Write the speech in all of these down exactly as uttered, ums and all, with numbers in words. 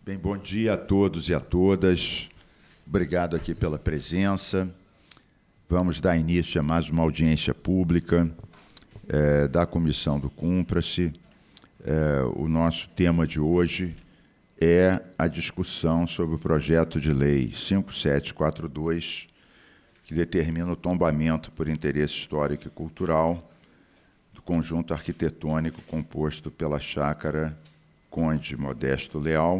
Bem, bom dia a todos e a todas. Obrigado aqui pela presença. Vamos dar início a mais uma audiência pública é, da Comissão do Cumpra-se. É, o nosso tema de hoje é a discussão sobre o projeto de lei cinco sete quatro dois, que determina o tombamento por interesse histórico e cultural do conjunto arquitetônico composto pela Chácara Conde Modesto Leal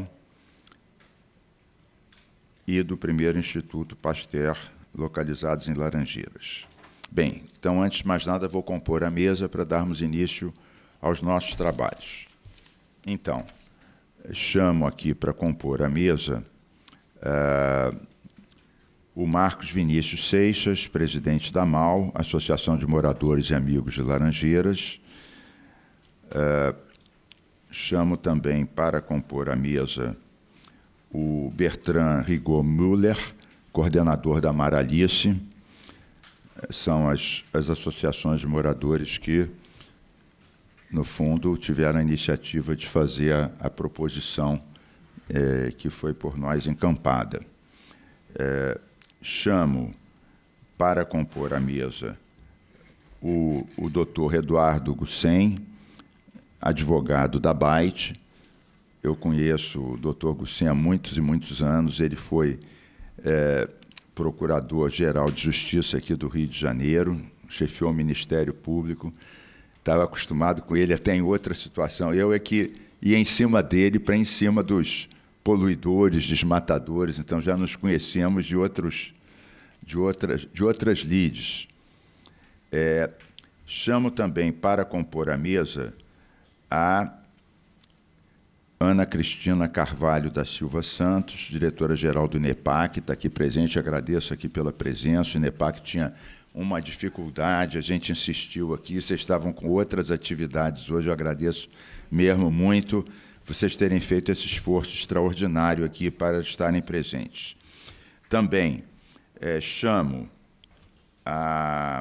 e do primeiro Instituto Pasteur, localizados em Laranjeiras. Bem, então, antes de mais nada, vou compor a mesa para darmos início aos nossos trabalhos. Então, chamo aqui para compor a mesa uh, o Marcos Vinícius Seixas, presidente da M A U, Associação de Moradores e Amigos de Laranjeiras. Uh, chamo também para compor a mesa o Bertrand Rigaud Müller, coordenador da Amaralice. São as, as associações de moradores que, no fundo, tiveram a iniciativa de fazer a, a proposição é, que foi por nós encampada. É, chamo para compor a mesa o, o doutor Eduardo Gussen, advogado da B A I T. Eu conheço o doutor Gussen há muitos e muitos anos. Ele foi é, procurador-geral de Justiça aqui do Rio de Janeiro, chefiou o Ministério Público. Estava acostumado com ele até em outra situação. Eu é que ia em cima dele para em cima dos poluidores, desmatadores. Então, já nos conhecemos de, outros, de, outras, de outras lides. É, chamo também para compor a mesa a Ana Cristina Carvalho da Silva Santos, diretora-geral do INEPAC, está aqui presente, agradeço aqui pela presença. O INEPAC tinha uma dificuldade, a gente insistiu aqui, vocês estavam com outras atividades hoje, eu agradeço mesmo muito vocês terem feito esse esforço extraordinário aqui para estarem presentes. Também é, chamo a,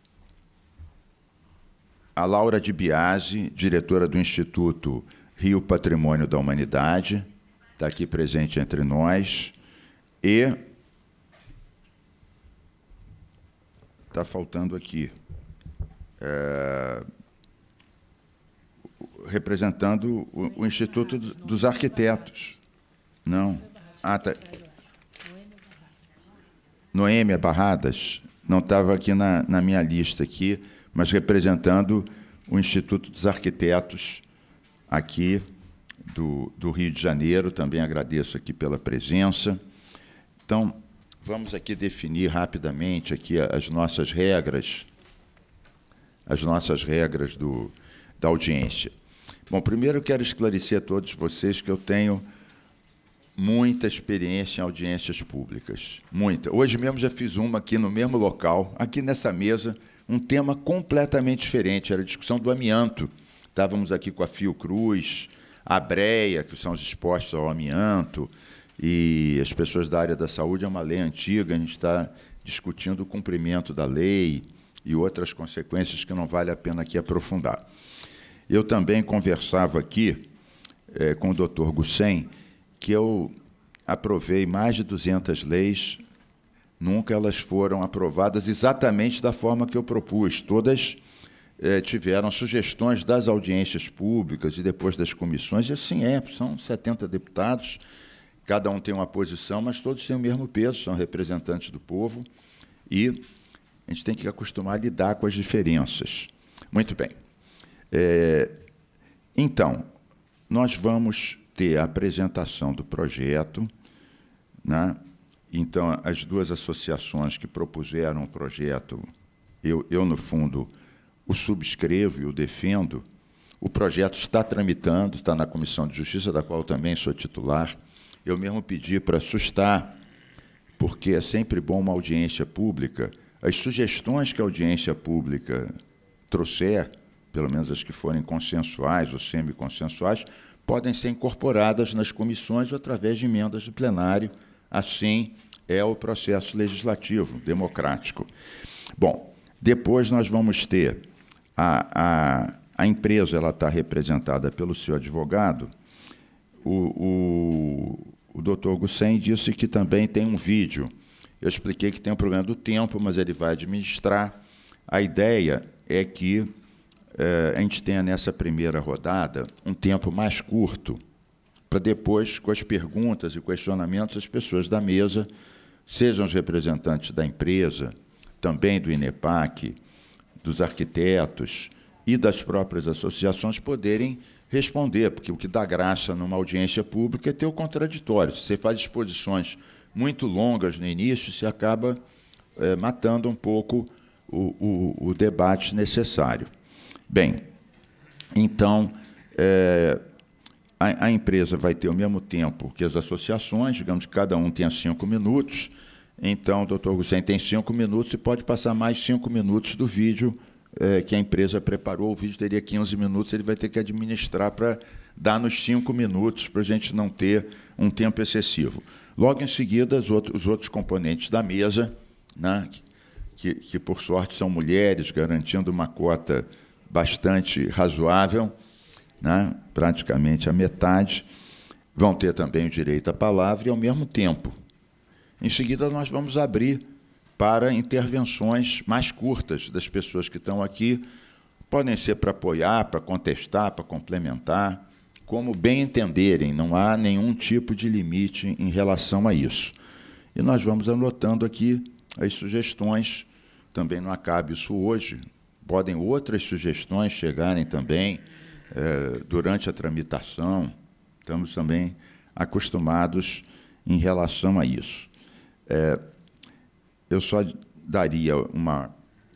a Laura Di Biasi, diretora do Instituto Rio Patrimônio da Humanidade, está aqui presente entre nós, e está faltando aqui, é, representando o, o Instituto dos Arquitetos. Não. Ah, tá. Noêmia Barradas, não estava aqui na, na minha lista aqui, mas representando o Instituto dos Arquitetos aqui do, do Rio de Janeiro. Também agradeço aqui pela presença. Então, vamos aqui definir rapidamente aqui as nossas regras, as nossas regras do, da audiência. Bom, primeiro eu quero esclarecer a todos vocês que eu tenho muita experiência em audiências públicas, muita. Hoje mesmo já fiz uma aqui no mesmo local, aqui nessa mesa, um tema completamente diferente, era a discussão do amianto. Estávamos aqui com a Fiocruz, a Breia, que são os expostos ao amianto, e as pessoas da área da saúde. É uma lei antiga, a gente está discutindo o cumprimento da lei e outras consequências que não vale a pena aqui aprofundar. Eu também conversava aqui é, com o doutor Gussen, que eu aprovei mais de duzentas leis, nunca elas foram aprovadas exatamente da forma que eu propus, todas é, tiveram sugestões das audiências públicas e depois das comissões, e assim é, são setenta deputados, cada um tem uma posição, mas todos têm o mesmo peso, são representantes do povo, e a gente tem que acostumar a lidar com as diferenças. Muito bem. É, então, nós vamos ter a apresentação do projeto, né? Então, as duas associações que propuseram o projeto, eu, eu, no fundo, o subscrevo e o defendo. O projeto está tramitando, está na Comissão de Justiça, da qual eu também sou titular. Eu mesmo pedi para sustar, porque é sempre bom uma audiência pública. As sugestões que a audiência pública trouxer, pelo menos as que forem consensuais ou semiconsensuais, podem ser incorporadas nas comissões ou através de emendas do plenário. Assim é o processo legislativo, democrático. Bom, depois nós vamos ter a, a, a empresa, ela está representada pelo seu advogado. o, o, o doutor Gussem disse que também tem um vídeo. Eu expliquei que tem um problema do tempo, mas ele vai administrar. A ideia é que eh, a gente tenha, nessa primeira rodada, um tempo mais curto, para depois, com as perguntas e questionamentos, as pessoas da mesa, sejam os representantes da empresa, também do INEPAC, dos arquitetos e das próprias associações, poderem responder, porque o que dá graça numa audiência pública é ter o contraditório. Se você faz exposições muito longas no início, você acaba é, matando um pouco o, o, o debate necessário. Bem, então, é, a, a empresa vai ter o mesmo tempo que as associações, digamos que cada um tenha cinco minutos, então o doutor Gussem tem cinco minutos e pode passar mais cinco minutos do vídeo é, que a empresa preparou. O vídeo teria quinze minutos, ele vai ter que administrar para dar nos cinco minutos, para a gente não ter um tempo excessivo. Logo em seguida, os outros, os outros componentes da mesa, né, que, que, por sorte, são mulheres, garantindo uma cota bastante razoável, né, praticamente a metade, vão ter também o direito à palavra e, ao mesmo tempo, em seguida, nós vamos abrir para intervenções mais curtas das pessoas que estão aqui. Podem ser para apoiar, para contestar, para complementar, como bem entenderem, não há nenhum tipo de limite em relação a isso. E nós vamos anotando aqui as sugestões, também não acabe isso hoje, podem outras sugestões chegarem também eh, durante a tramitação, estamos também acostumados em relação a isso. É, eu só daria uma,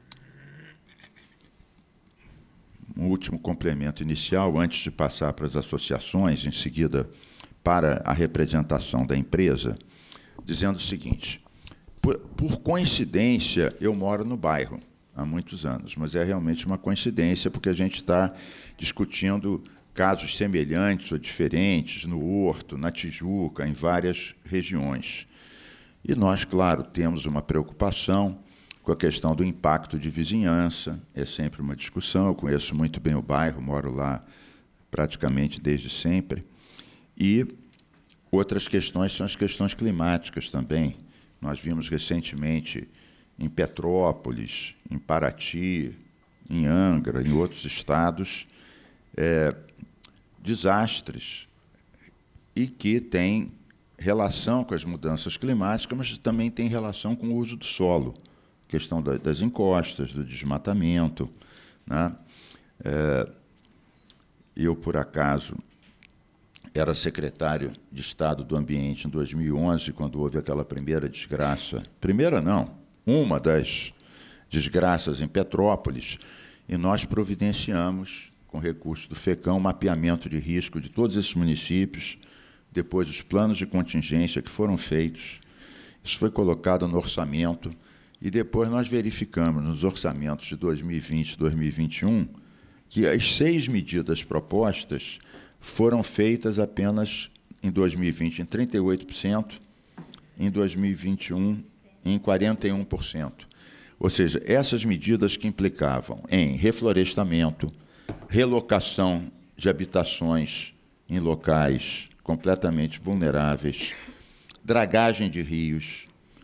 um último complemento inicial, antes de passar para as associações, em seguida para a representação da empresa, dizendo o seguinte: por, por coincidência, eu moro no bairro há muitos anos, mas é realmente uma coincidência, porque a gente está discutindo casos semelhantes ou diferentes no Horto, na Tijuca, em várias regiões. E nós, claro, temos uma preocupação com a questão do impacto de vizinhança, é sempre uma discussão, eu conheço muito bem o bairro, moro lá praticamente desde sempre, e outras questões são as questões climáticas também. Nós vimos recentemente em Petrópolis, em Paraty, em Angra, em outros estados, é, desastres, e que têm relação com as mudanças climáticas, mas também tem relação com o uso do solo, questão da, das encostas, do desmatamento, né? É, eu, por acaso, era secretário de Estado do Ambiente em dois mil e onze, quando houve aquela primeira desgraça. Primeira, não, uma das desgraças em Petrópolis, e nós providenciamos, com recursos do FECAM, um mapeamento de risco de todos esses municípios, depois os planos de contingência que foram feitos, isso foi colocado no orçamento, e depois nós verificamos nos orçamentos de dois mil e vinte e dois mil e vinte e um que as seis medidas propostas foram feitas apenas em dois mil e vinte em trinta e oito por cento, em dois mil e vinte e um em quarenta e um por cento. Ou seja, essas medidas que implicavam em reflorestamento, relocação de habitações em locais completamente vulneráveis, dragagem de rios,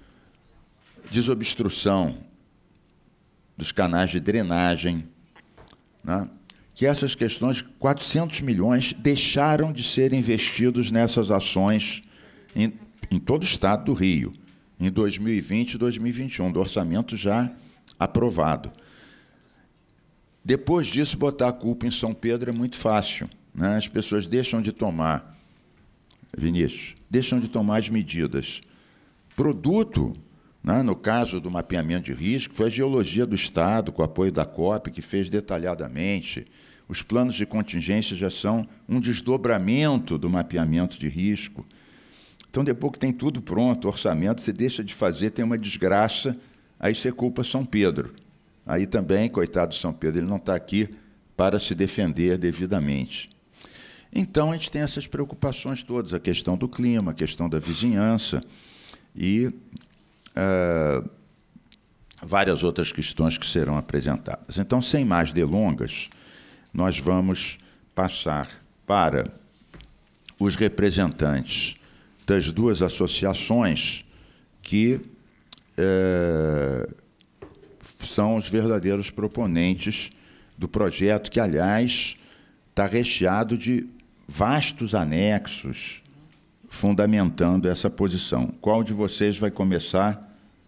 desobstrução dos canais de drenagem, né? Que essas questões, quatrocentos milhões, deixaram de ser investidos nessas ações em, em todo o estado do Rio, em dois mil e vinte e dois mil e vinte e um, do orçamento já aprovado. Depois disso, botar a culpa em São Pedro é muito fácil, né? As pessoas deixam de tomar, Vinícius, deixam de tomar as medidas. Produto, né, no caso do mapeamento de risco, foi a Geologia do Estado, com o apoio da COP, que fez detalhadamente. Os planos de contingência já são um desdobramento do mapeamento de risco. Então, depois que tem tudo pronto, o orçamento, você deixa de fazer, tem uma desgraça, aí você culpa São Pedro. Aí também, coitado de São Pedro, ele não está aqui para se defender devidamente. Então, a gente tem essas preocupações todas, a questão do clima, a questão da vizinhança e uh, várias outras questões que serão apresentadas. Então, sem mais delongas, nós vamos passar para os representantes das duas associações que é, são os verdadeiros proponentes do projeto, que, aliás, está recheado de vastos anexos fundamentando essa posição. Qual de vocês vai começar?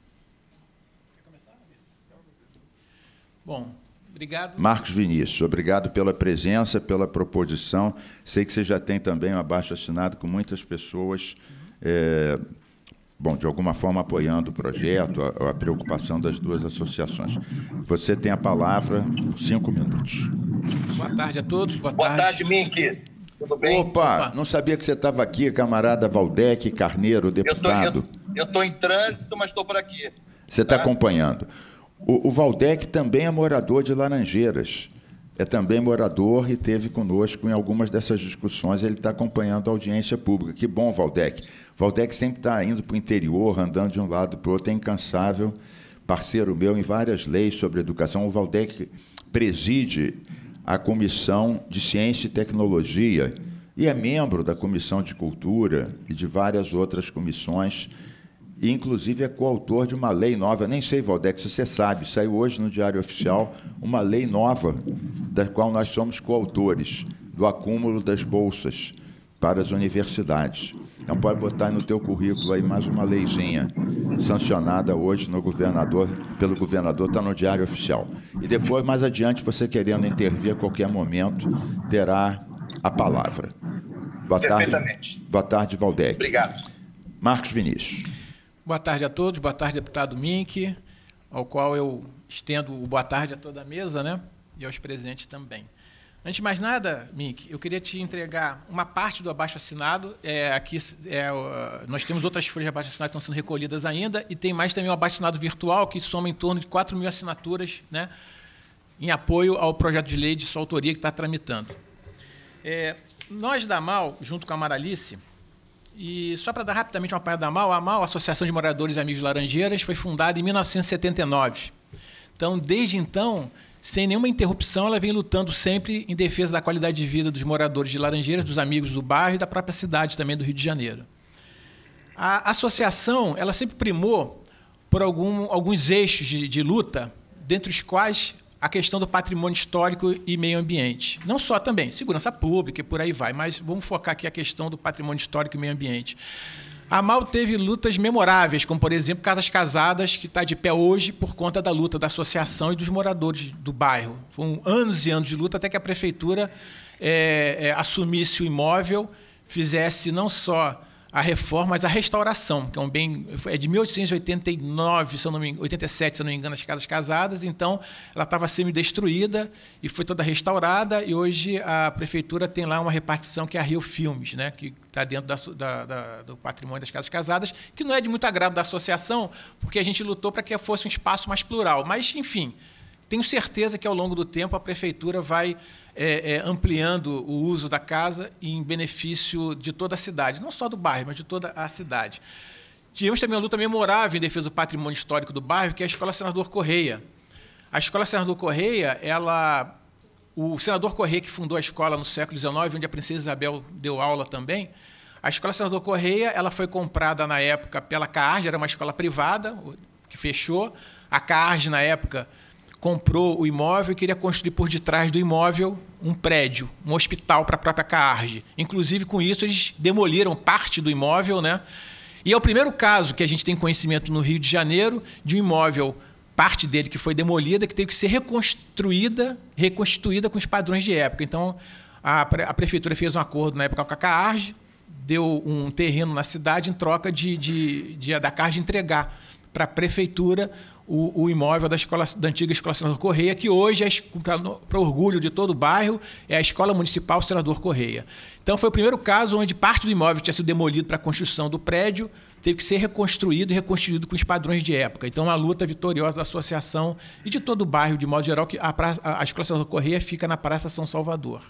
Bom, obrigado. Marcos Vinícius, obrigado pela presença, pela proposição. Sei que você já tem também um abaixo-assinado com muitas pessoas, é, bom, de alguma forma apoiando o projeto, a, a preocupação das duas associações. Você tem a palavra, cinco minutos. Boa tarde a todos. Boa, Boa tarde, tarde Mink. Tudo bem? Opa, Opa, não sabia que você estava aqui, camarada Valdec Carneiro, deputado. Eu estou em trânsito, mas estou por aqui. Você está tá? acompanhando. O, o Valdec também é morador de Laranjeiras. É também morador e esteve conosco em algumas dessas discussões. Ele está acompanhando a audiência pública. Que bom, Valdec. Valdec sempre está indo para o interior, andando de um lado para o outro, é incansável, parceiro meu em várias leis sobre educação. O Valdec preside a Comissão de Ciência e Tecnologia e é membro da Comissão de Cultura e de várias outras comissões, e inclusive é coautor de uma lei nova. Eu nem sei, Valdec, se você sabe, saiu hoje no Diário Oficial uma lei nova, da qual nós somos coautores, do acúmulo das bolsas para as universidades. Então pode botar no teu currículo aí mais uma leizinha sancionada hoje no governador, pelo governador, está no Diário Oficial. E depois, mais adiante, você querendo intervir a qualquer momento, terá a palavra. Boa Perfeitamente. tarde. Boa tarde, Valdec. Obrigado. Marcos Vinícius. boa tarde a todos. Boa tarde, deputado Mink, ao qual eu estendo o boa tarde a toda a mesa, né? E aos presentes também. Antes de mais nada, Mink, eu queria te entregar uma parte do abaixo-assinado. É, aqui, é, nós temos outras folhas de abaixo-assinado que estão sendo recolhidas ainda, e tem mais também um abaixo-assinado virtual, que soma em torno de quatro mil assinaturas, né, em apoio ao projeto de lei de sua autoria que está tramitando. É, nós da AMAL, junto com a Maralice, e só para dar rapidamente uma palha da AMAL, a AMAL, Associação de Moradores e Amigos de Laranjeiras, foi fundada em mil novecentos e setenta e nove. Então, desde então, sem nenhuma interrupção, ela vem lutando sempre em defesa da qualidade de vida dos moradores de Laranjeiras, dos amigos do bairro e da própria cidade também do Rio de Janeiro. A associação, ela sempre primou por algum, alguns eixos de, de luta, dentre os quais a questão do patrimônio histórico e meio ambiente. Não só também, segurança pública e por aí vai, mas vamos focar aqui a questão do patrimônio histórico e meio ambiente. A AMAL teve lutas memoráveis, como, por exemplo, Casas Casadas, que está de pé hoje por conta da luta da associação e dos moradores do bairro. Foram anos e anos de luta até que a prefeitura é, é, assumisse o imóvel, fizesse não só a reforma, mas a restauração, que é um bem, é de mil oitocentos e oitenta e nove, se eu não me engano, oitenta e sete, se eu não me engano, as Casas Casadas. Então, ela estava semi-destruída e foi toda restaurada, e hoje a prefeitura tem lá uma repartição que é a Rio Filmes, né, que está dentro da, da, da, do patrimônio das Casas Casadas, que não é de muito agrado da associação, porque a gente lutou para que fosse um espaço mais plural. Mas, enfim, tenho certeza que, ao longo do tempo, a prefeitura vai é, é, ampliando o uso da casa em benefício de toda a cidade, não só do bairro, mas de toda a cidade. Tivemos também uma luta memorável em defesa do patrimônio histórico do bairro, que é a Escola Senador Correia. A Escola Senador Correia, ela, o senador Correia, que fundou a escola no século dezenove, onde a princesa Isabel deu aula também, a Escola Senador Correia, ela foi comprada na época pela CAARG, era uma escola privada, que fechou. A CAARG, na época, comprou o imóvel e queria construir por detrás do imóvel um prédio, um hospital para a própria CAARG. Inclusive, com isso, eles demoliram parte do imóvel, né? E é o primeiro caso que a gente tem conhecimento no Rio de Janeiro de um imóvel, parte dele que foi demolida, que teve que ser reconstruída, reconstituída com os padrões de época. Então, a, a prefeitura fez um acordo na época com a CAARG, deu um terreno na cidade em troca de, de, de da CAARG entregar para a prefeitura o, o imóvel da, escola, da antiga Escola Senador Correia, que hoje, é, para orgulho de todo o bairro, é a Escola Municipal Senador Correia. Então, foi o primeiro caso onde parte do imóvel tinha sido demolido para a construção do prédio, teve que ser reconstruído e reconstruído com os padrões de época. Então, uma luta vitoriosa da associação e de todo o bairro, de modo geral, que a, praça, a Escola Senador Correia fica na Praça São Salvador.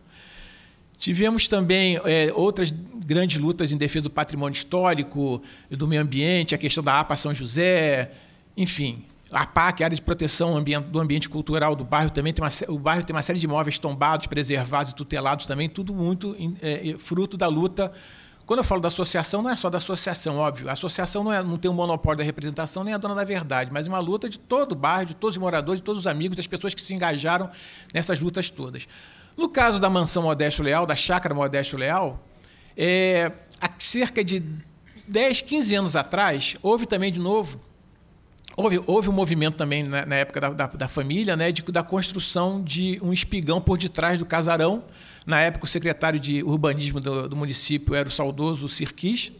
Tivemos também é, outras grandes lutas em defesa do patrimônio histórico e do meio ambiente, a questão da APA São José, enfim. A P A C, a área de proteção do ambiente cultural do bairro, também tem uma, o bairro tem uma série de imóveis tombados, preservados e tutelados também, tudo muito é, fruto da luta. Quando eu falo da associação, não é só da associação, óbvio. A associação não, é, não tem um monopólio da representação, nem a dona da verdade, mas é uma luta de todo o bairro, de todos os moradores, de todos os amigos, das pessoas que se engajaram nessas lutas todas. No caso da mansão Modesto Leal, da chácara Modesto Leal, é, há cerca de dez, quinze anos atrás, houve também, de novo, houve, houve um movimento também na, na época da, da, da família, né, de, da construção de um espigão por detrás do casarão. Na época, o secretário de urbanismo do, do município era o saudoso Sirquis,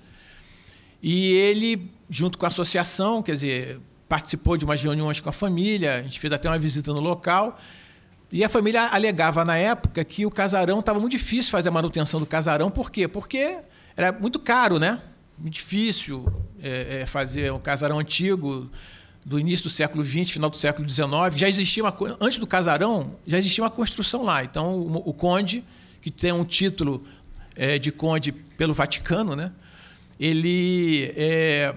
e ele, junto com a associação, quer dizer, participou de umas reuniões com a família, a gente fez até uma visita no local, e a família alegava, na época, que o casarão estava muito difícil fazer a manutenção do casarão. Por quê? Porque era muito caro, né? Muito difícil é, é, fazer um casarão antigo, do início do século vinte, final do século dezenove. Já existia uma, antes do casarão, já existia uma construção lá. Então, o, o conde, que tem um título é, de conde pelo Vaticano, né? Ele é,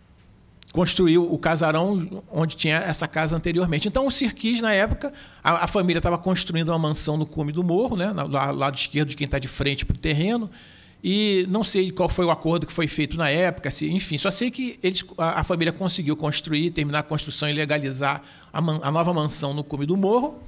construiu o casarão onde tinha essa casa anteriormente. Então, o Sirquis, na época, a, a família estava construindo uma mansão no cume do morro, né? No lado esquerdo de quem está de frente para o terreno. E não sei qual foi o acordo que foi feito na época, se, enfim, só sei que eles, a, a família conseguiu construir, terminar a construção e legalizar a, man, a nova mansão no cume do morro,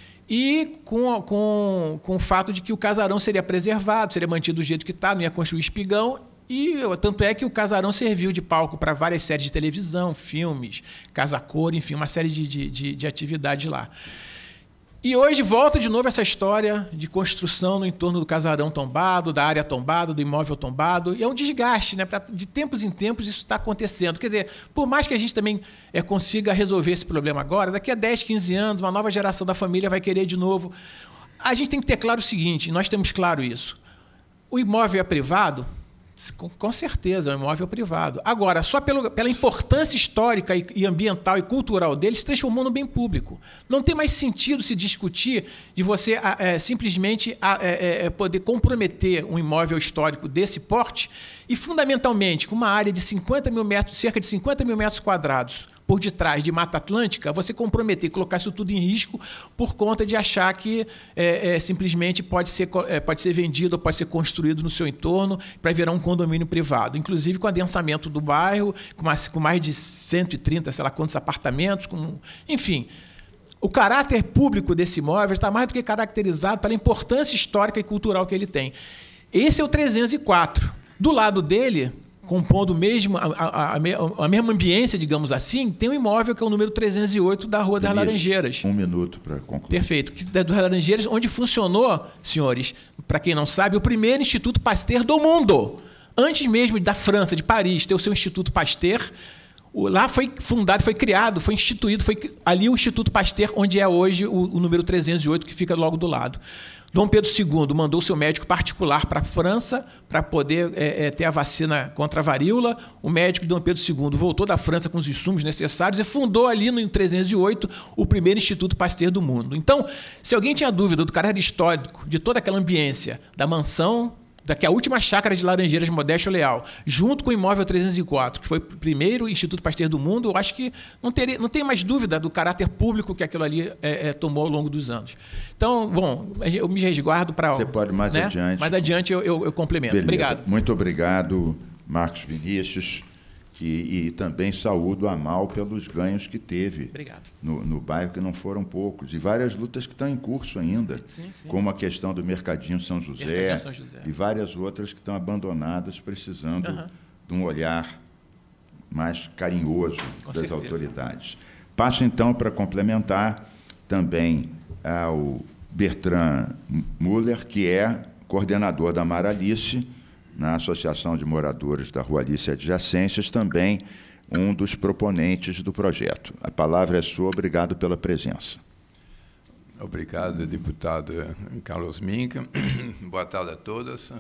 e com, com, com o fato de que o casarão seria preservado, seria mantido do jeito que está, não ia construir espigão, e tanto é que o casarão serviu de palco para várias séries de televisão, filmes, casa-cor, enfim, uma série de, de, de, de atividades lá. E hoje volta de novo essa história de construção no entorno do casarão tombado, da área tombada, do imóvel tombado. E é um desgaste, né? De tempos em tempos isso está acontecendo. Quer dizer, por mais que a gente também é, consiga resolver esse problema agora, daqui a dez, quinze anos, uma nova geração da família vai querer de novo. A gente tem que ter claro o seguinte, nós temos claro isso. O imóvel é privado? Com, com certeza, é um imóvel privado. Agora, só pelo, pela importância histórica e, e ambiental e cultural dele, se transformou no bem público. Não tem mais sentido se discutir de você é, simplesmente é, é, poder comprometer um imóvel histórico desse porte e, fundamentalmente, com uma área de cinquenta mil metros, cerca de cinquenta mil metros quadrados, por detrás de Mata Atlântica, você comprometer e colocar isso tudo em risco por conta de achar que é, é, simplesmente pode ser, é, pode ser vendido ou pode ser construído no seu entorno para virar um condomínio privado. Inclusive com o adensamento do bairro, com mais, com mais de cento e trinta, sei lá quantos apartamentos, com, enfim. O caráter público desse imóvel está mais do que caracterizado pela importância histórica e cultural que ele tem. Esse é o trezentos e quatro. Do lado dele, compondo mesmo a, a, a, a mesma ambiência, digamos assim, tem um imóvel que é o número trezentos e oito da Rua das Laranjeiras. Um minuto para concluir. Perfeito. Das Laranjeiras, onde funcionou, senhores, para quem não sabe, o primeiro Instituto Pasteur do mundo. Antes mesmo da França, de Paris, ter o seu Instituto Pasteur, lá foi fundado, foi criado, foi instituído, foi ali o Instituto Pasteur, onde é hoje o, o número trezentos e oito, que fica logo do lado. Dom Pedro segundo mandou seu médico particular para a França para poder é, é, ter a vacina contra a varíola. O médico de Dom Pedro segundo voltou da França com os insumos necessários e fundou ali no trezentos e oito o primeiro Instituto Pasteur do mundo. Então, se alguém tinha dúvida do caráter histórico de toda aquela ambiência da mansão, daqui a última chácara de Laranjeiras, Modesto Leal, junto com o imóvel trezentos e quatro, que foi o primeiro Instituto Pasteur do mundo, eu acho que não, teria, não tem mais dúvida do caráter público que aquilo ali é, é, tomou ao longo dos anos. Então, bom, eu me resguardo para... Você pode mais né? adiante. Mais adiante eu, eu, eu complemento. Beleza. Obrigado. Muito obrigado, Marcos Vinícius, que, e também saúdo a Amal pelos ganhos que teve no, no bairro, que não foram poucos, e várias lutas que estão em curso ainda, sim, sim. como a questão do Mercadinho São José, Mercadinho São José. E várias outras que estão abandonadas, precisando uhum. de um olhar mais carinhoso Com das certeza. autoridades. Passo, então, para complementar também ao Bertrand Muller, que é coordenador da Maralice, na Associação de Moradores da Rua Alice e Adjacências, também um dos proponentes do projeto. A palavra é sua, obrigado pela presença. Obrigado, deputado Carlos Mink. Boa tarde a todos.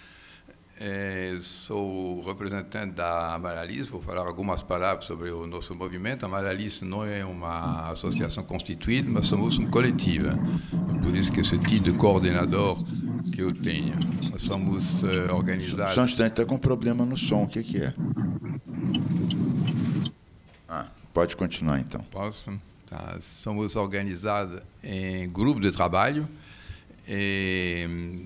É, sou representante da Maralice, vou falar algumas palavras sobre o nosso movimento. A Maralice não é uma associação constituída, mas somos um coletivo. Por isso que esse tipo de coordenador que eu tenho. Nós somos uh, organizados... Só um instante, está com problema no som, o que, que é? Ah, Pode continuar, então. Posso? Tá. Somos organizados em grupo de trabalho. E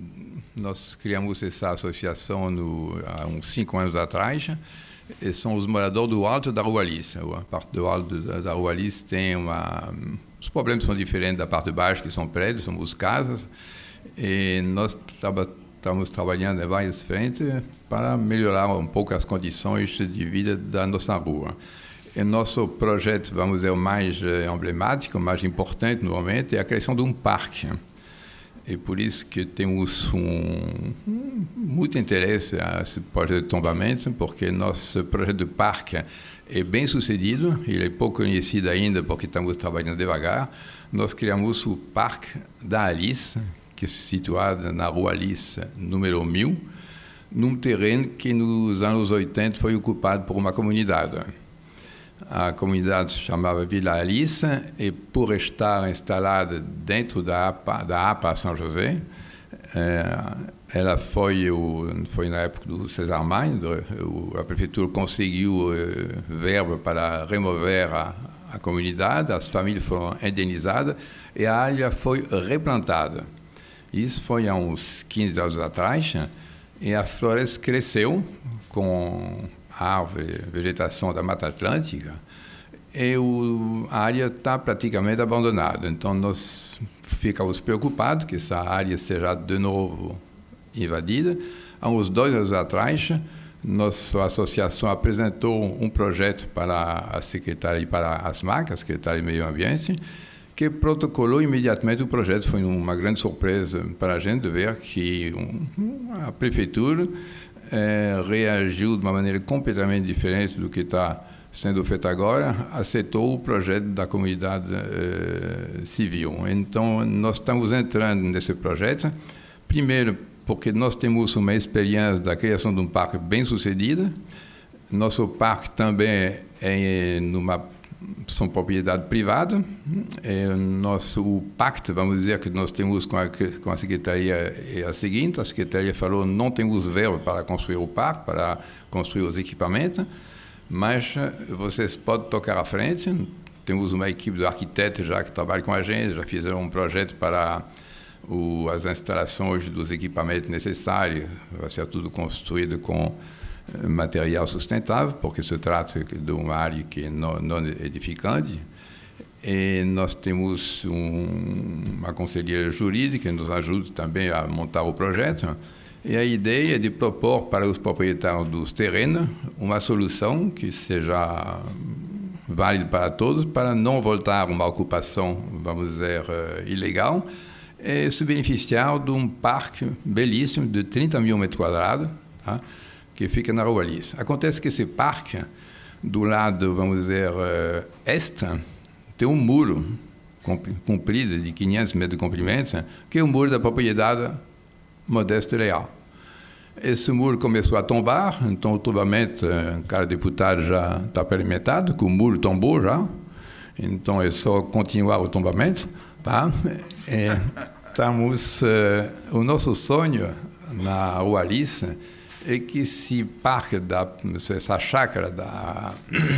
nós criamos essa associação no, há uns cinco anos atrás. E são os moradores do alto da Rua Alice. A parte do alto da, da Rua Alice tem uma... Os problemas são diferentes da parte de baixo, que são prédios, são as casas. E nós traba, estamos trabalhando em várias frentes para melhorar um pouco as condições de vida da nossa rua. E nosso projeto, vamos dizer, o mais emblemático, o mais importante no momento, é a criação de um parque. E por isso que temos um, muito interesse a esse projeto de tombamento, porque nosso projeto de parque é bem sucedido, ele é pouco conhecido ainda porque estamos trabalhando devagar. Nós criamos o Parque da Alice, que é situado na Rua Alice, número mil, num terreno que nos anos oitenta foi ocupado por uma comunidade. A comunidade se chamava Vila Alice e, por estar instalada dentro da APA, da APA São José, eh, ela foi, o, foi na época do César Magne, a prefeitura conseguiu eh, verba para remover a, a comunidade, as famílias foram indenizadas e a área foi replantada. Isso foi há uns quinze anos atrás e a floresta cresceu com árvore, vegetação da Mata Atlântica, e o, a área está praticamente abandonada. Então, nós ficamos preocupados que essa área seja de novo invadida. Há uns dois anos atrás, nossa associação apresentou um projeto para a Secretaria, para a ASMAC, a Secretaria de Meio Ambiente, que protocolou imediatamente o projeto. Foi uma grande surpresa para a gente ver que um, a prefeitura É, reagiu de uma maneira completamente diferente do que está sendo feito agora, aceitou o projeto da comunidade eh, civil. Então, nós estamos entrando nesse projeto, primeiro porque nós temos uma experiência da criação de um parque bem sucedida. Nosso parque também é numa são propriedade privada. É, nosso o pacto, vamos dizer, que nós temos com a, com a Secretaria é a seguinte: a Secretaria falou não temos verba para construir o parque, para construir os equipamentos, mas vocês podem tocar à frente. Temos uma equipe de arquitetos já que trabalha com a gente, já fizeram um projeto para o, as instalações dos equipamentos necessários. Vai ser tudo construído com material sustentável, porque se trata de uma área que é não, não edificante. E nós temos um, uma conselheira jurídica que nos ajuda também a montar o projeto. E a ideia é de propor para os proprietários dos terrenos uma solução que seja válida para todos, para não voltar a uma ocupação, vamos dizer, ilegal, e se beneficiar de um parque belíssimo de trinta mil metros quadrados, tá? Que fica na Rua Alice. Acontece que esse parque, do lado, vamos dizer, uh, este, tem um muro comprido de quinhentos metros de comprimento, que é o muro da propriedade Modesto Leal. Esse muro começou a tombar, então o tombamento, o cara deputado já está perimetrado, que o muro tombou já, então é só continuar o tombamento. Tá? É, estamos, uh, o nosso sonho na Rua Alice é que esse parque, da, essa chácara da,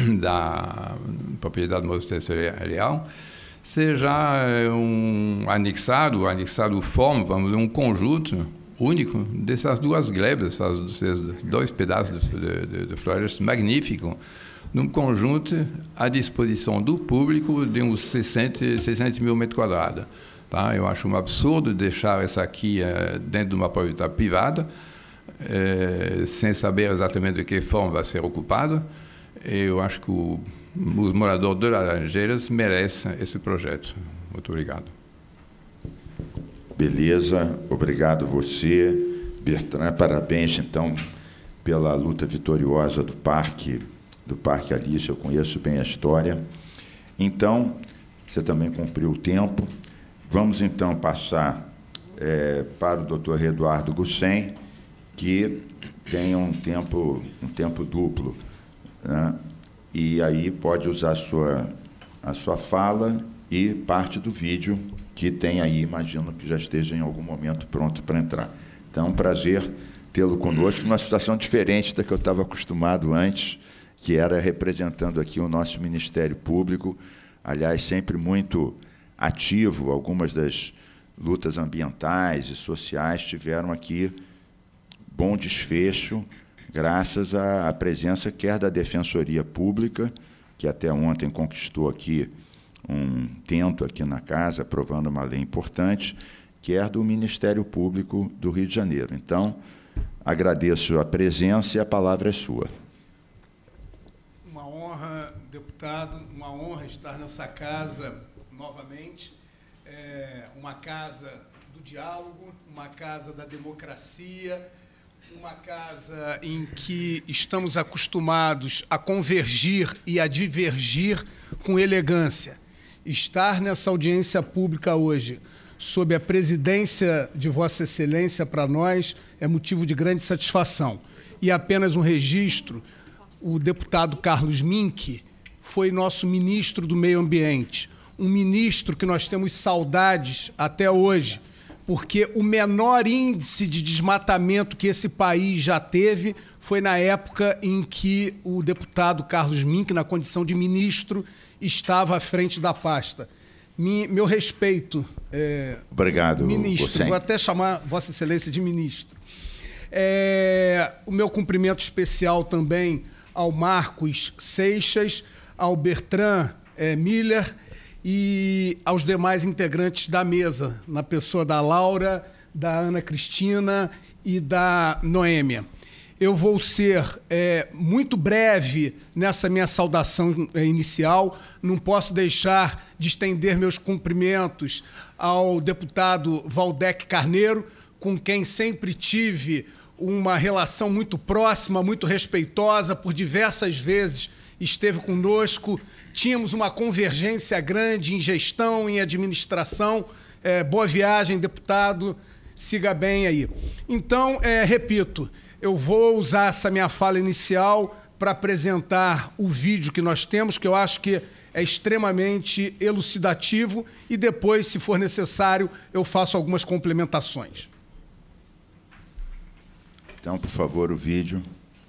da propriedade Modesto Leal, seja um anexado, anexado forma, vamos dizer, um conjunto único dessas duas glebas, esses dois pedaços de, de, de floresta magnífico, num conjunto à disposição do público de uns sessenta mil metros quadrados. Tá? Eu acho um absurdo deixar isso aqui uh, dentro de uma propriedade privada, uh, sem saber exatamente de que forma vai ser ocupado. Eu acho que o, os moradores de Laranjeiras merecem esse projeto. Muito obrigado. Beleza, obrigado você, Bertrand. Parabéns, então, pela luta vitoriosa do Parque, do Parque Alice. Eu conheço bem a história. Então, você também cumpriu o tempo. Vamos, então, passar é, para o doutor Eduardo Gussen, que tem um tempo, um tempo duplo, né? E aí pode usar a sua, a sua fala e parte do vídeo que tem aí, imagino que já esteja em algum momento pronto para entrar. Então, é um prazer tê-lo conosco, numa situação diferente da que eu estava acostumado antes. que era representando aqui o nosso Ministério Público, aliás, sempre muito ativo. Algumas das lutas ambientais e sociais tiveram aqui bom desfecho, graças à presença quer da Defensoria Pública, que até ontem conquistou aqui um tento aqui na casa, aprovando uma lei importante, quer do Ministério Público do Rio de Janeiro. Então, agradeço a presença e a palavra é sua. Uma honra, deputado, uma honra estar nessa casa novamente, é uma casa do diálogo, uma casa da democracia, uma casa em que estamos acostumados a convergir e a divergir com elegância. Estar nessa audiência pública hoje, sob a presidência de Vossa Excelência, para nós é motivo de grande satisfação. E apenas um registro, o deputado Carlos Mink foi nosso ministro do Meio Ambiente, um ministro que nós temos saudades até hoje, porque o menor índice de desmatamento que esse país já teve foi na época em que o deputado Carlos Mink, na condição de ministro, estava à frente da pasta. Meu respeito, é, obrigado, ministro. Gocem. Vou até chamar Vossa Excelência de ministro. É, o meu cumprimento especial também ao Marcos Seixas, ao Bertrand é, Miller e aos demais integrantes da mesa, na pessoa da Laura, da Ana Cristina e da Noêmia. Eu vou ser é, muito breve nessa minha saudação é, inicial. Não posso deixar de estender meus cumprimentos ao deputado Valdec Carneiro, com quem sempre tive uma relação muito próxima, muito respeitosa, por diversas vezes esteve conosco. Tínhamos uma convergência grande em gestão, em administração. É, boa viagem, deputado. Siga bem aí. Então, é, repito, eu vou usar essa minha fala inicial para apresentar o vídeo que nós temos, que eu acho que é extremamente elucidativo, e depois, se for necessário, eu faço algumas complementações. Então, por favor, o vídeo.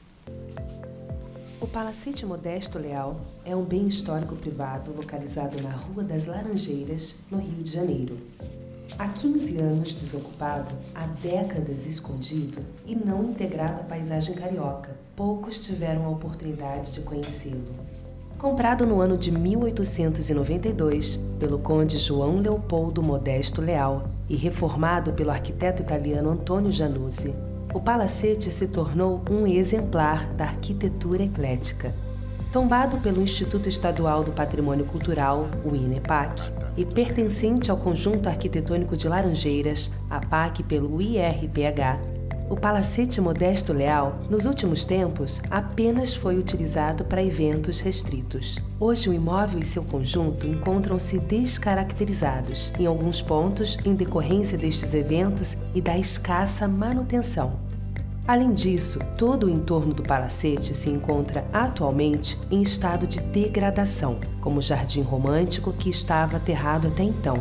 O Palacete Modesto Leal é um bem histórico privado localizado na Rua das Laranjeiras, no Rio de Janeiro. Há quinze anos desocupado, há décadas escondido e não integrado à paisagem carioca, poucos tiveram a oportunidade de conhecê-lo. Comprado no ano de mil oitocentos e noventa e dois pelo conde João Leopoldo Modesto Leal e reformado pelo arquiteto italiano Antônio Januzzi, o palacete se tornou um exemplar da arquitetura eclética. Tombado pelo Instituto Estadual do Patrimônio Cultural, o INEPAC, e pertencente ao Conjunto Arquitetônico de Laranjeiras, a PAC pelo I R P H, o Palacete Modesto Leal, nos últimos tempos, apenas foi utilizado para eventos restritos. Hoje, o imóvel e seu conjunto encontram-se descaracterizados, em alguns pontos, em decorrência destes eventos e da escassa manutenção. Além disso, todo o entorno do palacete se encontra atualmente em estado de degradação, como o jardim romântico que estava aterrado até então.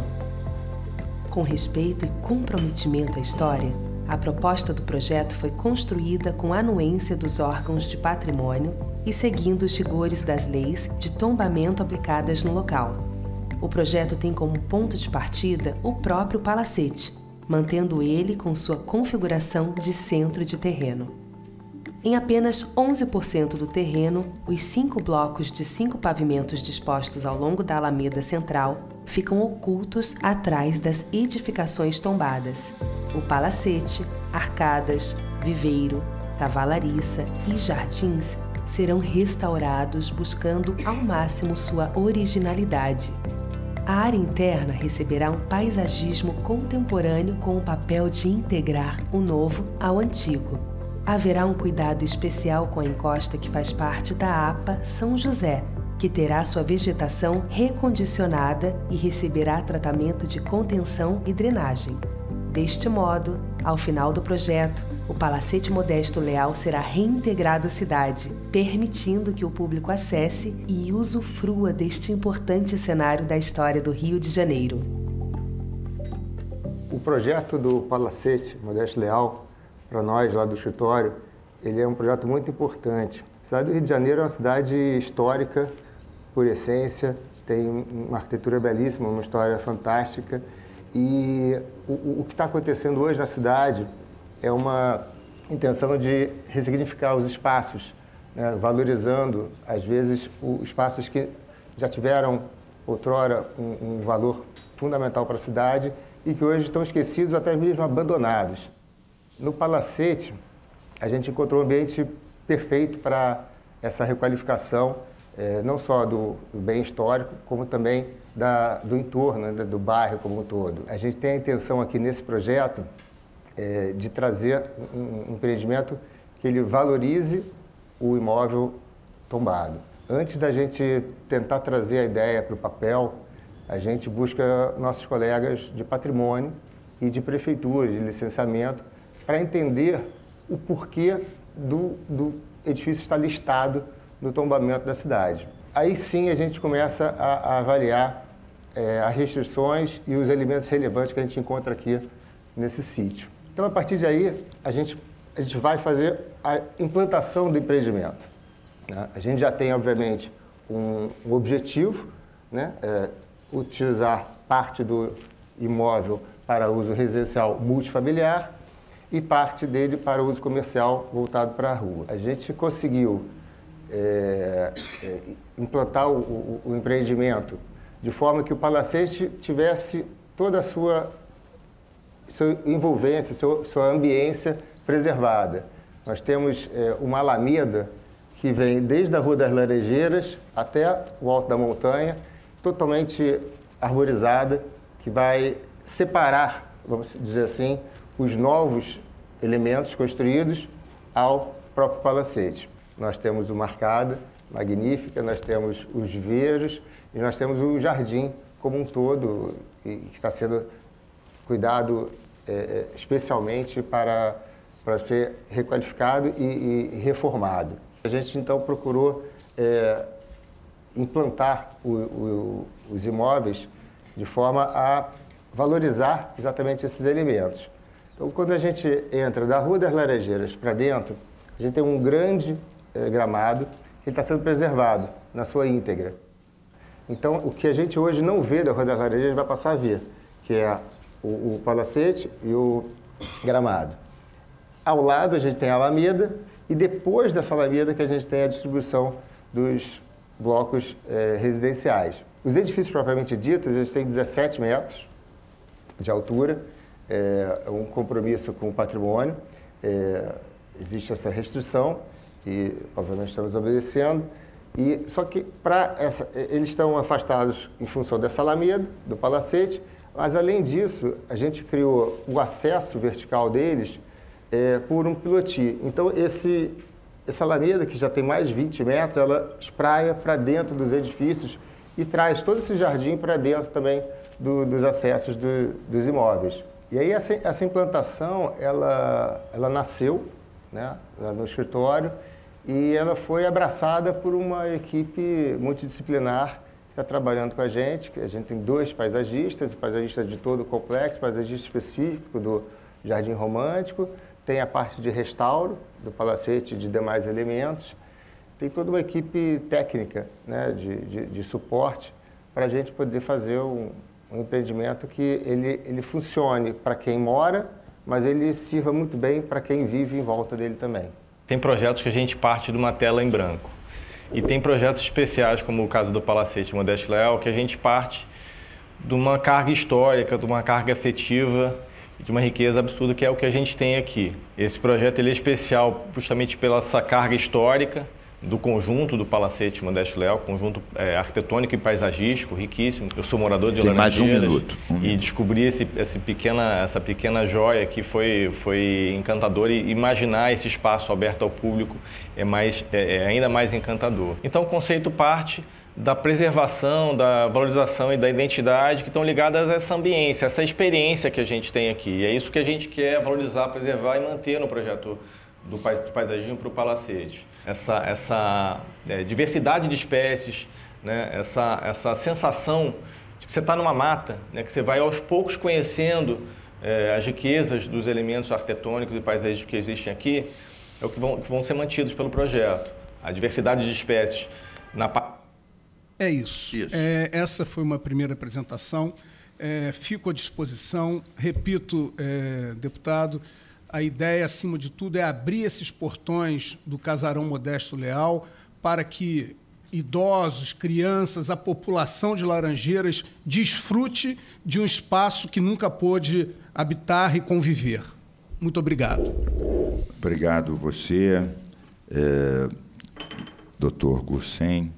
Com respeito e comprometimento à história, a proposta do projeto foi construída com a anuência dos órgãos de patrimônio e seguindo os rigores das leis de tombamento aplicadas no local. O projeto tem como ponto de partida o próprio palacete, mantendo ele com sua configuração de centro de terreno. Em apenas onze por cento do terreno, os cinco blocos de cinco pavimentos dispostos ao longo da Alameda Central ficam ocultos atrás das edificações tombadas. O palacete, arcadas, viveiro, cavalariça e jardins serão restaurados buscando ao máximo sua originalidade. A área interna receberá um paisagismo contemporâneo com o papel de integrar o novo ao antigo. Haverá um cuidado especial com a encosta que faz parte da APA São José, que terá sua vegetação recondicionada e receberá tratamento de contenção e drenagem. Deste modo, ao final do projeto, o Palacete Modesto Leal será reintegrado à cidade, permitindo que o público acesse e usufrua deste importante cenário da história do Rio de Janeiro. O projeto do Palacete Modesto Leal, para nós lá do escritório, ele é um projeto muito importante. A cidade do Rio de Janeiro é uma cidade histórica, por essência, tem uma arquitetura belíssima, uma história fantástica. E o, o que está acontecendo hoje na cidade é uma intenção de ressignificar os espaços, né, valorizando, às vezes, os espaços que já tiveram, outrora, um, um valor fundamental para a cidade e que hoje estão esquecidos ou até mesmo abandonados. No Palacete, a gente encontrou um ambiente perfeito para essa requalificação, eh, não só do, do bem histórico, como também da, do entorno, né, do bairro como um todo. A gente tem a intenção aqui nesse projeto eh, de trazer um, um empreendimento que ele valorize o imóvel tombado. Antes da gente tentar trazer a ideia para o papel, a gente busca nossos colegas de patrimônio e de prefeitura, de licenciamento, para entender o porquê do, do edifício estar listado no tombamento da cidade. Aí sim a gente começa a, a avaliar é, as restrições e os elementos relevantes que a gente encontra aqui nesse sítio. Então, a partir de aí, a gente, a gente vai fazer a implantação do empreendimento. Né? A gente já tem, obviamente, um, um objetivo, né? É, utilizar parte do imóvel para uso residencial multifamiliar e parte dele para uso comercial voltado para a rua. A gente conseguiu é, é, implantar o, o, o empreendimento de forma que o Palacete tivesse toda a sua, sua envolvência, sua, sua ambiência preservada. Nós temos é, uma alameda que vem desde a Rua das Laranjeiras até o Alto da Montanha, totalmente arborizada, que vai separar, vamos dizer assim, os novos elementos construídos ao próprio Palacete. Nós temos uma arcada magnífica, nós temos os viveiros e nós temos o jardim como um todo, que está sendo cuidado é, especialmente para, para ser requalificado e, e reformado. A gente, então, procurou é, implantar o, o, os imóveis de forma a valorizar exatamente esses elementos. Então, quando a gente entra da Rua das Laranjeiras para dentro, a gente tem um grande eh, gramado que está sendo preservado na sua íntegra. Então, o que a gente hoje não vê da Rua das Laranjeiras vai passar a ver, que é o, o Palacete e o gramado. Ao lado a gente tem a alameda e depois dessa alameda que a gente tem a distribuição dos blocos eh, residenciais. Os edifícios propriamente ditos, eles têm dezessete metros de altura, é um compromisso com o patrimônio, é, existe essa restrição e, obviamente, estamos obedecendo. E, só que para essa, eles estão afastados em função dessa alameda, do Palacete, mas, além disso, a gente criou o acesso vertical deles é, por um pilotis. Então, esse, essa alameda, que já tem mais de vinte metros, ela espraia para dentro dos edifícios e traz todo esse jardim para dentro também do, dos acessos do, dos imóveis. E aí essa, essa implantação, ela, ela nasceu, né, lá no escritório e ela foi abraçada por uma equipe multidisciplinar que está trabalhando com a gente. A gente tem dois paisagistas, o paisagista de todo o complexo, paisagista específico do Jardim Romântico, tem a parte de restauro do Palacete e de demais elementos, tem toda uma equipe técnica, né, de, de, de suporte para a gente poder fazer um, um empreendimento que ele, ele funcione para quem mora, mas ele sirva muito bem para quem vive em volta dele também. Tem projetos que a gente parte de uma tela em branco. E tem projetos especiais, como o caso do Palacete Modesto Leal, que a gente parte de uma carga histórica, de uma carga afetiva, de uma riqueza absurda, que é o que a gente tem aqui. Esse projeto ele é especial justamente pela essa carga histórica, do conjunto do Palacete Modesto Leal, conjunto é, arquitetônico e paisagístico, riquíssimo. Eu sou morador de Laranjeiras mais um minuto. Um e minuto. descobri esse, esse pequena, essa pequena joia que foi, foi encantador, e imaginar esse espaço aberto ao público é, mais, é, é ainda mais encantador. Então o conceito parte da preservação, da valorização e da identidade que estão ligadas a essa ambiência, essa experiência que a gente tem aqui. E é isso que a gente quer valorizar, preservar e manter no projeto do paisagismo para o Palacete. Essa, essa é, diversidade de espécies, né? essa, essa sensação de que você está numa mata, né? que você vai aos poucos conhecendo é, as riquezas dos elementos arquitetônicos e paisagísticos que existem aqui, é o que vão, que vão ser mantidos pelo projeto. A diversidade de espécies na... É isso. isso. É, essa foi uma primeira apresentação. É, fico à disposição. Repito, é, deputado, a ideia, acima de tudo, é abrir esses portões do Casarão Modesto Leal para que idosos, crianças, a população de Laranjeiras desfrute de um espaço que nunca pôde habitar e conviver. Muito obrigado. Obrigado você, é, doutor Gursen.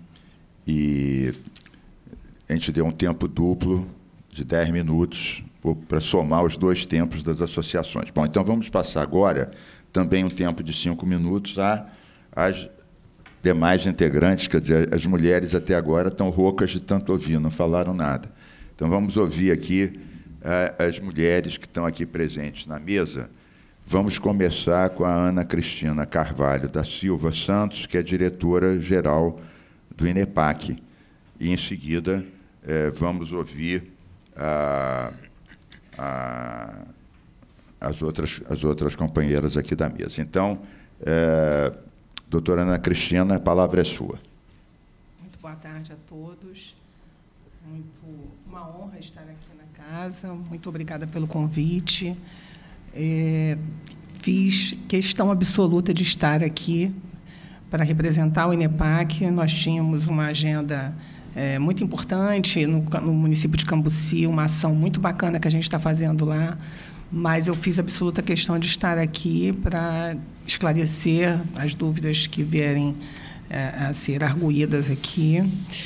E a gente deu um tempo duplo de dez minutos para somar os dois tempos das associações. Bom, então vamos passar agora também um tempo de cinco minutos às demais integrantes, quer dizer, as mulheres até agora estão roucas de tanto ouvir, não falaram nada. Então vamos ouvir aqui uh, as mulheres que estão aqui presentes na mesa. Vamos começar com a Ana Cristina Carvalho da Silva Santos, que é diretora-geral do INEPAC. E, em seguida, uh, vamos ouvir uh, uh, as, outras, as outras companheiras aqui da mesa. Então, uh, doutora Ana Cristina, a palavra é sua. Muito boa tarde a todos. Muito, uma honra estar aqui na casa. Muito obrigada pelo convite. É, fiz questão absoluta de estar aqui para representar o INEPAC. Nós tínhamos uma agenda é, muito importante no, no município de Cambuci, uma ação muito bacana que a gente está fazendo lá, mas eu fiz absoluta questão de estar aqui para esclarecer as dúvidas que vierem é, a ser arguídas aqui.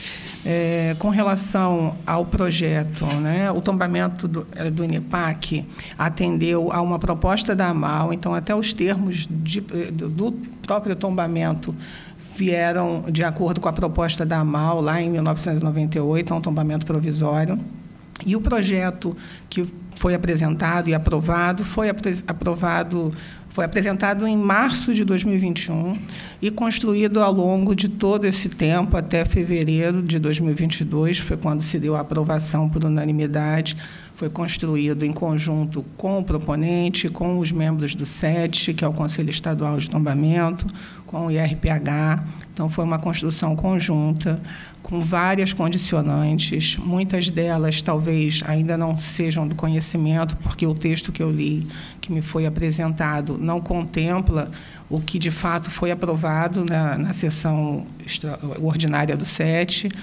É, com relação ao projeto, né, o tombamento do, do INEPAC atendeu a uma proposta da AMAL, então até os termos de, do próprio tombamento vieram de acordo com a proposta da AMAL, lá em mil novecentos e noventa e oito, é um tombamento provisório. E o projeto que foi apresentado e aprovado foi aprovado, foi apresentado em março de dois mil e vinte e um e construído ao longo de todo esse tempo, até fevereiro de dois mil e vinte e dois, foi quando se deu a aprovação por unanimidade. Foi construído em conjunto com o proponente, com os membros do S E T, que é o Conselho Estadual de Tombamento, com o I R P H. Então, foi uma construção conjunta, com várias condicionantes. Muitas delas, talvez, ainda não sejam do conhecimento, porque o texto que eu li, que me foi apresentado, não contempla o que, de fato, foi aprovado na, na sessão ordinária do S E T.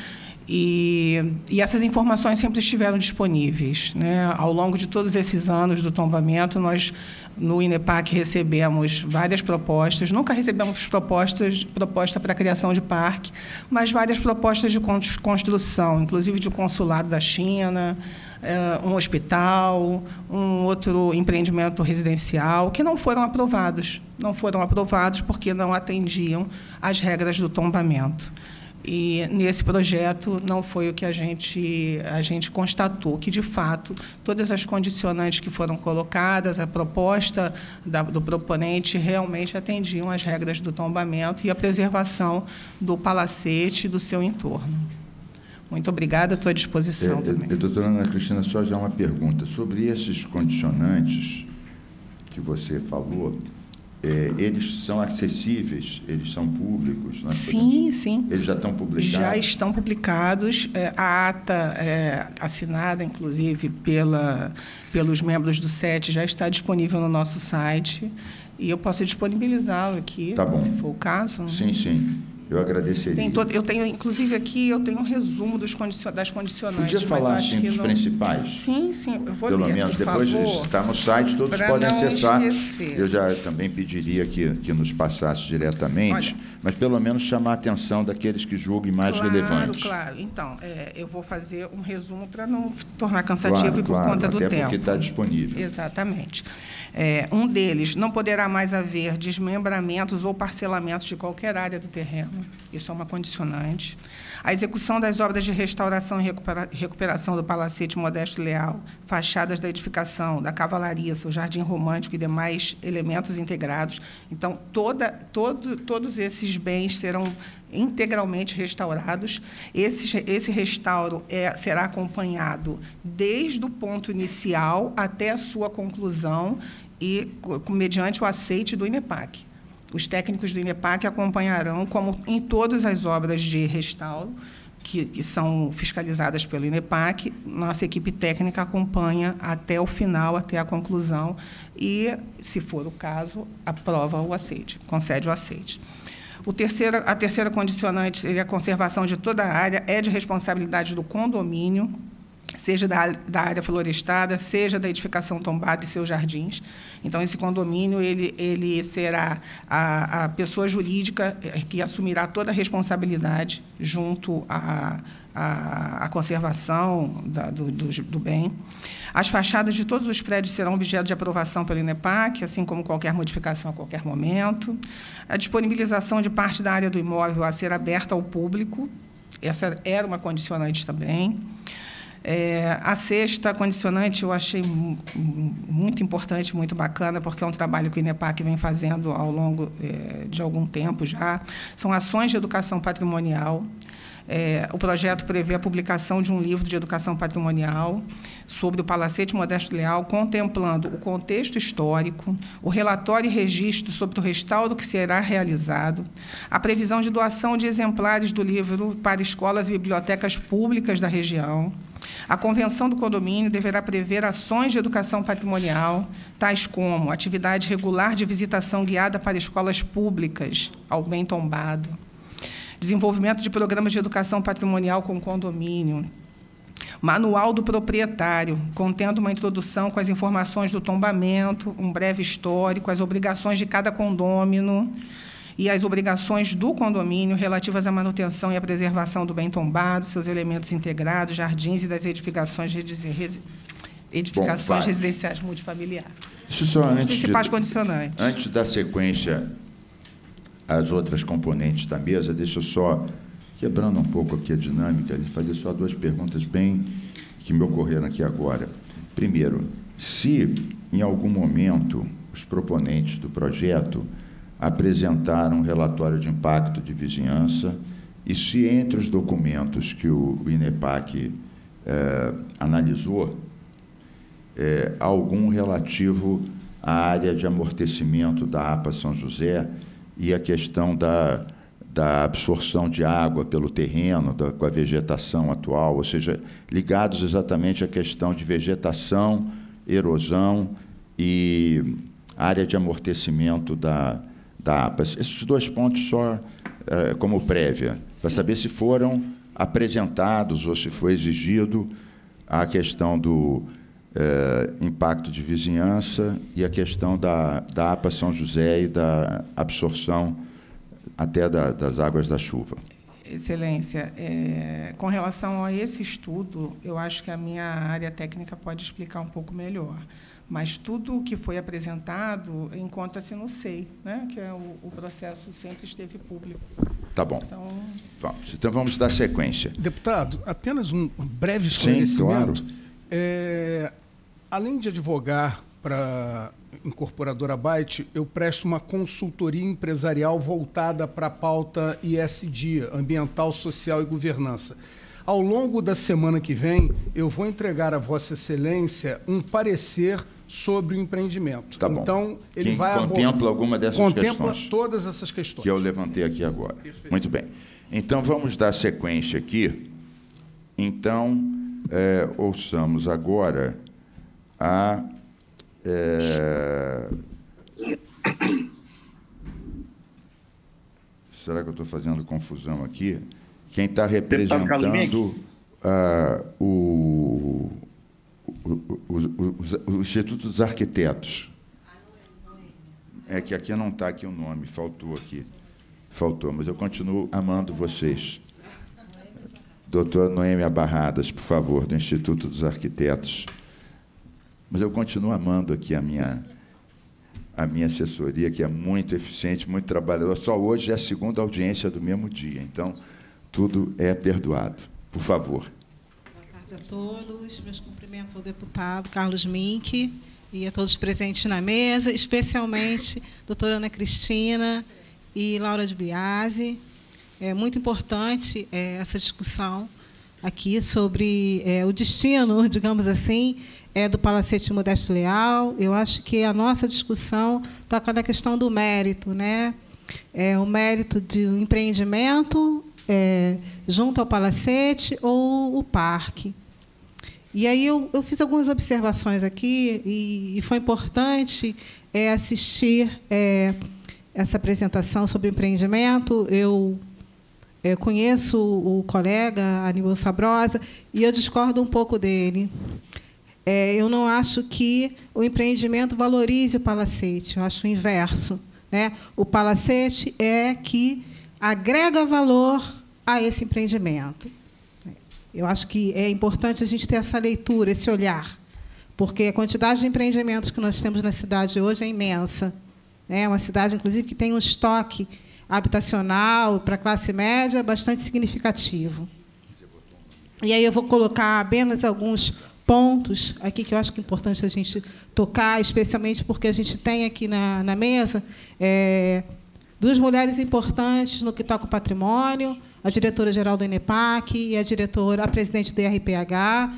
E, e essas informações sempre estiveram disponíveis, né? Ao longo de todos esses anos do tombamento, nós, no INEPAC, recebemos várias propostas. Nunca recebemos propostas proposta para a criação de parque, mas várias propostas de construção, inclusive de consulado da China, um hospital, um outro empreendimento residencial, que não foram aprovados. Não foram aprovados porque não atendiam às regras do tombamento. E, nesse projeto, não foi o que a gente, a gente constatou, que, de fato, todas as condicionantes que foram colocadas, a proposta da, do proponente, realmente atendiam às regras do tombamento e a preservação do palacete e do seu entorno. Muito obrigada, estou à disposição é, também. É, doutora Ana Cristina, só já uma pergunta. Sobre esses condicionantes que você falou, É, eles são acessíveis, eles são públicos? Nós sim, podemos... sim. Eles já estão publicados? Já estão publicados. É, a ata, é, assinada, inclusive, pela, pelos membros do S E T, já está disponível no nosso site. E eu posso disponibilizá-lo aqui, tá bom. Se for o caso. Sim, sim. Eu agradeceria. Tem todo, eu tenho, inclusive, aqui, eu tenho um resumo dos condicion, das condicionantes. Podia falar, assim, dos não... principais? Sim, sim. Eu vou Pelo ler, menos, por depois favor, está no site, todos podem acessar. Esquecer. Eu já também pediria que, que nos passasse diretamente, olha, mas pelo menos chamar a atenção daqueles que julguem mais claro, relevantes. Claro, claro. Então, é, eu vou fazer um resumo para não tornar cansativo claro, e por claro, conta do até tempo. Porque está disponível. Exatamente. É, um deles, não poderá mais haver desmembramentos ou parcelamentos de qualquer área do terreno. Isso é uma condicionante. A execução das obras de restauração e recupera, recuperação do Palacete Modesto Leal, fachadas da edificação, da cavalaria, seu jardim romântico e demais elementos integrados. Então, toda, todo, todos esses bens serão integralmente restaurados. Esse, esse restauro é, será acompanhado desde o ponto inicial até a sua conclusão e mediante o aceite do INEPAC. Os técnicos do INEPAC acompanharão, como em todas as obras de restauro, que, que são fiscalizadas pelo INEPAC, nossa equipe técnica acompanha até o final, até a conclusão, e, se for o caso, aprova o aceite, concede o aceite. O terceiro, a terceira condicionante seria a conservação de toda a área, é de responsabilidade do condomínio, seja da, da área florestada, seja da edificação tombada e seus jardins. Então, esse condomínio ele, ele será a, a pessoa jurídica que assumirá toda a responsabilidade junto à, à, à conservação da, do, do, do bem. As fachadas de todos os prédios serão objeto de aprovação pelo INEPAC, assim como qualquer modificação a qualquer momento. A disponibilização de parte da área do imóvel a ser aberta ao público, essa era uma condicionante também. É, a sexta condicionante eu achei muito importante, muito bacana, porque é um trabalho que o INEPAC vem fazendo ao longo é, de algum tempo já. São ações de educação patrimonial. É, o projeto prevê a publicação de um livro de educação patrimonial sobre o Palacete Modesto Leal, contemplando o contexto histórico, o relatório e registro sobre o restauro que será realizado, a previsão de doação de exemplares do livro para escolas e bibliotecas públicas da região. A convenção do condomínio deverá prever ações de educação patrimonial, tais como atividade regular de visitação guiada para escolas públicas ao bem tombado, desenvolvimento de programas de educação patrimonial com condomínio, manual do proprietário, contendo uma introdução com as informações do tombamento, um breve histórico, as obrigações de cada condômino e as obrigações do condomínio relativas à manutenção e à preservação do bem tombado, seus elementos integrados, jardins e das edificações, edificações Bom, residenciais multifamiliares. Isso só antes principais de, condicionantes. Antes da sequência as outras componentes da mesa, deixa eu só, quebrando um pouco aqui a dinâmica, fazer só duas perguntas bem que me ocorreram aqui agora. Primeiro, se em algum momento os proponentes do projeto apresentaram um relatório de impacto de vizinhança e se entre os documentos que o INEPAC eh, analisou, eh, algum relativo à área de amortecimento da APA São José e a questão da, da absorção de água pelo terreno, da, com a vegetação atual, ou seja, ligados exatamente à questão de vegetação, erosão e área de amortecimento da, da APA. Esses dois pontos só eh, como prévia, para saber se foram apresentados ou se foi exigido a questão do É, impacto de vizinhança e a questão da, da APA São José e da absorção até da, das águas da chuva. Excelência, é, com relação a esse estudo, eu acho que a minha área técnica pode explicar um pouco melhor. Mas tudo o que foi apresentado encontra-se no S E I, né? Que é o, o processo sempre esteve público. Tá bom. Então vamos, então vamos dar sequência. Deputado, apenas um breve esclarecimento. Sim, claro. É, além de advogar para a incorporadora Byte, eu presto uma consultoria empresarial voltada para a pauta E S G, Ambiental, Social e Governança. Ao longo da semana que vem, eu vou entregar a Vossa Excelência um parecer sobre o empreendimento. Tá bom. Então, ele que vai contempla abordar, alguma dessas contempla questões. todas essas questões. Que eu levantei aqui agora. Perfeito. Muito bem. Então, vamos dar sequência aqui. Então, é, ouçamos agora a... É... Será que eu estou fazendo confusão aqui? Quem está representando uh, o, o, o, o, o Instituto dos Arquitetos. É que aqui não está aqui o nome, faltou aqui. Faltou, mas eu continuo amando vocês. Doutora Noêmia Barradas, por favor, do Instituto dos Arquitetos. Mas eu continuo amando aqui a minha, a minha assessoria, que é muito eficiente, muito trabalhadora. Só hoje é a segunda audiência do mesmo dia, então tudo é perdoado. Por favor. Boa tarde a todos. Meus cumprimentos ao deputado Carlos Mink e a todos presentes na mesa, especialmente a doutora Ana Cristina e Laura de Biasi. É muito importante é, essa discussão, aqui sobre é, o destino, digamos assim, é, do Palacete Modesto Leal. Eu acho que a nossa discussão toca na questão do mérito, né? É, o mérito de um empreendimento é, junto ao Palacete ou o parque. E aí eu, eu fiz algumas observações aqui, e, e foi importante é, assistir é, essa apresentação sobre empreendimento. Eu, eu conheço o colega Aníbal Sabrosa e eu discordo um pouco dele. É, eu não acho que o empreendimento valorize o Palacete, eu acho o inverso, né? O Palacete é que agrega valor a esse empreendimento. Eu acho que é importante a gente ter essa leitura, esse olhar, porque a quantidade de empreendimentos que nós temos na cidade hoje é imensa. É uma cidade, inclusive, que tem um estoque habitacional para a classe média bastante significativo. E aí eu vou colocar apenas alguns pontos aqui que eu acho que é importante a gente tocar, especialmente porque a gente tem aqui na, na mesa é, duas mulheres importantes no que toca o patrimônio, a diretora-geral do ENEPAC e a diretora, a presidente do I R P H,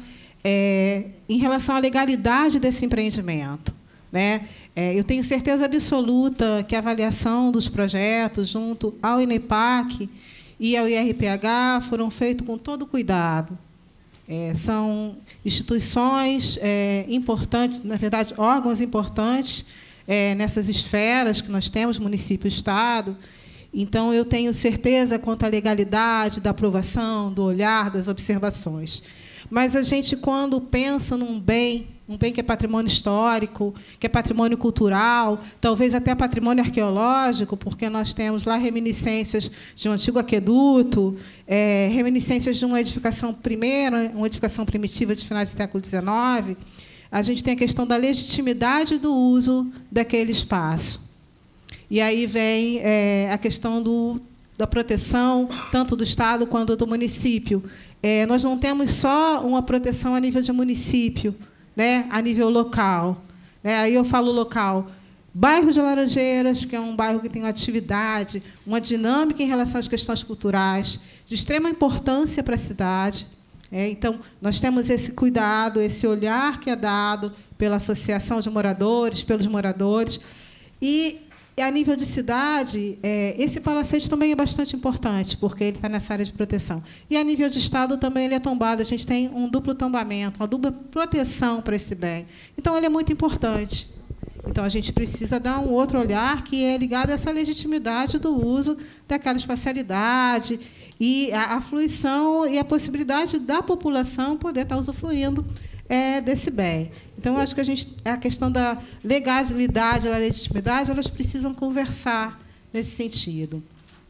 é, em relação à legalidade desse empreendimento, né? É, eu tenho certeza absoluta que a avaliação dos projetos junto ao ENEPAC e ao I R P H foram feitos com todo cuidado. É, são instituições é, importantes, na verdade, órgãos importantes é, nessas esferas que nós temos, município e Estado. Então, eu tenho certeza quanto à legalidade da aprovação, do olhar, das observações. Mas a gente, quando pensa num bem, um bem que é patrimônio histórico, que é patrimônio cultural, talvez até patrimônio arqueológico, porque nós temos lá reminiscências de um antigo aqueduto, é, reminiscências de uma edificação primeira, uma edificação primitiva de finais do século dezenove, a gente tem a questão da legitimidade do uso daquele espaço. E aí vem é, a questão do, da proteção, tanto do Estado quanto do município. É, nós não temos só uma proteção a nível de município, né, a nível local. Né? Aí eu falo local. Bairro de Laranjeiras, que é um bairro que tem uma atividade, uma dinâmica em relação às questões culturais, de extrema importância para a cidade. É, então, nós temos esse cuidado, esse olhar que é dado pela associação de moradores, pelos moradores. E, a nível de cidade, é, esse palacete também é bastante importante, porque ele está nessa área de proteção. E, a nível de Estado, também ele é tombado. A gente tem um duplo tombamento, uma dupla proteção para esse bem. Então, ele é muito importante. Então, a gente precisa dar um outro olhar que é ligado a essa legitimidade do uso daquela espacialidade e a, a fruição e a possibilidade da população poder estar usufruindo é, desse bem. Então, eu acho que a, gente, a questão da legalidade, da legitimidade, elas precisam conversar nesse sentido.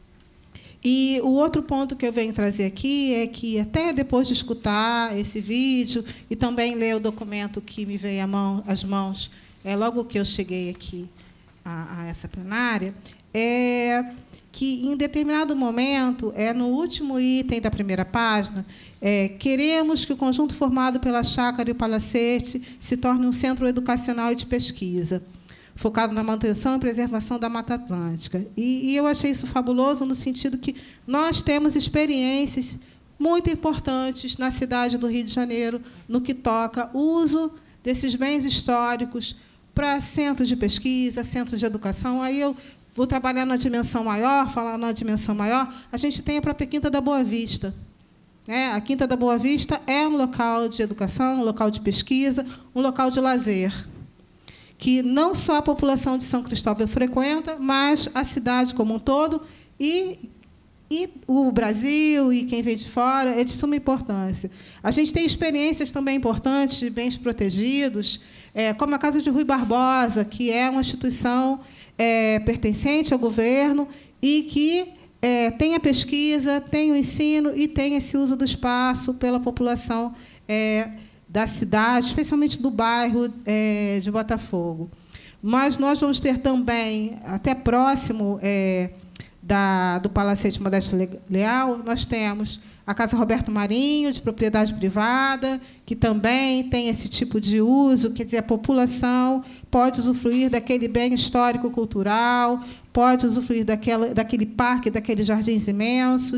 E o outro ponto que eu venho trazer aqui é que, até depois de escutar esse vídeo e também ler o documento que me veio à mão, às mãos, é, logo que eu cheguei aqui a, a essa plenária, é que, em determinado momento, é, no último item da primeira página, é, queremos que o conjunto formado pela Chácara e o Palacete se torne um centro educacional e de pesquisa, focado na manutenção e preservação da Mata Atlântica. E, e eu achei isso fabuloso no sentido que nós temos experiências muito importantes na cidade do Rio de Janeiro no que toca o uso desses bens históricos para centros de pesquisa, centros de educação. Aí eu vou trabalhar na dimensão maior, falar na dimensão maior. A gente tem a própria Quinta da Boa Vista. É, a Quinta da Boa Vista é um local de educação, um local de pesquisa, um local de lazer, que não só a população de São Cristóvão frequenta, mas a cidade como um todo, e, e o Brasil e quem vem de fora, é de suma importância. A gente tem experiências também importantes de bens protegidos, é, como a Casa de Rui Barbosa, que é uma instituição é, pertencente ao governo e que é, tem a pesquisa, tem o ensino e tem esse uso do espaço pela população é, da cidade, especialmente do bairro é, de Botafogo. Mas nós vamos ter também, até próximo é, da, do Palacete Modesto Leal, nós temos a Casa Roberto Marinho, de propriedade privada, que também tem esse tipo de uso, quer dizer, a população pode usufruir daquele bem histórico-cultural, pode usufruir daquela, daquele parque, daqueles jardins imensos.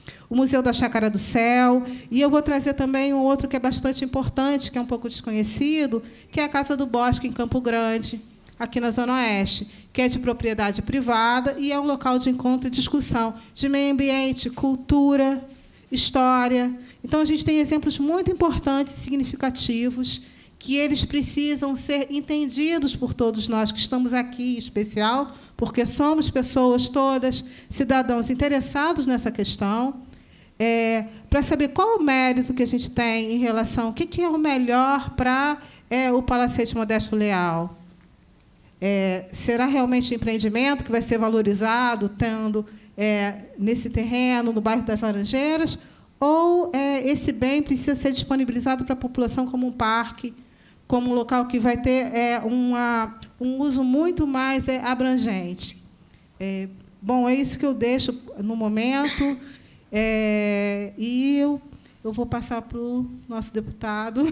o Museu da Chácara do Céu, e eu vou trazer também um outro que é bastante importante, que é um pouco desconhecido, que é a Casa do Bosque, em Campo Grande, aqui na Zona Oeste, que é de propriedade privada e é um local de encontro e discussão de meio ambiente, cultura, história. Então, a gente tem exemplos muito importantes e significativos que eles precisam ser entendidos por todos nós que estamos aqui, em especial, porque somos pessoas todas, cidadãos interessados nessa questão, é, para saber qual o mérito que a gente tem em relação, o que, que é o melhor para é, o Palacete Modesto Leal. É, será realmente um empreendimento que vai ser valorizado, tendo é, nesse terreno, no bairro das Laranjeiras, ou é, esse bem precisa ser disponibilizado para a população como um parque, como um local que vai ter é, uma, um uso muito mais é, abrangente? É, bom, é isso que eu deixo no momento, é, e eu, eu vou passar para o nosso deputado.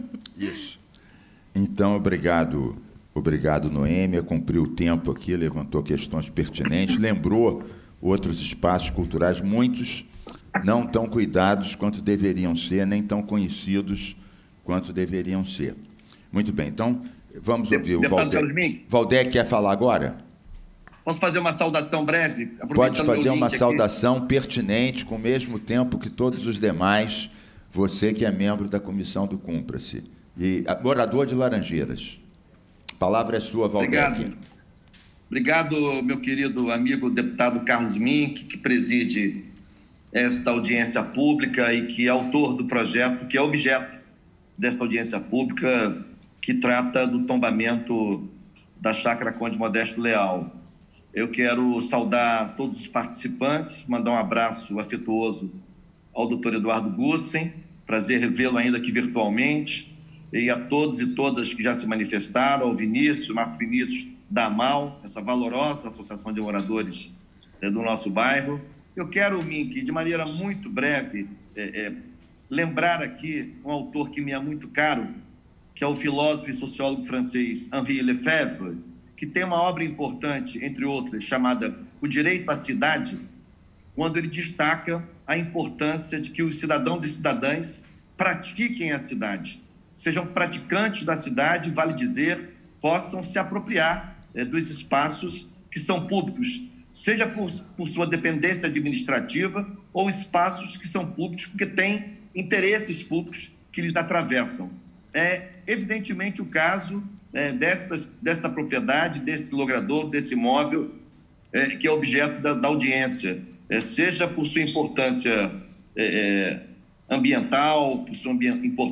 Isso. Então, obrigado, obrigado, Noêmia, cumpriu o tempo aqui, levantou questões pertinentes, lembrou outros espaços culturais, muitos não tão cuidados quanto deveriam ser, nem tão conhecidos quanto deveriam ser. Muito bem, então, vamos ouvir o Valdec. Valdec quer falar agora? Posso fazer uma saudação breve? Pode fazer uma saudação aqui pertinente, com o mesmo tempo que todos os demais, você que é membro da Comissão do Cumpra-se. E morador de Laranjeiras. A palavra é sua, Valdec. Obrigado. Obrigado, meu querido amigo deputado Carlos Mink, que preside esta audiência pública e que é autor do projeto, que é objeto desta audiência pública, que trata do tombamento da Chácara Conde Modesto Leal. Eu quero saudar todos os participantes, mandar um abraço afetuoso ao doutor Eduardo Gussen, prazer revê-lo ainda aqui virtualmente, e a todos e todas que já se manifestaram, ao Vinícius, Marco Vinícius da AMAL, essa valorosa associação de moradores é, do nosso bairro. Eu quero, Mink, de maneira muito breve, é, é, lembrar aqui um autor que me é muito caro, que é o filósofo e sociólogo francês Henri Lefebvre, que tem uma obra importante, entre outras, chamada O Direito à Cidade, quando ele destaca a importância de que os cidadãos e cidadãs pratiquem a cidade, sejam praticantes da cidade, vale dizer, possam se apropriar é, dos espaços que são públicos, seja por, por sua dependência administrativa ou espaços que são públicos porque têm interesses públicos que lhes atravessam. É evidentemente o caso é, dessas, dessa propriedade, desse logrador, desse imóvel, é, que é objeto da, da audiência, é, seja por sua importância é, ambiental, por sua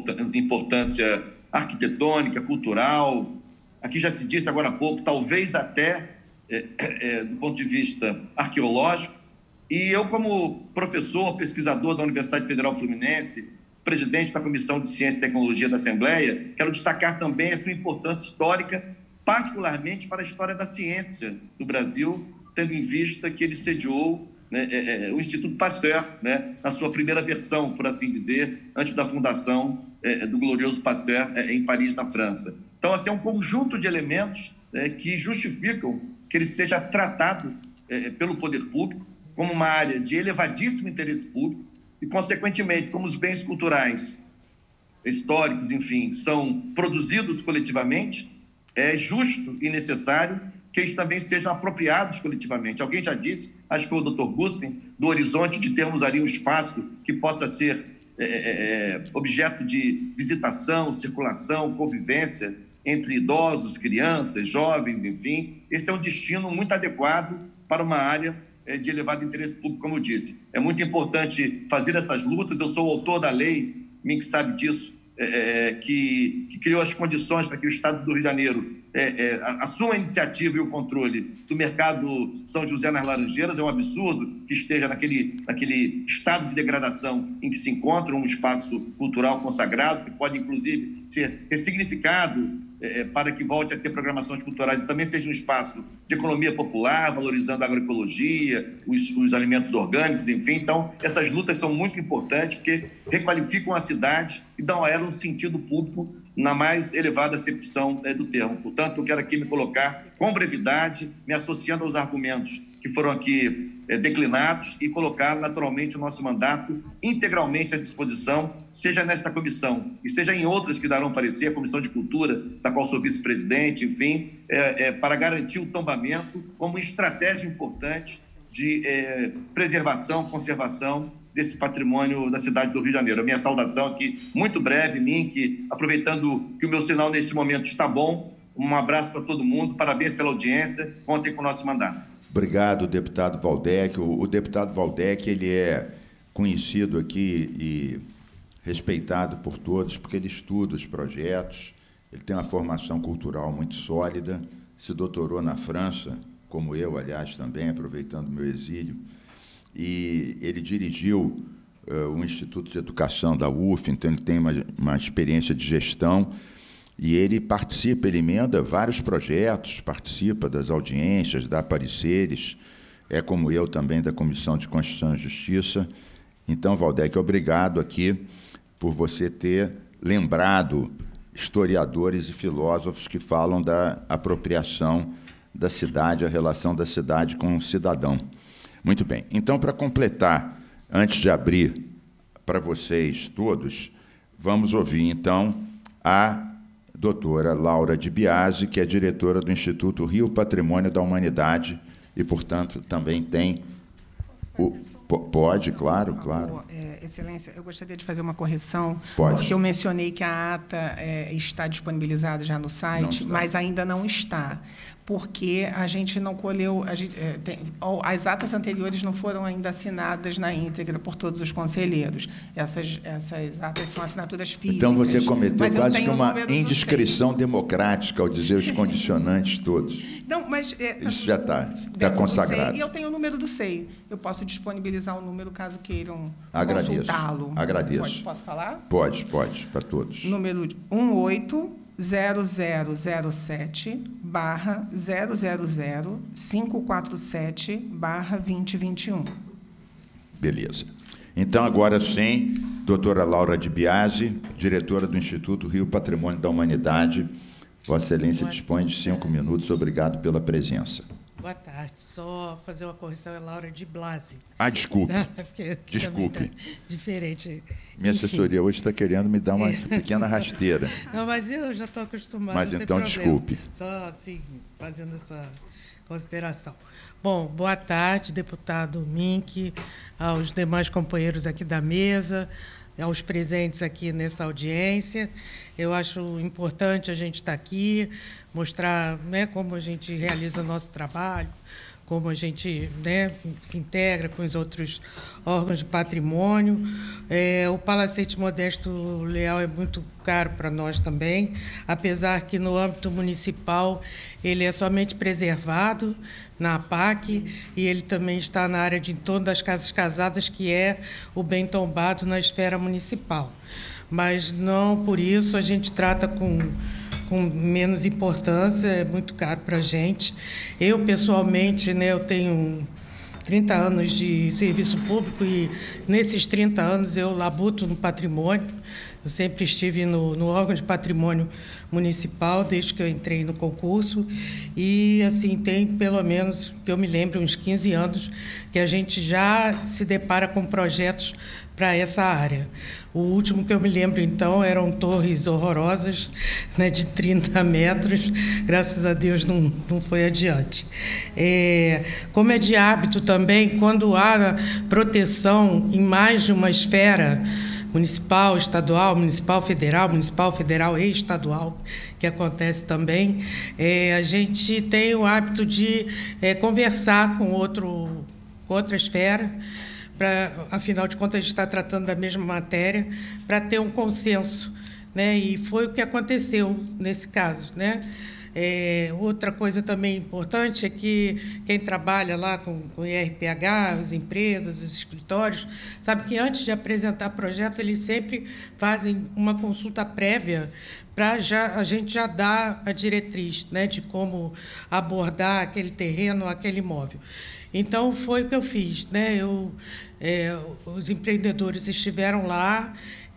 importância arquitetônica, cultural. Aqui já se disse agora há pouco, talvez até é, é, do ponto de vista arqueológico. E eu, como professor, pesquisador da Universidade Federal Fluminense, presidente da Comissão de Ciência e Tecnologia da Assembleia, quero destacar também a sua importância histórica, particularmente para a história da ciência do Brasil, tendo em vista que ele sediou né, é, é, o Instituto Pasteur, né, na sua primeira versão, por assim dizer, antes da fundação é, do glorioso Pasteur é, em Paris, na França. Então, assim, é um conjunto de elementos é, que justificam que ele seja tratado é, pelo poder público como uma área de elevadíssimo interesse público e, consequentemente, como os bens culturais, históricos, enfim, são produzidos coletivamente, é justo e necessário que eles também sejam apropriados coletivamente. Alguém já disse, acho que foi o doutor Gussen, do horizonte de termos ali um espaço que possa ser é, é, objeto de visitação, circulação, convivência entre idosos, crianças, jovens, enfim. Esse é um destino muito adequado para uma área de elevado interesse público, como eu disse. É muito importante fazer essas lutas. Eu sou o autor da lei, Mink sabe disso, é, que, que criou as condições para que o Estado do Rio de Janeiro é, é, assuma a iniciativa e o controle do mercado São José nas Laranjeiras. É um absurdo que esteja naquele, naquele estado de degradação em que se encontra um espaço cultural consagrado, que pode, inclusive, ser ressignificado É, para que volte a ter programações culturais e também seja um espaço de economia popular, valorizando a agroecologia, os, os alimentos orgânicos, enfim. Então, essas lutas são muito importantes porque requalificam a cidade e dão a ela um sentido público na mais elevada acepção é, do termo. Portanto, eu quero aqui me colocar com brevidade, me associando aos argumentos que que foram aqui é, declinados e colocar naturalmente o nosso mandato integralmente à disposição, seja nesta comissão e seja em outras que darão parecer, a Comissão de Cultura, da qual sou vice-presidente, enfim, é, é, para garantir o tombamento como estratégia importante de é, preservação, conservação desse patrimônio da cidade do Rio de Janeiro. A minha saudação aqui, muito breve, Mink, aproveitando que o meu sinal nesse momento está bom, um abraço para todo mundo, parabéns pela audiência, contem com o nosso mandato. Obrigado, deputado Valdec. O, o deputado Valdec, ele é conhecido aqui e respeitado por todos, porque ele estuda os projetos, ele tem uma formação cultural muito sólida, se doutorou na França, como eu, aliás, também, aproveitando o meu exílio, e ele dirigiu uh, o Instituto de Educação da U F, então ele tem uma, uma experiência de gestão, e ele participa, ele emenda vários projetos, participa das audiências, dá pareceres, é como eu também da Comissão de Constituição e Justiça. Então, Valdec, obrigado aqui por você ter lembrado historiadores e filósofos que falam da apropriação da cidade, a relação da cidade com o cidadão. Muito bem. Então, para completar, antes de abrir para vocês todos, vamos ouvir, então, a doutora Laura de Biasi, que é diretora do Instituto Rio Patrimônio da Humanidade e, portanto, também tem o... Pode, claro, claro. É, Excelência, eu gostaria de fazer uma correção, Pode. Porque eu mencionei que a ata é, está disponibilizada já no site, mas ainda não está, porque a gente não colheu, a gente, é, tem, as atas anteriores não foram ainda assinadas na íntegra por todos os conselheiros. Essas, essas atas são assinaturas físicas. Então, você cometeu quase que uma um indiscrição democrática ao dizer os condicionantes todos. Não, mas, é, isso já está tá consagrado. E eu tenho o número do S E I. Eu posso disponibilizar o número caso queiram Agradeço. consultá-lo. Agradeço. Pode, posso falar? Pode, pode, para todos. Número um oito zero zero zero sete barra zero zero zero cinco quatro sete barra dois zero dois um. Beleza. Então, agora sim, doutora Laura de Biasi, diretora do Instituto Rio Patrimônio da Humanidade. Vossa Excelência dispõe de cinco minutos. Obrigado pela presença. Boa tarde. Só fazer uma correção, é Laura de Blasi. Ah, desculpe. Desculpe. Tá diferente. Minha Enfim. assessoria hoje está querendo me dar uma pequena rasteira. Não, mas eu já estou acostumada. Mas não tem então, problema. desculpe. Só assim, fazendo essa consideração. Bom, boa tarde, deputado Mink, aos demais companheiros aqui da mesa, aos presentes aqui nessa audiência. Eu acho importante a gente estar aqui, mostrar, né, como a gente realiza o nosso trabalho, como a gente, né, se integra com os outros órgãos de patrimônio. É, o Palacete Modesto Leal é muito caro para nós também, apesar que, no âmbito municipal, ele é somente preservado na A P A C e ele também está na área de entorno das casas casadas, que é o bem tombado na esfera municipal. Mas, não por isso, a gente trata com... com menos importância, é muito caro para a gente. Eu, pessoalmente, né, eu tenho trinta anos de serviço público e, nesses trinta anos, eu labuto no patrimônio. Eu sempre estive no, no órgão de patrimônio municipal, desde que eu entrei no concurso. E, assim, tem, pelo menos, que eu me lembro, uns quinze anos, que a gente já se depara com projetos para essa área. O último que eu me lembro, então, eram torres horrorosas, né, de trinta metros. Graças a Deus não, não foi adiante. É, como é de hábito também, quando há proteção em mais de uma esfera, municipal, estadual, municipal, federal, municipal, federal e estadual, que acontece também, é, a gente tem o hábito de é, conversar com outro, outra esfera, pra, afinal de contas, a gente está tratando da mesma matéria, para ter um consenso, né? E foi o que aconteceu nesse caso, né? É, outra coisa também importante é que quem trabalha lá com o I R P H, as empresas, os escritórios, sabe que antes de apresentar projeto, eles sempre fazem uma consulta prévia para já, a gente já dar a diretriz, né, de como abordar aquele terreno, aquele imóvel. Então, foi o que eu fiz, né? Eu, é, os empreendedores estiveram lá,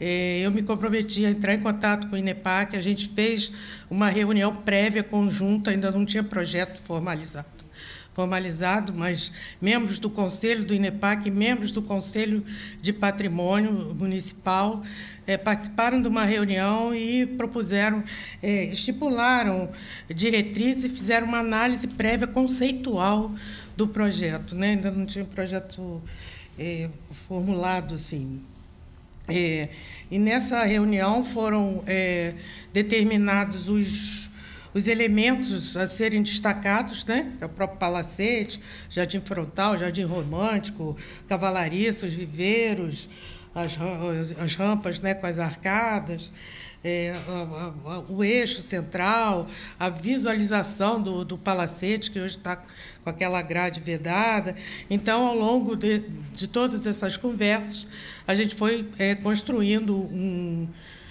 eu me comprometi a entrar em contato com o INEPAC, a gente fez uma reunião prévia conjunta, ainda não tinha projeto formalizado. formalizado, mas membros do Conselho do INEPAC e membros do Conselho de Patrimônio Municipal é, participaram de uma reunião e propuseram, é, estipularam diretrizes e fizeram uma análise prévia conceitual do projeto, né? Ainda não tinha um projeto é, formulado assim. É, e nessa reunião foram é, determinados os, os elementos a serem destacados, né? É o próprio palacete, jardim frontal, jardim romântico, cavalariça, os viveiros, as, as rampas, né, com as arcadas, é, a, a, o eixo central, a visualização do, do palacete, que hoje está com aquela grade vedada. Então, ao longo de, de todas essas conversas, a gente foi é, construindo um,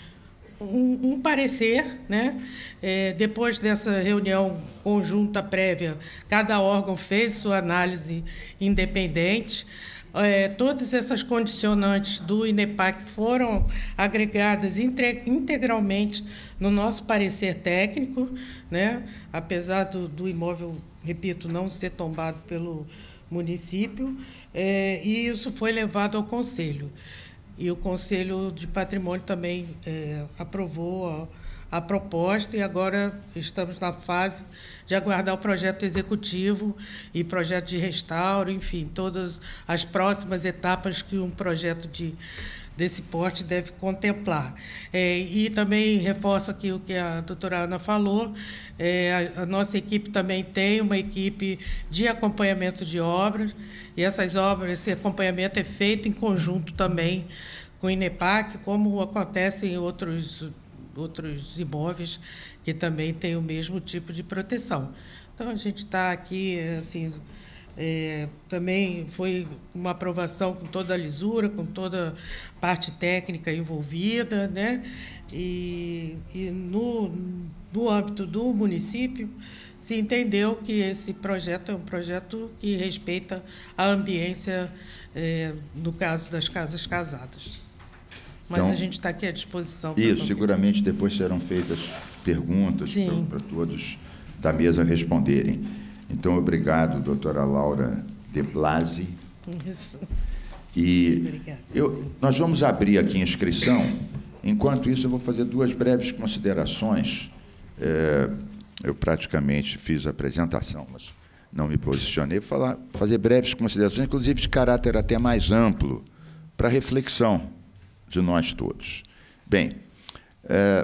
um, um parecer, né? É, depois dessa reunião conjunta prévia, cada órgão fez sua análise independente. É, todas essas condicionantes do INEPAC foram agregadas entre, integralmente no nosso parecer técnico, né? Apesar do, do imóvel, repito, não ser tombado pelo município, é, e isso foi levado ao Conselho. E o Conselho de Patrimônio também é, aprovou a, a proposta, e agora estamos na fase de aguardar o projeto executivo e projeto de restauro, enfim, todas as próximas etapas que um projeto de, desse porte deve contemplar. É, e também reforço aqui o que a doutora Ana falou, é, a, a nossa equipe também tem uma equipe de acompanhamento de obras, e essas obras, esse acompanhamento é feito em conjunto também com o INEPAC, como acontece em outros, outros imóveis que também têm o mesmo tipo de proteção. Então, a gente está aqui, assim, é, também foi uma aprovação com toda a lisura, com toda a parte técnica envolvida, né? E, e no, no âmbito do município, se entendeu que esse projeto é um projeto que respeita a ambiência, é, no caso das casas casadas. Mas então, a gente está aqui à disposição. Isso, seguramente depois serão feitas perguntas para todos da mesa responderem. Então, obrigado, doutora Laura de Blasi. Isso. E eu, nós vamos abrir aqui a inscrição. Enquanto isso, eu vou fazer duas breves considerações. É, eu praticamente fiz a apresentação, mas não me posicionei. Vou falar, fazer breves considerações, inclusive de caráter até mais amplo, para reflexão de nós todos. Bem, é,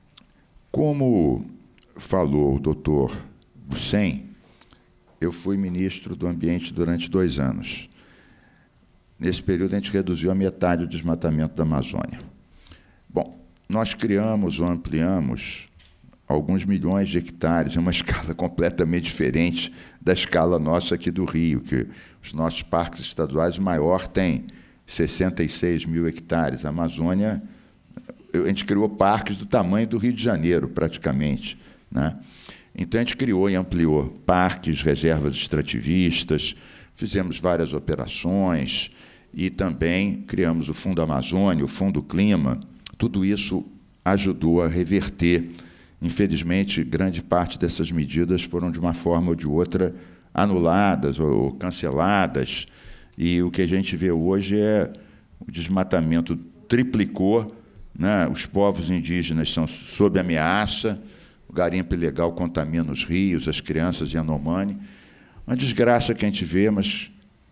como falou o doutor Bucem, eu fui ministro do Ambiente durante dois anos. Nesse período, a gente reduziu a metade o desmatamento da Amazônia. Bom, nós criamos ou ampliamos alguns milhões de hectares, em uma escala completamente diferente da escala nossa aqui do Rio, que os nossos parques estaduais, o maior tem sessenta e seis mil hectares. A Amazônia, a gente criou parques do tamanho do Rio de Janeiro, praticamente, né? Então, a gente criou e ampliou parques, reservas extrativistas, fizemos várias operações e também criamos o Fundo Amazônia, o Fundo Clima. Tudo isso ajudou a reverter. Infelizmente, grande parte dessas medidas foram, de uma forma ou de outra, anuladas ou canceladas. E o que a gente vê hoje é o desmatamento triplicou, né? Os povos indígenas são sob ameaça, o garimpo ilegal contamina os rios, as crianças Yanomami. Uma desgraça que a gente vê, mas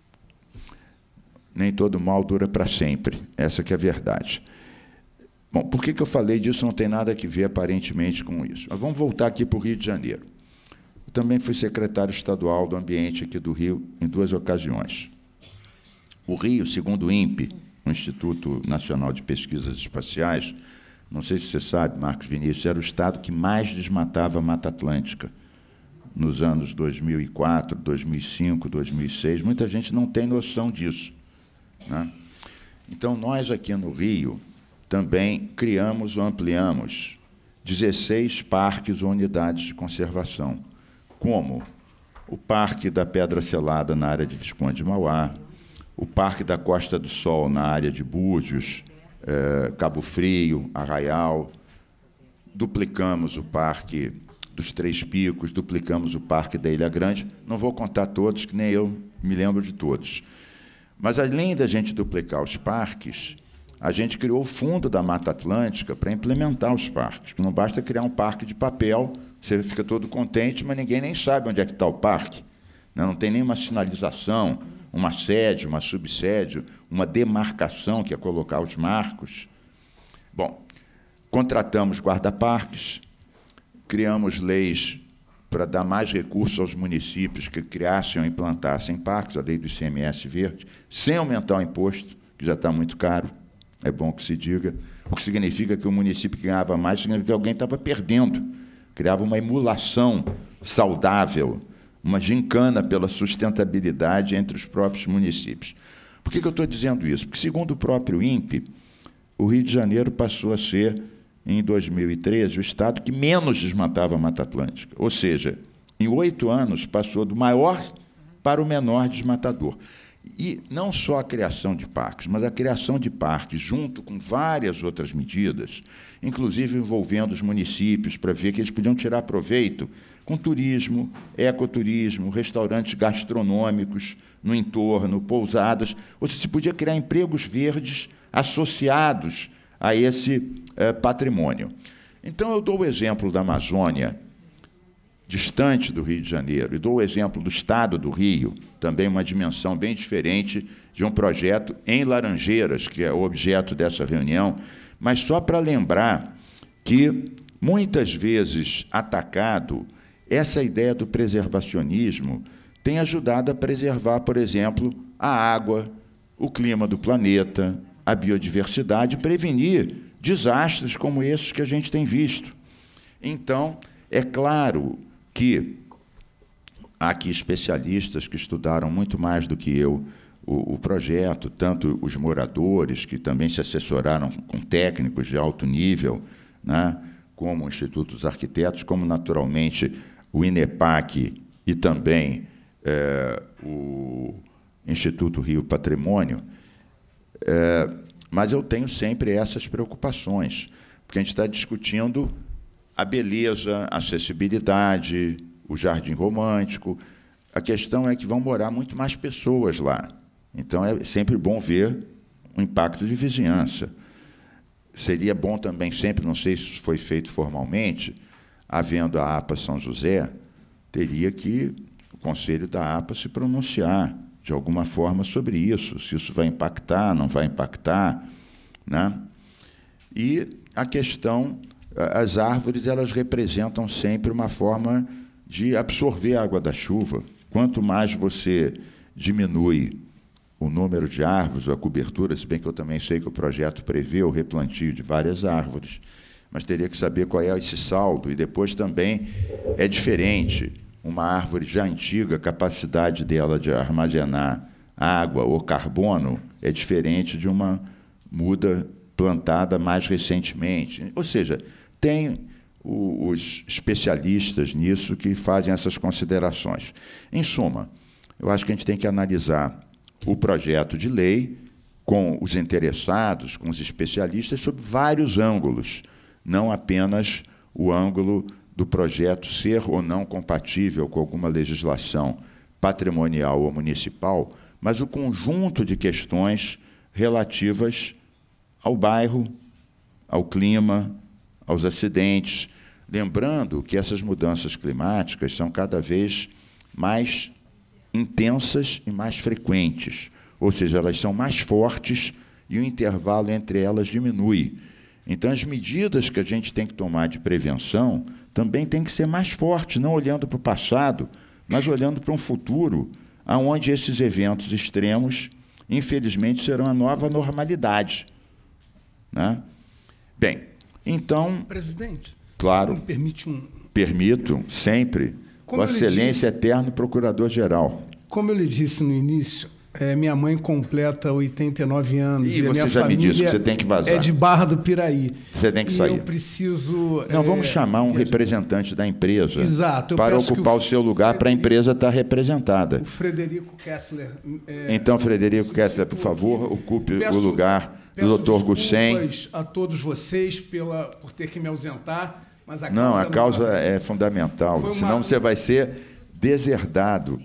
nem todo mal dura para sempre. Essa que é a verdade. Bom, por que que eu falei disso? Não tem nada a ver, aparentemente, com isso. Mas vamos voltar aqui para o Rio de Janeiro. Eu também fui secretário estadual do Ambiente aqui do Rio em duas ocasiões. O Rio, segundo o INPE, o Instituto Nacional de Pesquisas Espaciais, não sei se você sabe, Marcos Vinícius, era o estado que mais desmatava a Mata Atlântica nos anos dois mil e quatro, dois mil e cinco, dois mil e seis. Muita gente não tem noção disso, né? Então, nós aqui no Rio também criamos ou ampliamos dezesseis parques ou unidades de conservação, como o Parque da Pedra Selada, na área de Visconde de Mauá, o Parque da Costa do Sol, na área de Búzios, eh, Cabo Frio, Arraial. Duplicamos o Parque dos Três Picos, duplicamos o Parque da Ilha Grande. Não vou contar todos, que nem eu me lembro de todos. Mas, além da gente duplicar os parques, a gente criou o Fundo da Mata Atlântica para implementar os parques. Não basta criar um parque de papel, você fica todo contente, mas ninguém nem sabe onde é que está o parque. Não tem nenhuma sinalização, uma sede, uma subsede, uma demarcação, que é colocar os marcos. Bom, contratamos guarda-parques, criamos leis para dar mais recursos aos municípios que criassem ou implantassem parques, a lei do I C M S verde, sem aumentar o imposto, que já está muito caro, é bom que se diga, o que significa que o município que ganhava mais significa que alguém estava perdendo, criava uma emulação saudável, uma gincana pela sustentabilidade entre os próprios municípios. Por que que eu estou dizendo isso? Porque, segundo o próprio INPE, o Rio de Janeiro passou a ser, em dois mil e treze, o estado que menos desmatava a Mata Atlântica. Ou seja, em oito anos, passou do maior para o menor desmatador. E não só a criação de parques, mas a criação de parques, junto com várias outras medidas, inclusive envolvendo os municípios, para ver que eles podiam tirar proveito com turismo, ecoturismo, restaurantes gastronômicos no entorno, pousadas, ou se podia criar empregos verdes associados a esse eh, patrimônio. Então, eu dou o exemplo da Amazônia, distante do Rio de Janeiro, e dou o exemplo do Estado do Rio, também uma dimensão bem diferente de um projeto em Laranjeiras, que é o objeto dessa reunião, mas só para lembrar que, muitas vezes atacado, essa ideia do preservacionismo tem ajudado a preservar, por exemplo, a água, o clima do planeta, a biodiversidade, prevenir desastres como esses que a gente tem visto. Então, é claro que há aqui especialistas que estudaram muito mais do que eu o, o projeto, tanto os moradores, que também se assessoraram com técnicos de alto nível, né, como o Instituto dos Arquitetos, como, naturalmente, o INEPAC e também é, o Instituto Rio Patrimônio. É, mas eu tenho sempre essas preocupações, porque a gente está discutindo a beleza, a acessibilidade, o jardim romântico. A questão é que vão morar muito mais pessoas lá. Então, é sempre bom ver o impacto de vizinhança. Seria bom também sempre, não sei se isso foi feito formalmente, havendo a APA São José, teria que o Conselho da APA se pronunciar de alguma forma sobre isso, se isso vai impactar, não vai impactar, né? E a questão, as árvores, elas representam sempre uma forma de absorver a água da chuva. Quanto mais você diminui o número de árvores, a cobertura, se bem que eu também sei que o projeto prevê o replantio de várias árvores, mas teria que saber qual é esse saldo, e depois também é diferente. Uma árvore já antiga, a capacidade dela de armazenar água ou carbono é diferente de uma muda plantada mais recentemente. Ou seja, tem os especialistas nisso que fazem essas considerações. Em suma, eu acho que a gente tem que analisar o projeto de lei com os interessados, com os especialistas, sob vários ângulos, não apenas o ângulo do projeto ser ou não compatível com alguma legislação patrimonial ou municipal, mas o conjunto de questões relativas ao bairro, ao clima, aos acidentes. Lembrando que essas mudanças climáticas são cada vez mais intensas e mais frequentes, ou seja, elas são mais fortes e o intervalo entre elas diminui. Então, as medidas que a gente tem que tomar de prevenção também tem que ser mais forte, não olhando para o passado, mas olhando para um futuro, onde esses eventos extremos, infelizmente, serão a nova normalidade, né? Bem, então... Presidente, claro, me permite um... Permito, sempre. Vossa Excelência Eterno Procurador-Geral. Como eu lhe disse no início, é, minha mãe completa oitenta e nove anos. E, e você a minha já me disse que você tem que vazar. É de Barra do Piraí. Você tem que e sair. eu preciso... Não, é, vamos chamar um representante da empresa. Exato. Para ocupar o, o seu lugar, para a empresa estar representada. O Frederico Kessler. É, então, Frederico Kessler, por favor, ocupe peço, o lugar do doutor Gussem. A todos vocês pela, por ter que me ausentar. Mas a não, a causa causa é fundamental, Foi uma- senão você vai ser deserdado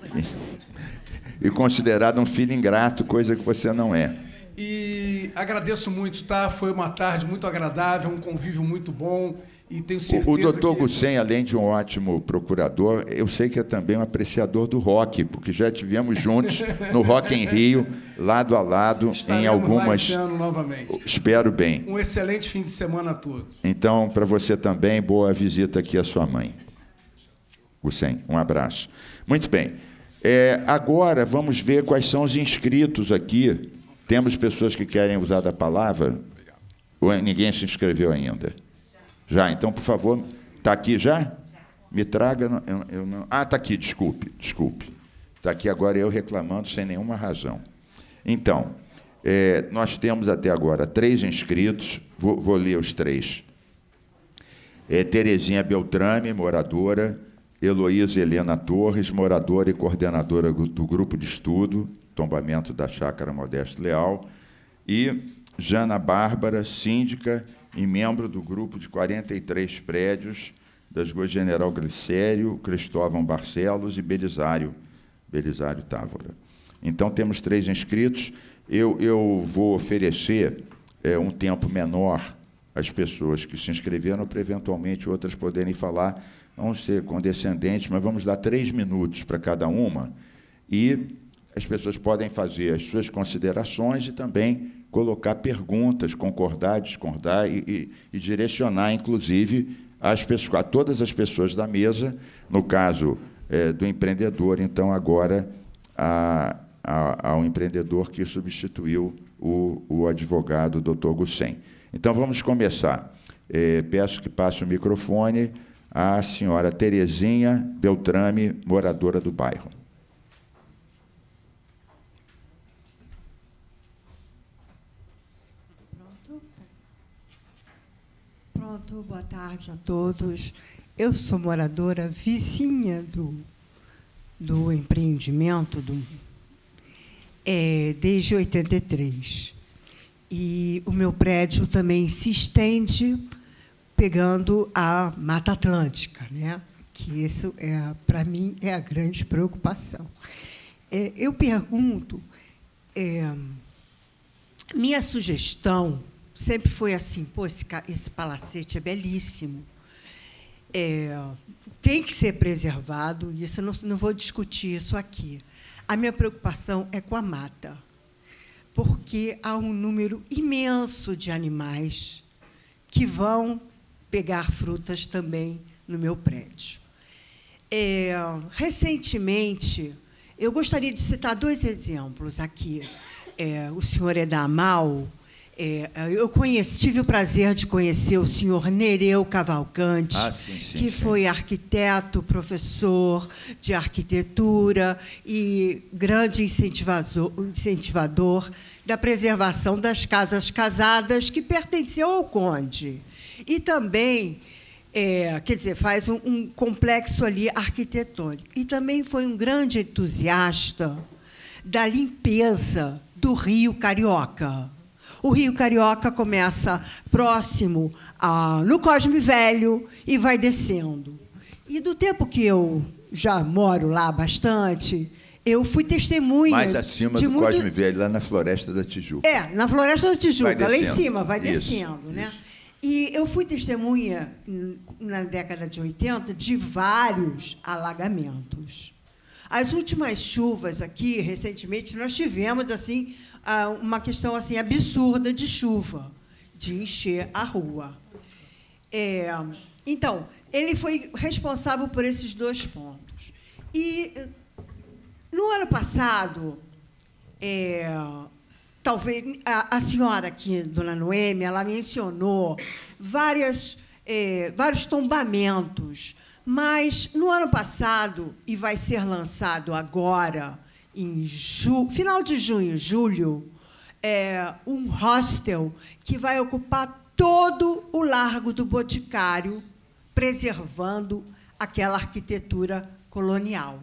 e, e considerado um filho ingrato, coisa que você não é. E agradeço muito, tá? Foi uma tarde muito agradável, um convívio muito bom e tenho certeza O, o doutor que... Gussem, além de um ótimo procurador, eu sei que é também um apreciador do rock, porque já estivemos juntos no Rock em Rio, lado a lado, Estaremos em algumas... lá esse ano novamente. Espero bem. Um excelente fim de semana a todos. Então, para você também, boa visita aqui à sua mãe. Gussem, um abraço. Muito bem. É, agora, vamos ver quais são os inscritos aqui. Temos pessoas que querem usar da palavra? Ou ninguém se inscreveu ainda? Já, então, por favor, está aqui já? Me traga. Eu, eu não... Ah, está aqui, desculpe, desculpe. Está aqui agora eu reclamando sem nenhuma razão. Então, é, nós temos até agora três inscritos, vou, vou ler os três. É, Terezinha Beltrame, moradora, Heloísa Helena Torres, moradora e coordenadora do grupo de estudo, tombamento da Chácara Modesto Leal, e Jana Bárbara, síndica e membro do grupo de quarenta e três prédios das ruas General Glicério, Cristóvão Barcelos e Belisário, Belisário Távora. Então, temos três inscritos. Eu, eu vou oferecer é, um tempo menor às pessoas que se inscreveram, para eventualmente outras poderem falar. Vamos ser condescendentes, mas vamos dar três minutos para cada uma, e as pessoas podem fazer as suas considerações e também colocar perguntas, concordar, discordar e, e, e direcionar, inclusive, as pessoas, a todas as pessoas da mesa, no caso é, do empreendedor, então, agora, a, a, ao empreendedor que substituiu o, o advogado doutor Gussem. Então, vamos começar. É, peço que passe o microfone à senhora Terezinha Beltrame, moradora do bairro. Pronto, boa tarde a todos. Eu sou moradora vizinha do, do empreendimento do, é, desde oitenta e três. E o meu prédio também se estende pegando a Mata Atlântica, né? Que isso, é, para mim, é a grande preocupação. É, eu pergunto, é, minha sugestão sempre foi assim, pô, esse, esse palacete é belíssimo, é, tem que ser preservado, isso eu não, não vou discutir isso aqui. A minha preocupação é com a mata, porque há um número imenso de animais que vão pegar frutas também no meu prédio. É, recentemente, eu gostaria de citar dois exemplos aqui. É, o senhor Edamal, é, eu conheci, tive o prazer de conhecer o senhor Nereu Cavalcante, ah, sim, sim, que sim. foi arquiteto, professor de arquitetura e grande incentivador, incentivador da preservação das casas casadas que pertenciam ao conde. E também, é, quer dizer, faz um, um complexo ali arquitetônico. E também foi um grande entusiasta da limpeza do Rio Carioca. O Rio Carioca começa próximo a, no Cosme Velho e vai descendo. E do tempo que eu já moro lá bastante, eu fui testemunha... Mais acima de do muito... Cosme Velho, lá na Floresta da Tijuca. É, na Floresta da Tijuca, Vai lá em descendo. cima, vai Isso, descendo. Né? isso. E eu fui testemunha, na década de oitenta, de vários alagamentos. As últimas chuvas aqui, recentemente, nós tivemos assim uma questão assim absurda de chuva, de encher a rua. É, então, ele foi responsável por esses dois pontos. E, no ano passado, é, talvez a, a senhora aqui, dona Noêmia, ela mencionou várias, é, vários tombamentos, mas no ano passado, e vai ser lançado agora, em ju, final de junho, julho, é, um hostel que vai ocupar todo o Largo do Boticário, preservando aquela arquitetura colonial.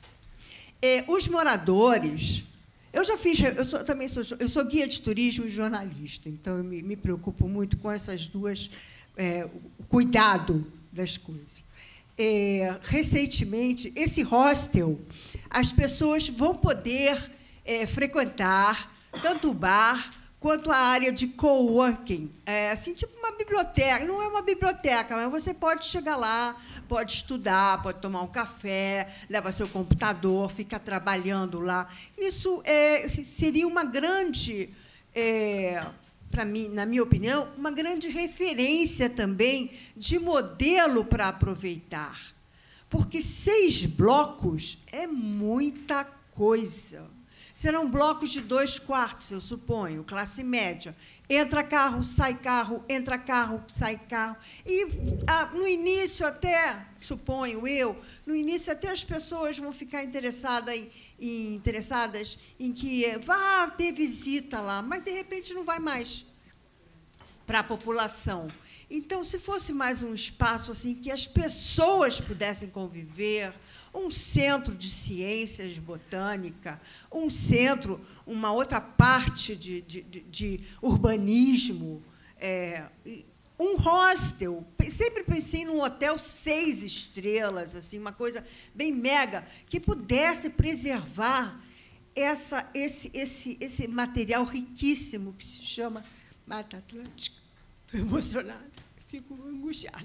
É, os moradores... Eu já fiz, eu sou, também sou, eu sou guia de turismo e jornalista, então eu me, me preocupo muito com essas duas é, o cuidado das coisas. É, recentemente, esse hostel, as pessoas vão poder é, frequentar tanto o bar quanto a área de coworking, é, assim, tipo uma biblioteca. Não é uma biblioteca, mas você pode chegar lá, pode estudar, pode tomar um café, leva seu computador, fica trabalhando lá. Isso é, seria uma grande, é, para mim, na minha opinião, uma grande referência também de modelo para aproveitar. Porque seis blocos é muita coisa. Serão blocos de dois quartos, eu suponho, classe média. Entra carro, sai carro, entra carro, sai carro. E, ah, no início até, suponho eu, no início até as pessoas vão ficar interessadas em, em, interessadas em que vá ter visita lá, mas, de repente, não vai mais para a população. Então, se fosse mais um espaço assim que as pessoas pudessem conviver, um centro de ciências botânica, um centro, uma outra parte de, de, de, de urbanismo, é, um hostel. Sempre pensei num hotel seis estrelas, assim, uma coisa bem mega, que pudesse preservar essa, esse, esse, esse material riquíssimo que se chama Mata Atlântica. Estou emocionada, fico angustiada.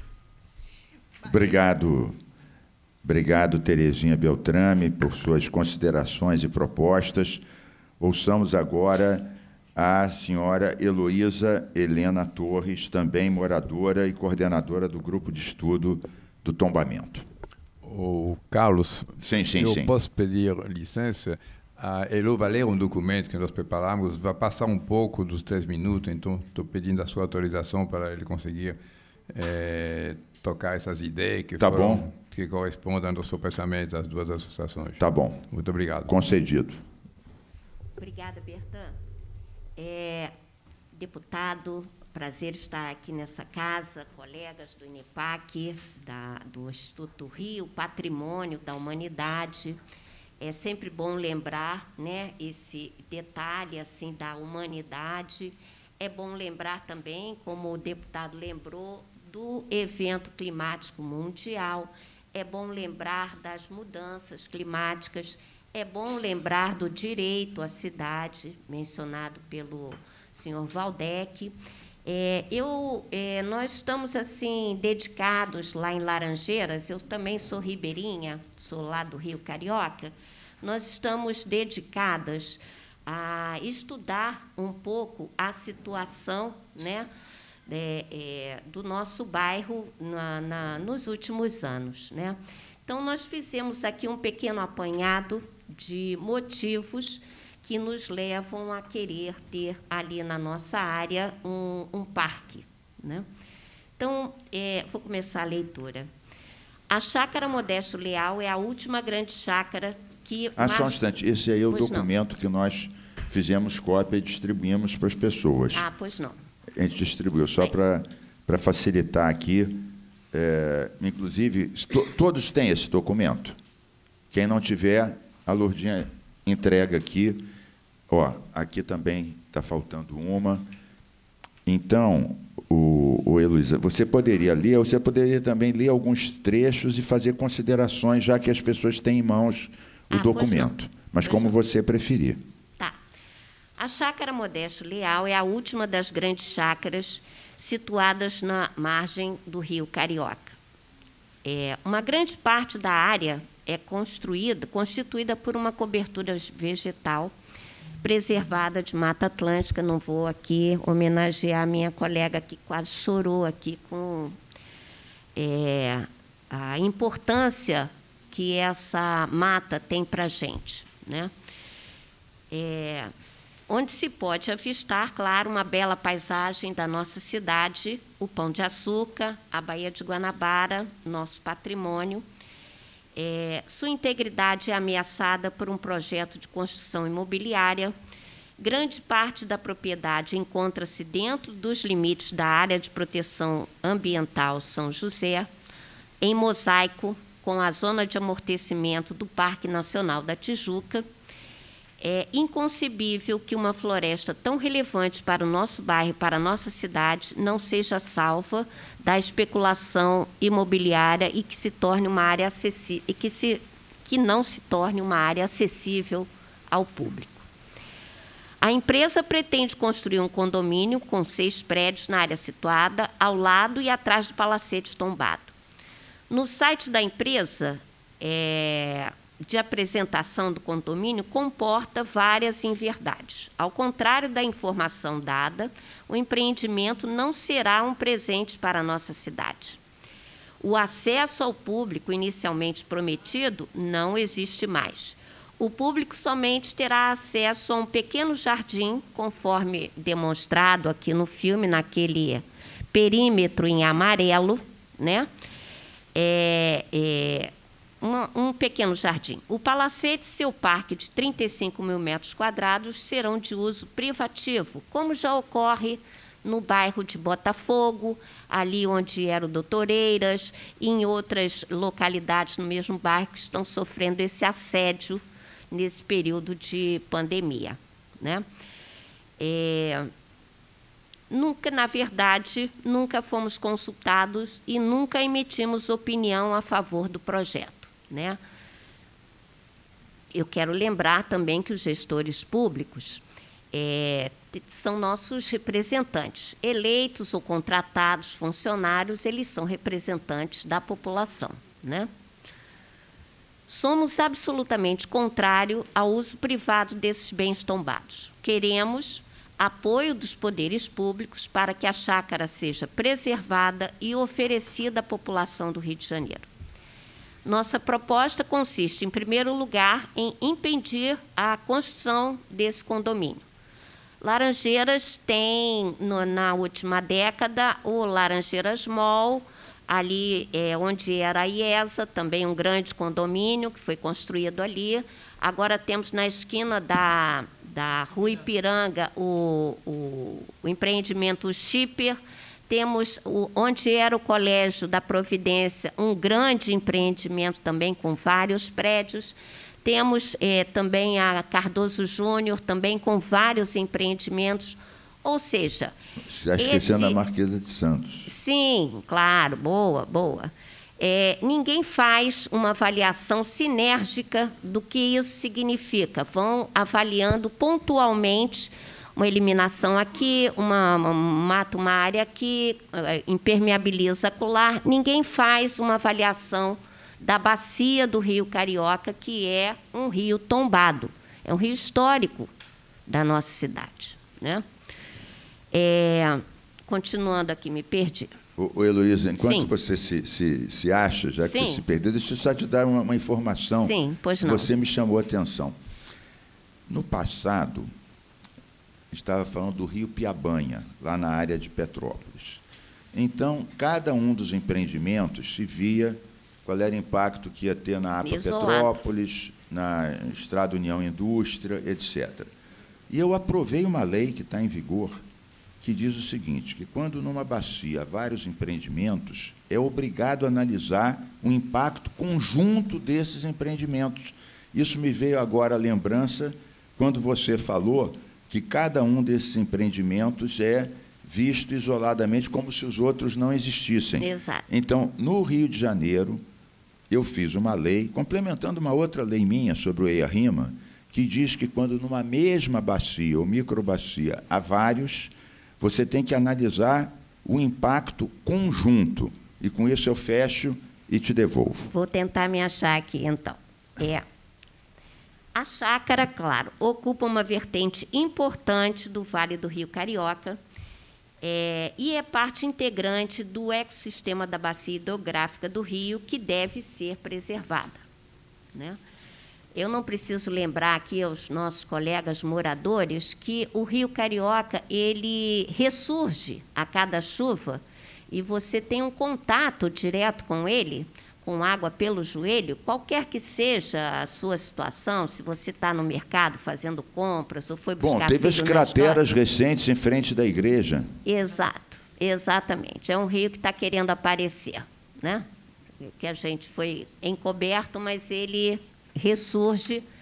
Obrigado. Obrigado, Terezinha Beltrame, por suas considerações e propostas. Ouçamos agora a senhora Heloísa Helena Torres, também moradora e coordenadora do Grupo de Estudo do Tombamento. O Carlos, sim, sim, eu sim. posso pedir licença? A Elo vai ler um documento que nós preparamos, vai passar um pouco dos três minutos, então estou pedindo a sua autorização para ele conseguir é, tocar essas ideias que, tá foram, bom. que correspondem ao nosso pensamento das duas associações. Tá bom. Muito obrigado. Concedido. Obrigada, Bertan. É, deputado, prazer estar aqui nessa casa, colegas do INEPAC, da, do Instituto Rio, Patrimônio da Humanidade. É sempre bom lembrar, né, esse detalhe assim, da humanidade. É bom lembrar também, como o deputado lembrou, do evento climático mundial. É bom lembrar das mudanças climáticas. É bom lembrar do direito à cidade, mencionado pelo senhor Valdec. É, eu, é, nós estamos assim dedicados lá em Laranjeiras, eu também sou ribeirinha, sou lá do Rio Carioca, nós estamos dedicadas a estudar um pouco a situação, né, é, é, do nosso bairro na, na, nos últimos anos, né? Então, nós fizemos aqui um pequeno apanhado de motivos que nos levam a querer ter ali na nossa área um, um parque, né? Então, é, vou começar a leitura. A Chácara Modesto Leal é a última grande chácara que... Ah, só um instante. Esse aí é o pois documento não. que nós fizemos cópia e distribuímos para as pessoas. Ah, pois não. A gente distribuiu, só para para facilitar aqui. É, inclusive, to, todos têm esse documento. Quem não tiver, a Lourdinha entrega aqui. Ó, aqui também está faltando uma. Então, o, o Heloísa, você poderia ler, ou você poderia também ler alguns trechos e fazer considerações, já que as pessoas têm em mãos o ah, documento. Mas pois como não. você preferir. Tá. A Chácara Modesto Leal é a última das grandes chácaras situadas na margem do Rio Carioca. É, uma grande parte da área é construída, constituída por uma cobertura vegetal preservada de Mata Atlântica. Não vou aqui homenagear a minha colega que quase chorou aqui com é, a importância que essa mata tem para a gente, né? É, onde se pode avistar, claro, uma bela paisagem da nossa cidade, o Pão de Açúcar, a Baía de Guanabara, nosso patrimônio. É, sua integridade é ameaçada por um projeto de construção imobiliária. Grande parte da propriedade encontra-se dentro dos limites da área de proteção ambiental São José, em mosaico com a zona de amortecimento do Parque Nacional da Tijuca. É inconcebível que uma floresta tão relevante para o nosso bairro e para a nossa cidade não seja salva da especulação imobiliária e que se torne uma área acessível, e que, se, que não se torne uma área acessível ao público. A empresa pretende construir um condomínio com seis prédios na área situada ao lado e atrás do Palacete tombado. No site da empresa, é, de apresentação do condomínio, comporta várias inverdades. Ao contrário da informação dada, o empreendimento não será um presente para a nossa cidade. O acesso ao público inicialmente prometido não existe mais. O público somente terá acesso a um pequeno jardim, conforme demonstrado aqui no filme, naquele perímetro em amarelo, né? É, é, uma, um pequeno jardim. O Palacete e seu parque de trinta e cinco mil metros quadrados serão de uso privativo, como já ocorre no bairro de Botafogo, ali onde era o Doutoreiras, e em outras localidades no mesmo bairro que estão sofrendo esse assédio nesse período de pandemia, né? É, nunca, na verdade, nunca fomos consultados e nunca emitimos opinião a favor do projeto, né? Eu quero lembrar também que os gestores públicos é, são nossos representantes, eleitos ou contratados, funcionários, eles são representantes da população, né? Somos absolutamente contrários ao uso privado desses bens tombados. Queremos apoio dos poderes públicos para que a chácara seja preservada e oferecida à população do Rio de Janeiro. Nossa proposta consiste, em primeiro lugar, em impedir a construção desse condomínio. Laranjeiras tem, no, na última década, o Laranjeiras Mall, ali é, onde era a IESA, também um grande condomínio que foi construído ali. Agora temos na esquina da, da Rua Ipiranga o, o, o empreendimento Shipper, temos o, onde era o Colégio da Providência, um grande empreendimento também com vários prédios. Temos é, também a Cardoso Júnior, também com vários empreendimentos. Ou seja... Você está esquecendo esse... a Marquesa de Santos. Sim, claro, boa, boa. É, ninguém faz uma avaliação sinérgica do que isso significa. Vão avaliando pontualmente uma eliminação aqui, uma, uma, mata uma área aqui, impermeabiliza acolá. Ninguém faz uma avaliação da bacia do Rio Carioca, que é um rio tombado. É um rio histórico da nossa cidade, né? É, continuando aqui, me perdi. Ô, ô Heloísa, enquanto Sim. você se, se, se acha, já que Sim. você se perdeu, deixa eu só te dar uma, uma informação. Sim, pois que não. você me chamou a atenção. No passado, estava falando do Rio Piabanha, lá na área de Petrópolis. Então, cada um dos empreendimentos se via qual era o impacto que ia ter na APA Isolado. Petrópolis, na Estrada União Indústria, etcétera. E eu aprovei uma lei que está em vigor, que diz o seguinte, que quando numa bacia há vários empreendimentos, é obrigado a analisar o impacto conjunto desses empreendimentos. Isso me veio agora à lembrança quando você falou que cada um desses empreendimentos é visto isoladamente como se os outros não existissem. Exato. Então, no Rio de Janeiro, eu fiz uma lei, complementando uma outra lei minha sobre o EIA-RIMA, que diz que quando numa mesma bacia ou microbacia há vários, você tem que analisar o impacto conjunto. E, com isso, eu fecho e te devolvo. Vou tentar me achar aqui, então. É. A chácara, claro, ocupa uma vertente importante do Vale do Rio Carioca é, e é parte integrante do ecossistema da bacia hidrográfica do Rio, que deve ser preservada, né? Eu não preciso lembrar aqui aos nossos colegas moradores que o Rio Carioca ele ressurge a cada chuva e você tem um contato direto com ele, com água pelo joelho, qualquer que seja a sua situação, se você está no mercado fazendo compras ou foi buscar... Bom, teve as filho na crateras escola. recentes em frente da igreja. Exato, exatamente. É um rio que está querendo aparecer, né? Que a gente foi encoberto, mas ele ressurge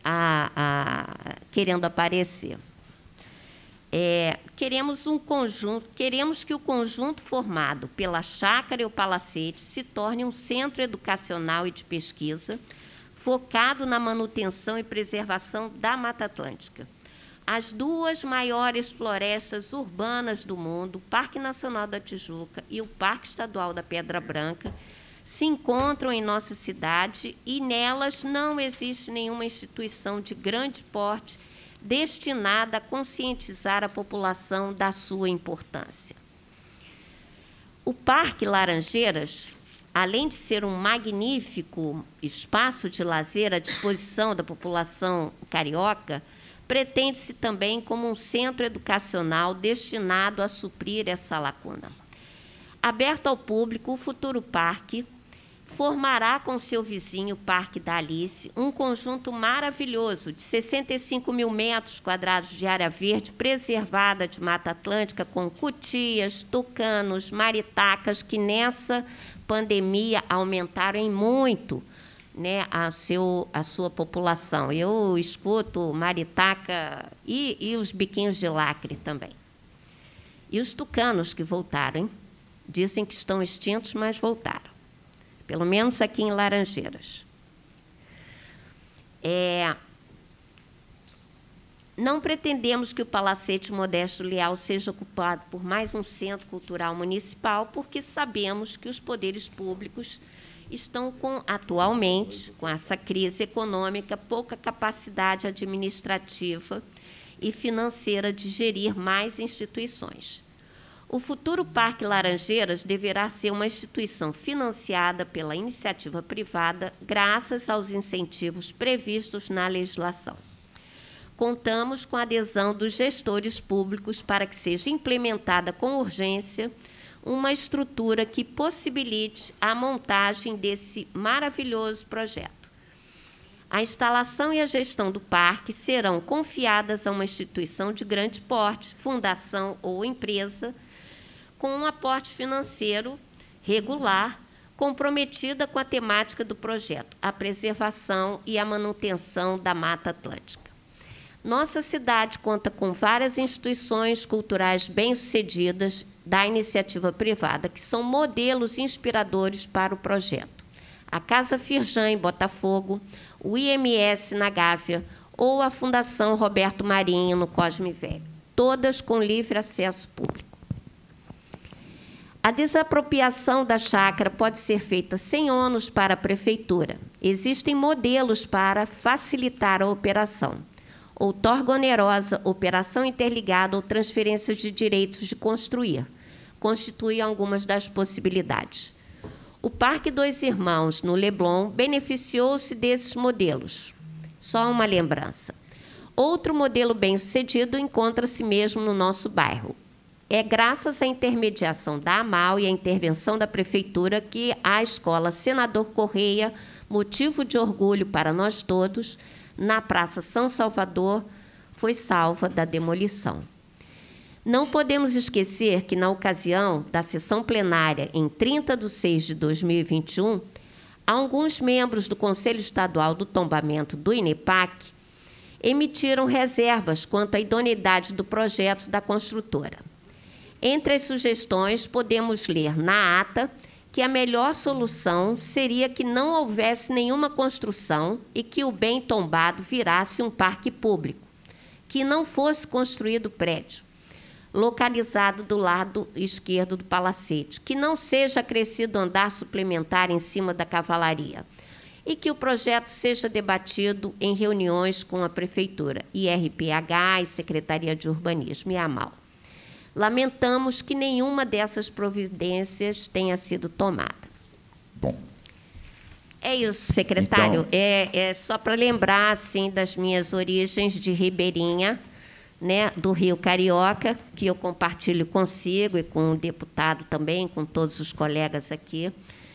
a, a, querendo aparecer. É, queremos um conjunto, queremos que o conjunto formado pela chácara e o palacete se torne um centro educacional e de pesquisa focado na manutenção e preservação da Mata Atlântica. As duas maiores florestas urbanas do mundo, o Parque Nacional da Tijuca e o Parque Estadual da Pedra Branca, se encontram em nossa cidade e nelas não existe nenhuma instituição de grande porte destinada a conscientizar a população da sua importância. O Parque Laranjeiras, além de ser um magnífico espaço de lazer à disposição da população carioca, pretende-se também como um centro educacional destinado a suprir essa lacuna. Aberto ao público, o futuro parque formará com seu vizinho, o Parque da Alice, um conjunto maravilhoso de sessenta e cinco mil metros quadrados de área verde preservada de Mata Atlântica, com cutias, tucanos, maritacas, que nessa pandemia aumentaram em muito, né, a, seu, a sua população. Eu escuto maritaca e, e os biquinhos de lacre também. E os tucanos que voltaram, hein? Dizem que estão extintos, mas voltaram. Pelo menos aqui em Laranjeiras. É, não pretendemos que o Palacete Modesto Leal seja ocupado por mais um centro cultural municipal, porque sabemos que os poderes públicos estão, com, atualmente, com essa crise econômica, pouca capacidade administrativa e financeira de gerir mais instituições. O futuro Parque Laranjeiras deverá ser uma instituição financiada pela iniciativa privada, graças aos incentivos previstos na legislação. Contamos com a adesão dos gestores públicos para que seja implementada com urgência uma estrutura que possibilite a montagem desse maravilhoso projeto. A instalação e a gestão do parque serão confiadas a uma instituição de grande porte, fundação ou empresa, com um aporte financeiro regular, comprometida com a temática do projeto, a preservação e a manutenção da Mata Atlântica. Nossa cidade conta com várias instituições culturais bem-sucedidas da iniciativa privada, que são modelos inspiradores para o projeto. A Casa Firjan, em Botafogo, o I M S na Gávea ou a Fundação Roberto Marinho, no Cosme Velho, todas com livre acesso público. A desapropriação da chácara pode ser feita sem ônus para a prefeitura. Existem modelos para facilitar a operação. Outorga onerosa, operação interligada ou transferência de direitos de construir. Constituem algumas das possibilidades. O Parque Dois Irmãos, no Leblon, beneficiou-se desses modelos. Só uma lembrança. Outro modelo bem-sucedido encontra-se mesmo no nosso bairro. É graças à intermediação da AMAL e à intervenção da Prefeitura que a Escola Senador Correia, motivo de orgulho para nós todos, na Praça São Salvador, foi salva da demolição. Não podemos esquecer que, na ocasião da sessão plenária, em trinta de seis de dois mil e vinte e um, alguns membros do Conselho Estadual do Tombamento do INEPAC emitiram reservas quanto à idoneidade do projeto da construtora. Entre as sugestões, podemos ler na ata que a melhor solução seria que não houvesse nenhuma construção e que o bem tombado virasse um parque público, que não fosse construído prédio, localizado do lado esquerdo do palacete, que não seja acrescido andar suplementar em cima da cavalaria e que o projeto seja debatido em reuniões com a Prefeitura, I R P H e Secretaria de Urbanismo e AMAL. Lamentamos que nenhuma dessas providências tenha sido tomada. Bom. É isso, secretário. Então, é, é só para lembrar assim, das minhas origens de ribeirinha, né, do Rio Carioca, que eu compartilho consigo e com o deputado também, com todos os colegas aqui.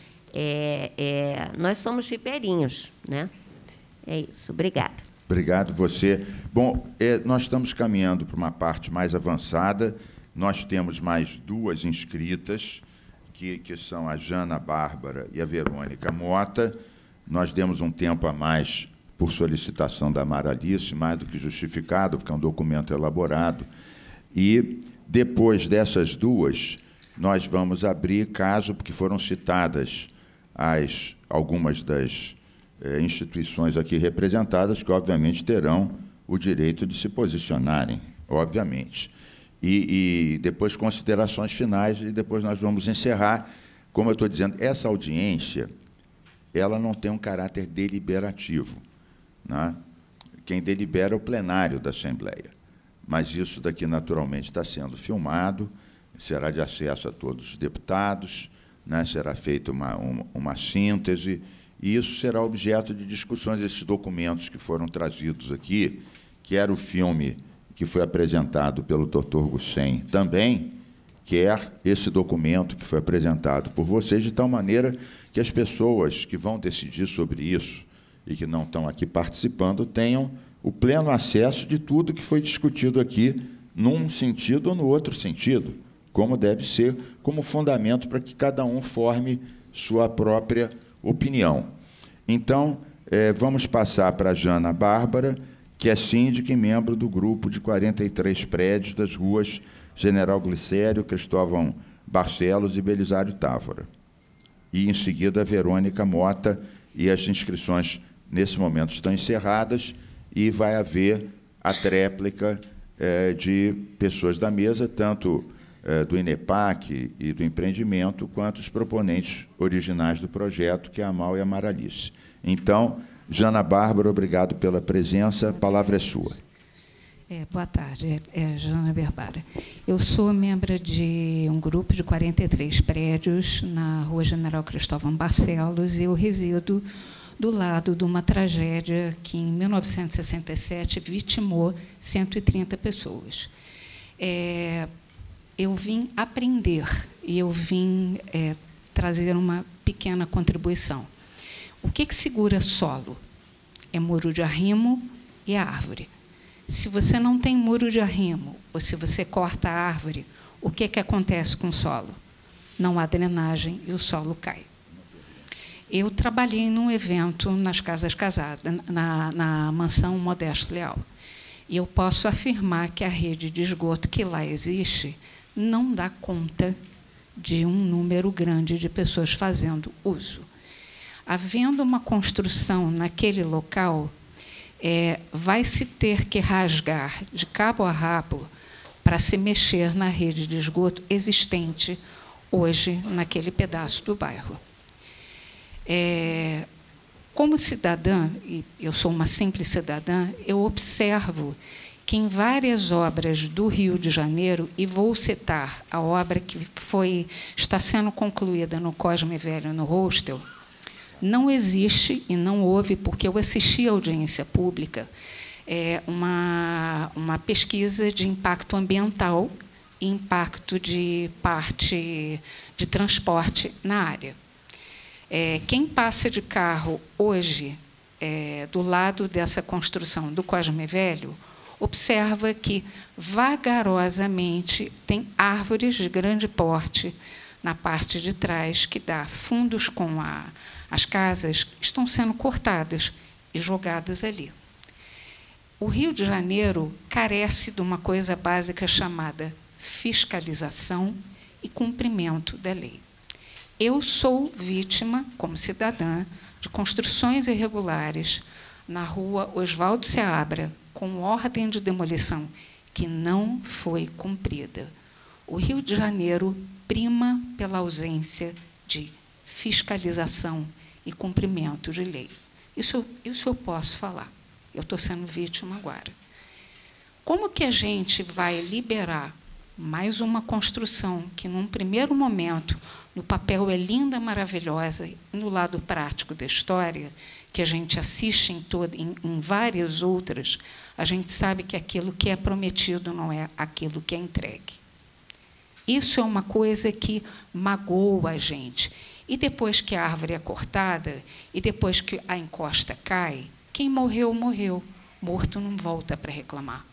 É, é, nós somos ribeirinhos, né? É isso. Obrigada. Obrigado, você. Bom, é, nós estamos caminhando para uma parte mais avançada. Nós temos mais duas inscritas, que, que são a Jana Bárbara e a Verônica Mota. Nós demos um tempo a mais por solicitação da Amaralice, mais do que justificado, porque é um documento elaborado. E, depois dessas duas, nós vamos abrir caso, porque foram citadas as, algumas das eh, instituições aqui representadas, que, obviamente, terão o direito de se posicionarem, obviamente. E, e depois considerações finais, e depois nós vamos encerrar. Como eu estou dizendo, essa audiência ela não tem um caráter deliberativo, né? Quem delibera é o plenário da Assembleia. Mas isso daqui, naturalmente, está sendo filmado, será de acesso a todos os deputados, né? Será feita uma, uma, uma síntese, e isso será objeto de discussões. Esses documentos que foram trazidos aqui, que era o filme que foi apresentado pelo doutor Gussem também, quer esse documento que foi apresentado por vocês, de tal maneira que as pessoas que vão decidir sobre isso e que não estão aqui participando tenham o pleno acesso de tudo que foi discutido aqui, num sentido ou no outro sentido, como deve ser, como fundamento para que cada um forme sua própria opinião. Então, eh, vamos passar para a Jana Bárbara, que é síndica e membro do grupo de quarenta e três prédios das ruas General Glicério, Cristóvão Barcelos e Belisário Távora. E, em seguida, a Verônica Mota, e as inscrições, nesse momento, estão encerradas, e vai haver a tréplica eh, de pessoas da mesa, tanto eh, do INEPAC e do empreendimento, quanto os proponentes originais do projeto, que é a Amal e a Amaralice. Então, Jana Bárbara, obrigado pela presença. A palavra é sua. É, boa tarde, é, é Jana Bárbara. Eu sou membro de um grupo de quarenta e três prédios na Rua General Cristóvão Barcelos, e eu resido do lado de uma tragédia que, em mil novecentos e sessenta e sete, vitimou cento e trinta pessoas. É, eu vim aprender e eu vim é, trazer uma pequena contribuição. O que, que segura solo? É muro de arrimo e a árvore. Se você não tem muro de arrimo, ou se você corta a árvore, o que, que acontece com o solo? Não há drenagem e o solo cai. Eu trabalhei num evento nas Casas Casadas, na, na mansão Modesto Leal. E eu posso afirmar que a rede de esgoto que lá existe não dá conta de um número grande de pessoas fazendo uso. Havendo uma construção naquele local, É, vai-se ter que rasgar de cabo a rabo para se mexer na rede de esgoto existente hoje naquele pedaço do bairro. É, como cidadã, e eu sou uma simples cidadã, eu observo que em várias obras do Rio de Janeiro, e vou citar a obra que foi, está sendo concluída no Cosme Velho, no Hostel, não existe, e não houve, porque eu assisti à audiência pública, é, uma, uma pesquisa de impacto ambiental e impacto de parte de transporte na área. É, quem passa de carro hoje, é, do lado dessa construção do Cosme Velho, observa que, vagarosamente, tem árvores de grande porte na parte de trás, que dá fundos com a... As casas estão sendo cortadas e jogadas ali. O Rio de Janeiro carece de uma coisa básica chamada fiscalização e cumprimento da lei. Eu sou vítima, como cidadã, de construções irregulares na rua Oswaldo Seabra, com ordem de demolição que não foi cumprida. O Rio de Janeiro prima pela ausência de fiscalização e cumprimento de lei. Isso, isso eu posso falar. Eu estou sendo vítima agora. Como que a gente vai liberar mais uma construção que, num primeiro momento, no papel é linda, maravilhosa, e no lado prático da história, que a gente assiste em, todo, em, em várias outras, a gente sabe que aquilo que é prometido não é aquilo que é entregue. Isso é uma coisa que magoa a gente. E depois que a árvore é cortada, e depois que a encosta cai, quem morreu, morreu. Morto não volta para reclamar.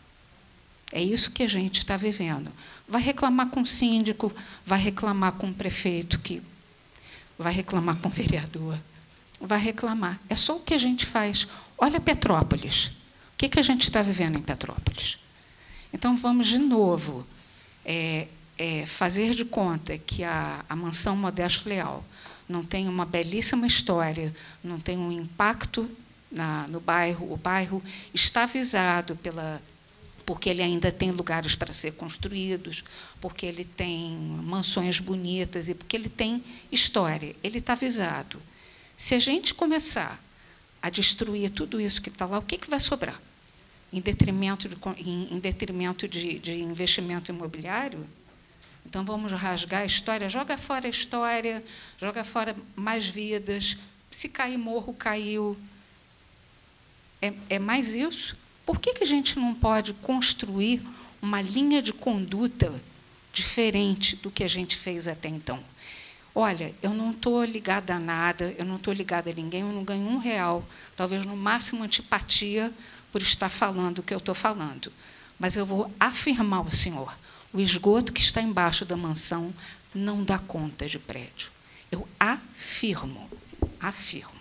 É isso que a gente está vivendo. Vai reclamar com o síndico, vai reclamar com o prefeito, que vai reclamar com o vereador. vai reclamar. É só o que a gente faz. Olha Petrópolis. O que, que a gente está vivendo em Petrópolis? Então, vamos, de novo, é, é, fazer de conta que a, a mansão Modesto Leal não tem uma belíssima história, não tem um impacto na, no bairro. O bairro está visado pela... porque ele ainda tem lugares para ser construídos, porque ele tem mansões bonitas e porque ele tem história. Ele está visado. Se a gente começar a destruir tudo isso que está lá, o que, que vai sobrar? Em detrimento de, em, em detrimento de, de investimento imobiliário? Então, vamos rasgar a história, joga fora a história, joga fora mais vidas. Se cair morro, caiu. É, é mais isso? Por que, que a gente não pode construir uma linha de conduta diferente do que a gente fez até então? Olha, eu não estou ligada a nada, eu não estou ligada a ninguém, eu não ganho um real, talvez no máximo antipatia por estar falando o que eu estou falando. Mas eu vou afirmar ao senhor, o esgoto que está embaixo da mansão não dá conta de prédio. Eu afirmo, afirmo.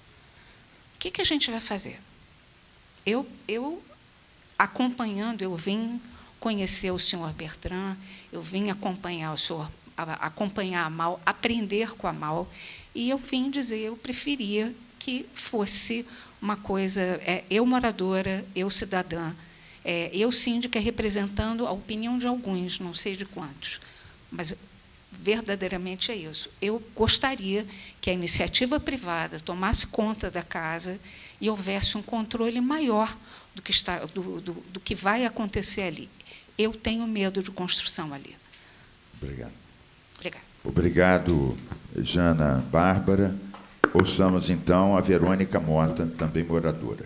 O que, que a gente vai fazer? Eu, eu, acompanhando, eu vim conhecer o senhor Bertrand, eu vim acompanhar o senhor, acompanhar a Mal, aprender com a Mal, e eu vim dizer, eu preferia que fosse uma coisa, é, eu moradora, eu cidadã, é, eu síndica representando a opinião de alguns, não sei de quantos, mas verdadeiramente é isso. Eu gostaria que a iniciativa privada tomasse conta da casa e houvesse um controle maior do que, está, do, do, do que vai acontecer ali. Eu tenho medo de construção ali. Obrigado. Obrigada. Obrigado, Jana Bárbara. Ouçamos, então, a Verônica Mota, também moradora.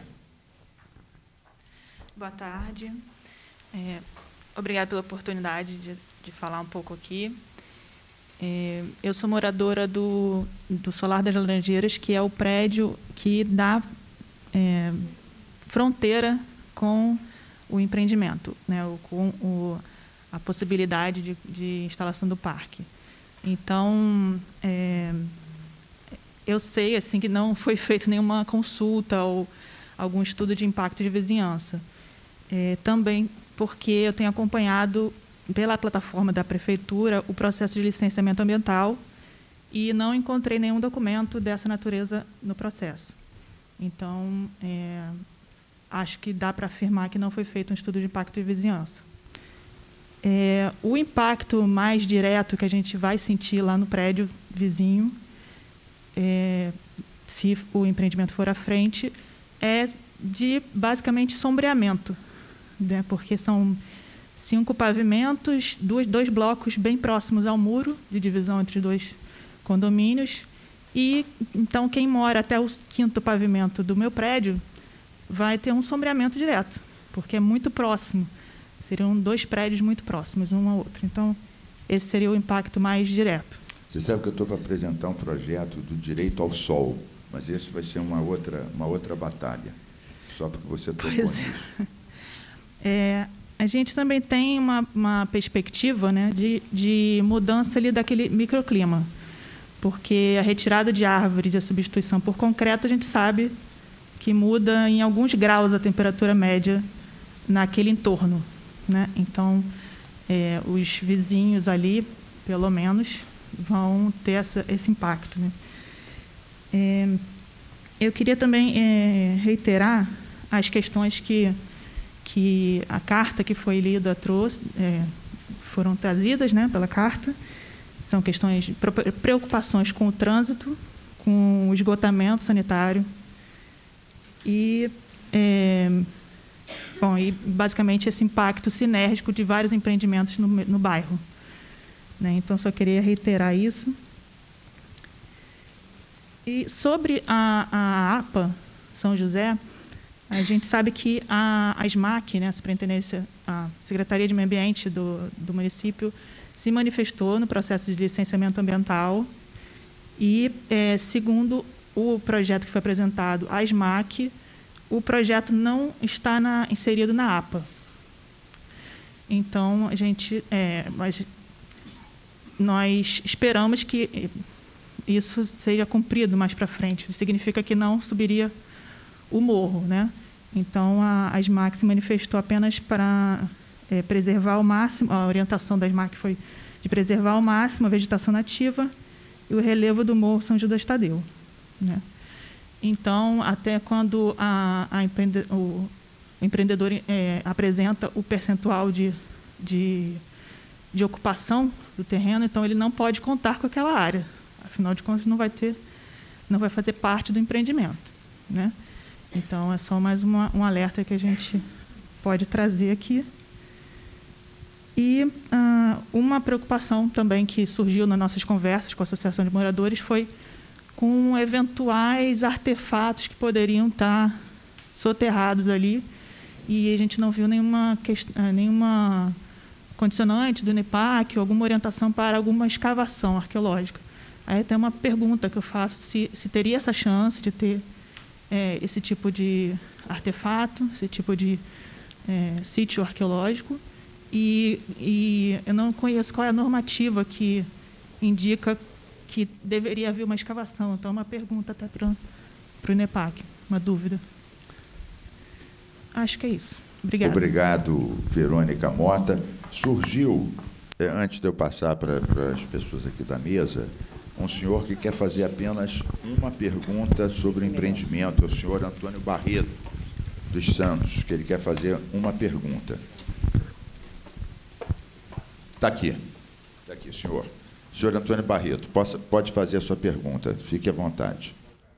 Boa tarde. É, obrigada pela oportunidade de, de falar um pouco aqui. É, eu sou moradora do, do Solar das Laranjeiras, que é o prédio que dá é, fronteira com o empreendimento, né, o, com o, a possibilidade de, de instalação do parque. Então, é, eu sei assim, que não foi feita nenhuma consulta ou algum estudo de impacto de vizinhança. É, também porque eu tenho acompanhado pela plataforma da Prefeitura o processo de licenciamento ambiental e não encontrei nenhum documento dessa natureza no processo. Então, é, acho que dá para afirmar que não foi feito um estudo de impacto de vizinhança. É, o impacto mais direto que a gente vai sentir lá no prédio vizinho, é, se o empreendimento for à frente, é de, basicamente, sombreamento, né, porque são cinco pavimentos, dois, dois blocos bem próximos ao muro, de divisão entre dois condomínios, e, então, quem mora até o quinto pavimento do meu prédio vai ter um sombreamento direto, porque é muito próximo. Seriam dois prédios muito próximos, um ao outro. Então, esse seria o impacto mais direto. Você sabe que eu estou para apresentar um projeto do direito ao sol, mas esse vai ser uma outra, uma outra batalha, só porque você tocou nisso. É, a gente também tem uma, uma perspectiva, né, de, de mudança ali daquele microclima, porque a retirada de árvores e a substituição por concreto, a gente sabe que muda em alguns graus a temperatura média naquele entorno, né? Então, é, os vizinhos ali, pelo menos, vão ter essa, esse impacto, né? É, eu queria também é, reiterar as questões que, que a carta que foi lida trouxe, é, foram trazidas, né, pela carta. São questões, preocupações com o trânsito, com o esgotamento sanitário e... É, Bom, e basicamente esse impacto sinérgico de vários empreendimentos no, no bairro, né? Então, só queria reiterar isso. E sobre a, a APA São José, a gente sabe que a, a SMAC, né, a Superintendência, a Secretaria de Meio Ambiente do, do município, se manifestou no processo de licenciamento ambiental e, é, segundo o projeto que foi apresentado à SMAC, o projeto não está na, inserido na APA. Então, a gente, é, mas nós esperamos que isso seja cumprido mais para frente. Isso significa que não subiria o morro, né? Então, a, a SMAC se manifestou apenas para é, preservar ao máximo, a orientação da SMAC foi de preservar ao máximo a vegetação nativa e o relevo do Morro São Judas Tadeu, né? Então, até quando a, a empreende, o, o empreendedor é, apresenta o percentual de, de, de ocupação do terreno, então ele não pode contar com aquela área. Afinal de contas, não vai ter, não vai fazer parte do empreendimento, né? Então, é só mais uma, um alerta que a gente pode trazer aqui. E ah, uma preocupação também que surgiu nas nossas conversas com a Associação de Moradores foi com eventuais artefatos que poderiam estar soterrados ali, e a gente não viu nenhuma, nenhuma condicionante do INEPAC ou alguma orientação para alguma escavação arqueológica. Aí tem uma pergunta que eu faço, se, se teria essa chance de ter é, esse tipo de artefato, esse tipo de é, sítio arqueológico, e, e eu não conheço qual é a normativa que indica que deveria haver uma escavação. Então, é uma pergunta até para o INEPAC, uma dúvida. Acho que é isso. Obrigada. Obrigado, Verônica Mota. Surgiu, antes de eu passar para, para as pessoas aqui da mesa, um senhor que quer fazer apenas uma pergunta sobre o empreendimento, é o senhor Antônio Barreto dos Santos, que ele quer fazer uma pergunta. Está aqui. Está aqui, senhor. Senhor Antônio Barreto, possa, pode fazer a sua pergunta. Fique à vontade.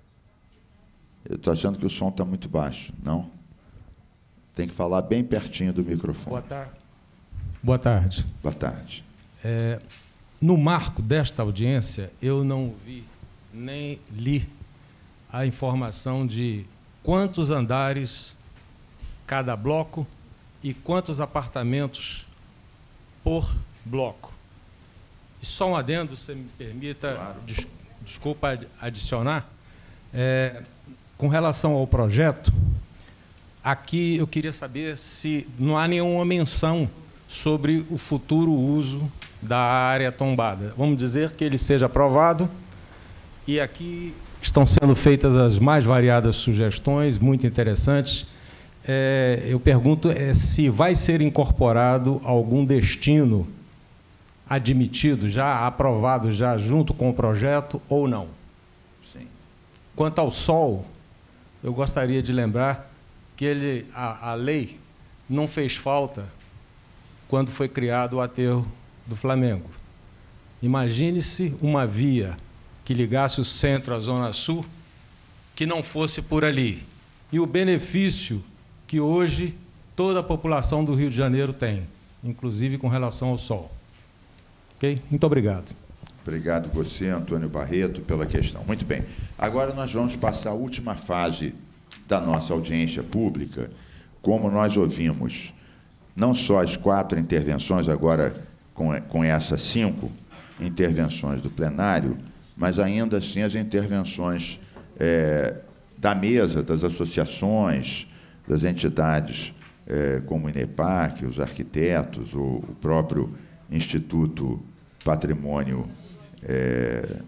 Eu estou achando que o som está muito baixo, não? Tem que falar bem pertinho do microfone. Boa tarde. Boa tarde. Boa tarde. É, no marco desta audiência, eu não vi nem li a informação de quantos andares cada bloco e quantos apartamentos por bloco. E só um adendo, se me permita, claro. des, desculpa adicionar, é, com relação ao projeto, aqui eu queria saber se não há nenhuma menção sobre o futuro uso da área tombada. Vamos dizer que ele seja aprovado, e aqui estão sendo feitas as mais variadas sugestões, muito interessantes. É, eu pergunto é, se vai ser incorporado algum destino admitido, já aprovado, já junto com o projeto, ou não? Sim. Quanto ao sol, eu gostaria de lembrar que ele, a, a lei não fez falta quando foi criado o aterro do Flamengo. Imagine-se uma via que ligasse o centro à zona sul, que não fosse por ali. E o benefício que hoje toda a população do Rio de Janeiro tem, inclusive com relação ao sol. Ok? Muito obrigado. Obrigado você, Antônio Barreto, pela questão. Muito bem. Agora nós vamos passar a última fase da nossa audiência pública. Como nós ouvimos não só as quatro intervenções, agora com, com essas cinco intervenções do plenário, mas ainda assim as intervenções é, da mesa, das associações, das entidades é, como o INEPAC, os arquitetos, o, o próprio Instituto Patrimônio é,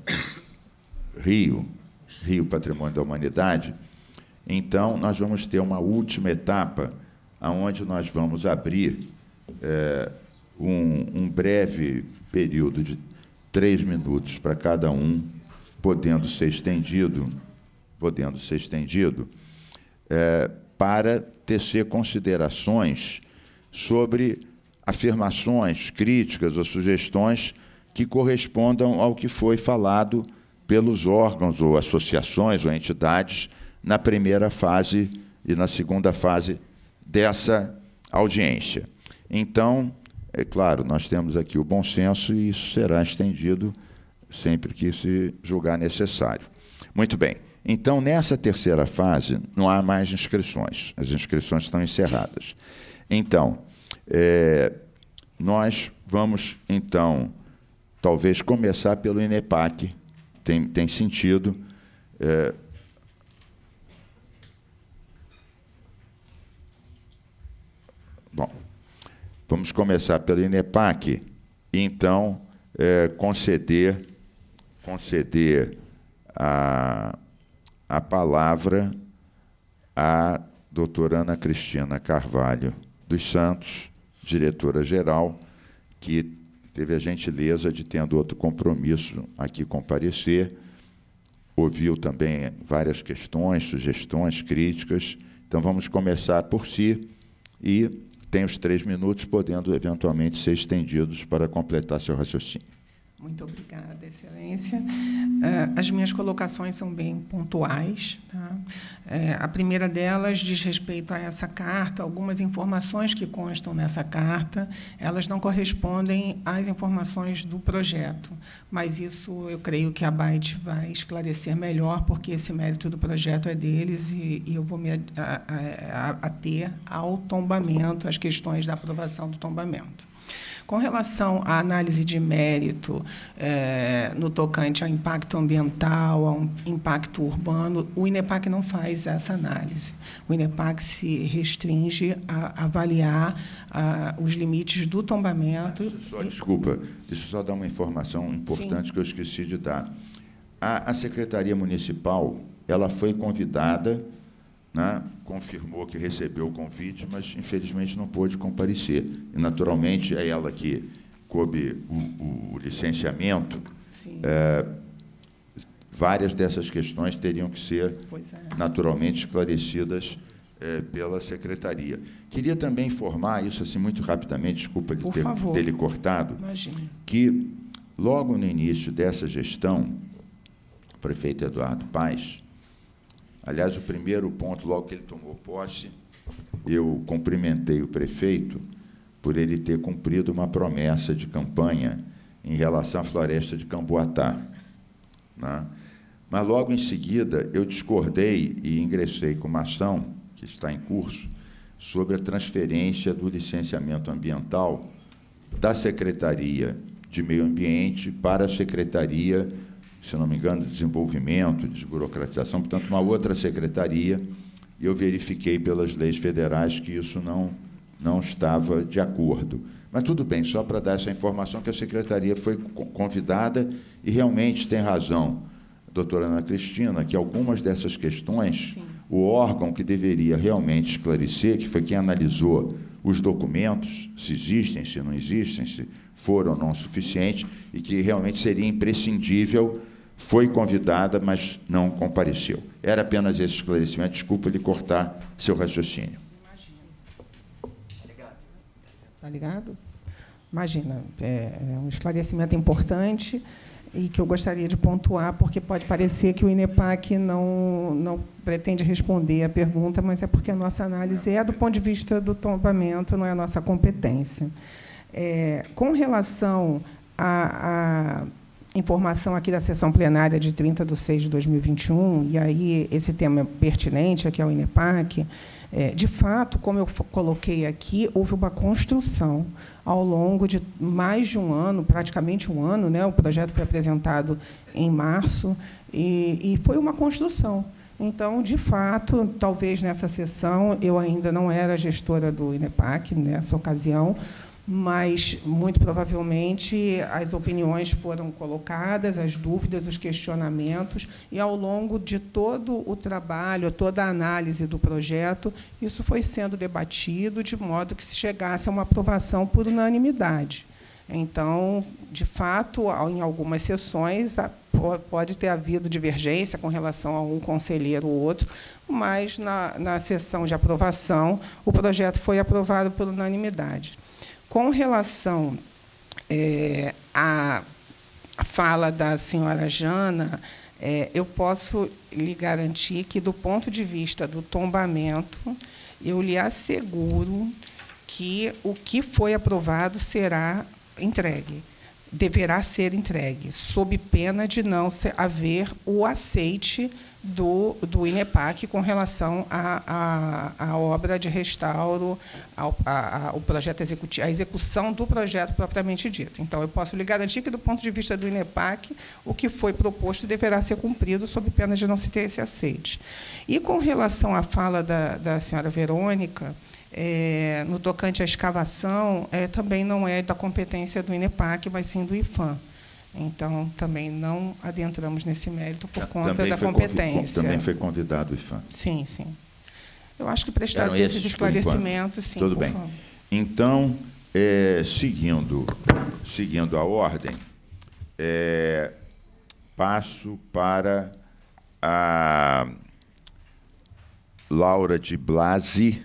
Rio, Rio Patrimônio da Humanidade. Então, nós vamos ter uma última etapa, onde nós vamos abrir é, um, um breve período de três minutos para cada um, podendo ser estendido, podendo ser estendido, é, para tecer considerações sobre afirmações, críticas ou sugestões que correspondam ao que foi falado pelos órgãos ou associações ou entidades na primeira fase e na segunda fase dessa audiência. Então, é claro, nós temos aqui o bom senso e isso será estendido sempre que se julgar necessário. Muito bem. Então, nessa terceira fase, não há mais inscrições. As inscrições estão encerradas. Então, é, nós vamos, então, talvez começar pelo INEPAC, tem, tem sentido. É, bom, vamos começar pelo INEPAC e, então, é, conceder, conceder a, a palavra à doutora Ana Cristina Carvalho dos Santos, diretora-geral, que teve a gentileza de, tendo outro compromisso, aqui comparecer. Ouviu também várias questões, sugestões, críticas. Então, vamos começar por si e tem os três minutos, podendo, eventualmente, ser estendidos para completar seu raciocínio. Muito obrigada, Excelência. As minhas colocações são bem pontuais. Tá? A primeira delas diz respeito a essa carta. Algumas informações que constam nessa carta, elas não correspondem às informações do projeto, mas isso eu creio que a Byte vai esclarecer melhor, porque esse mérito do projeto é deles e, e eu vou me ater ao tombamento, às questões da aprovação do tombamento. Com relação à análise de mérito, é, no tocante ao impacto ambiental, ao impacto urbano, o INEPAC não faz essa análise. O INEPAC se restringe a avaliar a, os limites do tombamento. Deixa só, desculpa, deixa eu só dar uma informação importante. Sim. Que eu esqueci de dar. A, a Secretaria Municipal, ela foi convidada, né, confirmou que recebeu o convite, mas, infelizmente, não pôde comparecer. E, naturalmente, é ela que coube o, o licenciamento. É, várias dessas questões teriam que ser, é. naturalmente, esclarecidas é, pela Secretaria. Queria também informar, isso assim muito rapidamente, desculpa de ter, ter lhe cortado, Imagine. que, logo no início dessa gestão, o prefeito Eduardo Paes, aliás, o primeiro ponto, logo que ele tomou posse, eu cumprimentei o prefeito por ele ter cumprido uma promessa de campanha em relação à floresta de Camboatá, né? Mas, logo em seguida, eu discordei e ingressei com uma ação, que está em curso, sobre a transferência do licenciamento ambiental da Secretaria de Meio Ambiente para a Secretaria, se não me engano, de Desenvolvimento, Desburocratização, portanto, uma outra secretaria, e eu verifiquei pelas leis federais que isso não, não estava de acordo. Mas tudo bem, só para dar essa informação, que a secretaria foi convidada e realmente tem razão, a doutora Ana Cristina, que algumas dessas questões, sim, o órgão que deveria realmente esclarecer, que foi quem analisou os documentos, se existem, se não existem, se foram ou não suficientes, e que realmente seria imprescindível, foi convidada, mas não compareceu. Era apenas esse esclarecimento. Desculpa lhe cortar seu raciocínio. Está ligado? Imagina, é um esclarecimento importante e que eu gostaria de pontuar, porque pode parecer que o INEPAC não, não pretende responder a pergunta, mas é porque a nossa análise é do ponto de vista do tombamento, não é a nossa competência. É, com relação à, à informação aqui da sessão plenária de trinta de seis de dois mil e vinte e um, e aí esse tema é pertinente, aqui é o INEPAC, é, de fato, como eu coloquei aqui, houve uma construção ao longo de mais de um ano, praticamente um ano, né? O projeto foi apresentado em março, e, e foi uma construção. Então, de fato, talvez nessa sessão, eu ainda não era gestora do INEPAC nessa ocasião, mas, muito provavelmente, as opiniões foram colocadas, as dúvidas, os questionamentos, e, ao longo de todo o trabalho, toda a análise do projeto, isso foi sendo debatido de modo que se chegasse a uma aprovação por unanimidade. Então, de fato, em algumas sessões, pode ter havido divergência com relação a um conselheiro ou outro, mas, na, na sessão de aprovação, o projeto foi aprovado por unanimidade. Com relação é, à fala da senhora Jana, é, eu posso lhe garantir que, do ponto de vista do tombamento, eu lhe asseguro que o que foi aprovado será entregue, deverá ser entregue, sob pena de não haver o aceite do, do INEPAC com relação à, à, à obra de restauro, ao, a, ao projeto executivo, à execução do projeto propriamente dito. Então, eu posso lhe garantir que, do ponto de vista do INEPAC, o que foi proposto deverá ser cumprido, sob pena de não se ter esse aceite. E, com relação à fala da, da senhora Verônica, É, no tocante à escavação, é, também não é da competência do INEPAC, mas sim do IPHAN. Então, também não adentramos nesse mérito por conta também da foi competência. Também foi convidado o I F A M. Sim, sim. Eu acho que prestados Eram esses esses, esclarecimentos, sim. Tudo por bem. favor. Então, é, seguindo, seguindo a ordem, é, passo para a Laura de Blasi,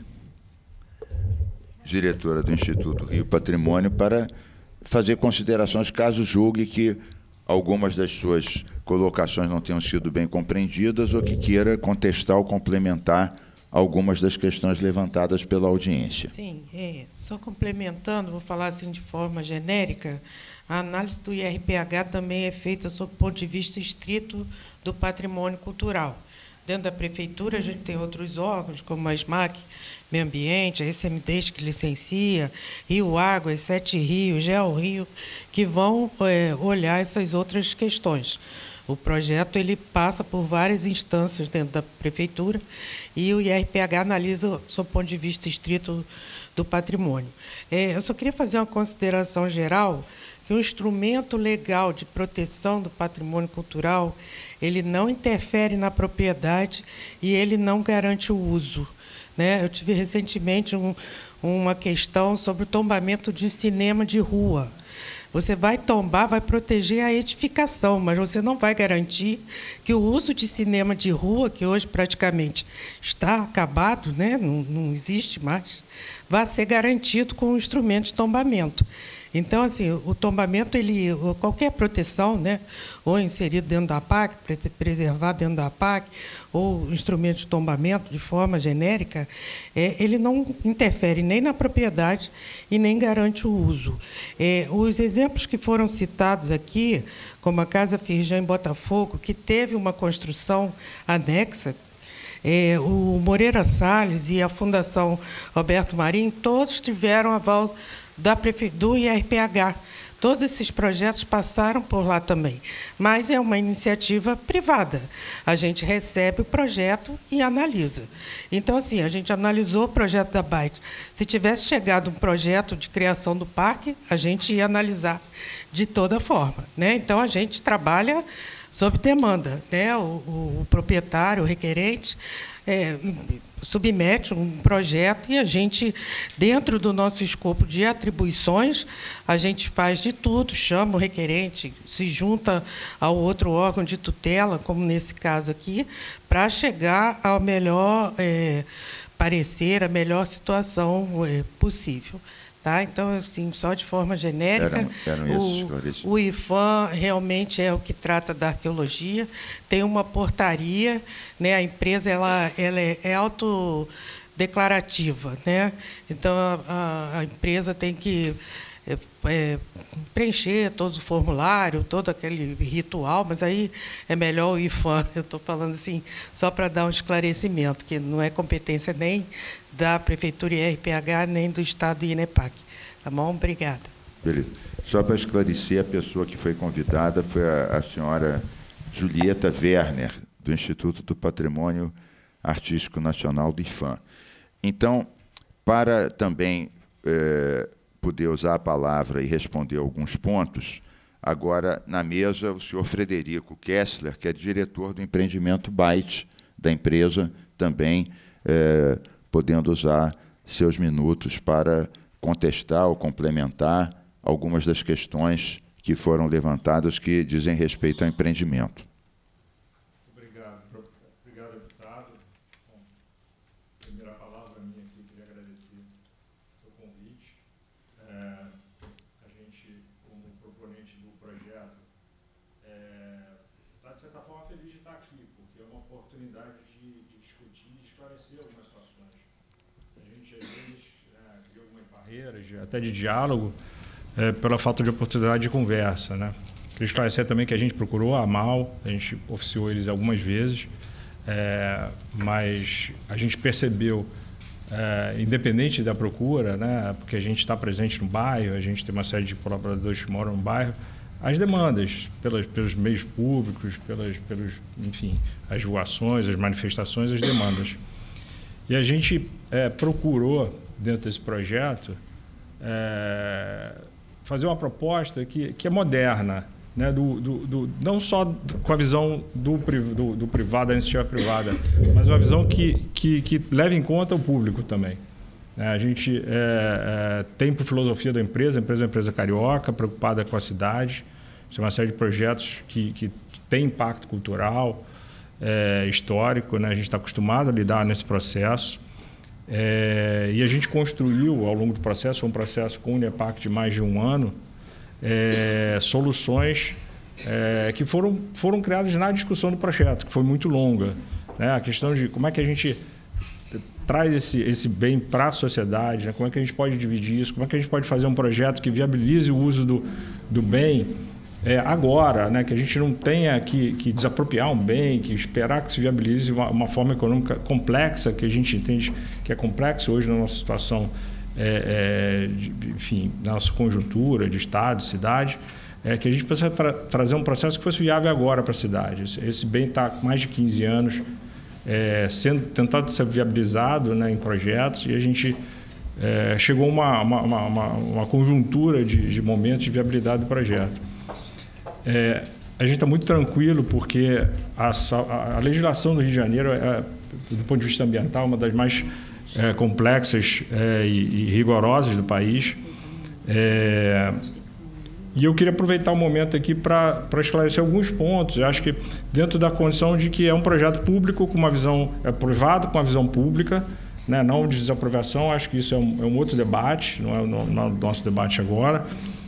diretora do Instituto Rio Patrimônio, para fazer considerações caso julgue que algumas das suas colocações não tenham sido bem compreendidas ou que queira contestar ou complementar algumas das questões levantadas pela audiência. Sim, é, só complementando, vou falar assim de forma genérica, a análise do I R P H também é feita sob o ponto de vista estrito do patrimônio cultural. Dentro da prefeitura, a gente tem outros órgãos, como a SMAC, Meio Ambiente, a S M D que licencia, Rio Águas, Sete Rios, GeoRio, que vão é, olhar essas outras questões. O projeto ele passa por várias instâncias dentro da prefeitura e o I R P H analisa sob o ponto de vista estrito do patrimônio. É, eu só queria fazer uma consideração geral que o instrumento legal de proteção do patrimônio cultural ele não interfere na propriedade e ele não garante o uso. Né? Eu tive recentemente um, uma questão sobre o tombamento de cinema de rua. Você vai tombar, vai proteger a edificação, mas você não vai garantir que o uso de cinema de rua, que hoje praticamente está acabado, né? não, não existe mais, vai ser garantido com o instrumento de tombamento. Então, assim, o tombamento, ele, qualquer proteção, né, ou inserido dentro da P A C, preservado dentro da P A C, ou instrumento de tombamento de forma genérica, é, ele não interfere nem na propriedade e nem garante o uso. É, os exemplos que foram citados aqui, como a Casa Firjan em Botafogo, que teve uma construção anexa, é, o Moreira Salles e a Fundação Roberto Marinho, todos tiveram aval da Prefe... do I R P H. Todos esses projetos passaram por lá também, mas é uma iniciativa privada. A gente recebe o projeto e analisa. Então, assim, a gente analisou o projeto da Byte. Se tivesse chegado um projeto de criação do parque, a gente ia analisar de toda forma, né? Então, a gente trabalha sob demanda, né? O, o, o proprietário, o requerente, é, submete um projeto e a gente, dentro do nosso escopo de atribuições, a gente faz de tudo, chama o requerente, se junta ao outro órgão de tutela, como nesse caso aqui, para chegar ao melhor é, parecer, a melhor situação é, possível. Tá? Então, assim, só de forma genérica, eram, eram o, o I F A M realmente é o que trata da arqueologia, tem uma portaria, né? A empresa ela, ela é, é autodeclarativa, né? Então, a, a empresa tem que é, é, preencher todo o formulário, todo aquele ritual, mas aí é melhor o I F A M, eu estou falando assim, só para dar um esclarecimento, que não é competência nem da Prefeitura I R P H, nem do Estado do INEPAC. Tá bom? Obrigada. Beleza. Só para esclarecer, a pessoa que foi convidada foi a, a senhora Julieta Werner, do Instituto do Patrimônio Artístico Nacional do I F A M. Então, para também eh, poder usar a palavra e responder alguns pontos, agora, na mesa, o senhor Frederico Kessler, que é diretor do empreendimento Byte, da empresa, também eh, podendo usar seus minutos para contestar ou complementar algumas das questões que foram levantadas que dizem respeito ao empreendimento. Obrigado, obrigado, deputado. Bom, primeira palavra minha aqui, queria agradecer o seu convite. É, a gente, como proponente do projeto, está, é, de certa forma, feliz de estar aqui, porque é uma oportunidade de, de discutir e esclarecer algumas situações. A gente, às vezes, é, criou algumas barreiras, de, até de diálogo, é, pela falta de oportunidade de conversa, né? Queria esclarecer também que a gente procurou a AMAL, a gente oficiou eles algumas vezes, é, mas a gente percebeu, é, independente da procura, né, porque a gente está presente no bairro, a gente tem uma série de colaboradores que moram no bairro, as demandas pelas, pelos meios públicos, pelas, pelos, enfim, as voações, as manifestações, as demandas. E a gente é, procurou, dentro desse projeto, é, fazer uma proposta que, que é moderna, né, do, do, do, não só com a visão do, do, do privado, da iniciativa privada, mas uma visão que, que, que leve em conta o público também. A gente é, é, tem por filosofia da empresa, a empresa é uma empresa carioca, preocupada com a cidade, tem uma série de projetos que, que tem impacto cultural, é, histórico, né? A gente está acostumado a lidar nesse processo. É, e a gente construiu, ao longo do processo, foi um processo com o INEPAC de mais de um ano, é, soluções é, que foram, foram criadas na discussão do projeto, que foi muito longa, né? A questão de como é que a gente traz esse, esse bem para a sociedade, né? Como é que a gente pode dividir isso, como é que a gente pode fazer um projeto que viabilize o uso do, do bem é, agora, né? Que a gente não tenha que, que desapropriar um bem, que esperar que se viabilize uma, uma forma econômica complexa, que a gente entende que é complexo hoje na nossa situação, é, é, de, enfim, na nossa conjuntura de Estado, de cidade, é que a gente precisa tra trazer um processo que fosse viável agora para a cidade. Esse, esse bem está há mais de quinze anos É, sendo tentado ser viabilizado, né, em projetos, e a gente é, chegou a uma, uma, uma, uma conjuntura de, de momentos de viabilidade do projeto. É, a gente está muito tranquilo porque a, a, a legislação do Rio de Janeiro, é, do ponto de vista ambiental, uma das mais é, complexas é, e, e rigorosas do país. É, E eu queria aproveitar o momento aqui para esclarecer alguns pontos. Eu acho que dentro da condição de que é um projeto público com uma visão, é privado com uma visão pública, né, não de desaprovação, acho que isso é um, é um outro debate, não é o no, no nosso debate agora.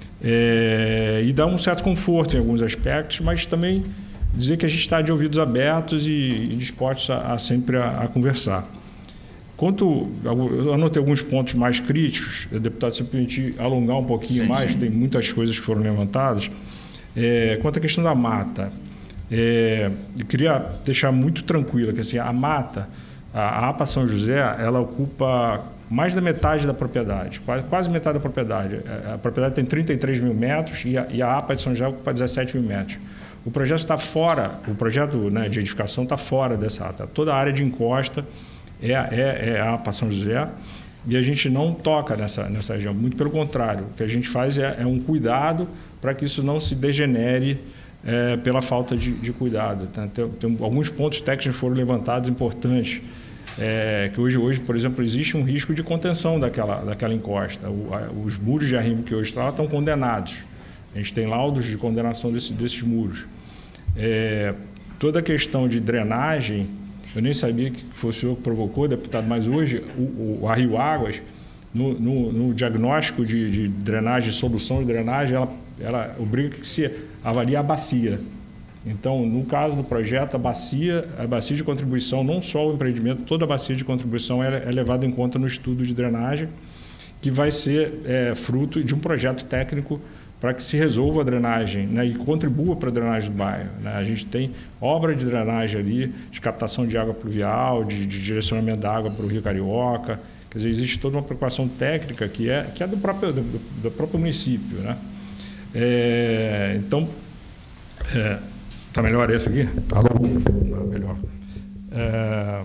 É, e dá um certo conforto em alguns aspectos, mas também dizer que a gente está de ouvidos abertos e, e dispostos a, a sempre a, a conversar. Quanto, eu anotei alguns pontos mais críticos, deputado, se me permitir alongar um pouquinho sim, mais, sim. Tem muitas coisas que foram levantadas. É, quanto à questão da mata, é, eu queria deixar muito tranquilo que assim, a mata, a, a APA São José, ela ocupa mais da metade da propriedade, quase, quase metade da propriedade. A propriedade tem trinta e três mil metros e a, e a APA de São José ocupa dezessete mil metros. O projeto está fora, o projeto, né, de edificação está fora dessa APA. Toda a área de encosta É, é, é a APA São José, e a gente não toca nessa, nessa região, muito pelo contrário. O que a gente faz é, é um cuidado para que isso não se degenere é, pela falta de, de cuidado. Tá? Tem, tem alguns pontos técnicos que foram levantados importantes, é, que hoje, hoje, por exemplo, existe um risco de contenção daquela, daquela encosta. O, a, os muros de arrimo que hoje estão lá estão condenados. A gente tem laudos de condenação desse, desses muros. É, toda a questão de drenagem, eu nem sabia que fosse o senhor que provocou, deputado, mas hoje o, o, a Rio Águas, no, no, no diagnóstico de, de drenagem, solução de drenagem, ela, ela obriga que se avalie a bacia. Então, no caso do projeto, a bacia, a bacia de contribuição, não só o empreendimento, toda a bacia de contribuição é, é levada em conta no estudo de drenagem, que vai ser é, fruto de um projeto técnico para que se resolva a drenagem, né, e contribua para a drenagem do bairro. Né? A gente tem obra de drenagem ali, de captação de água pluvial, de, de direcionamento da água para o Rio Carioca. Quer dizer, existe toda uma preocupação técnica que é, que é do, próprio, do, do próprio município. Né? É, então, está é, melhor esse aqui? Está melhor. É,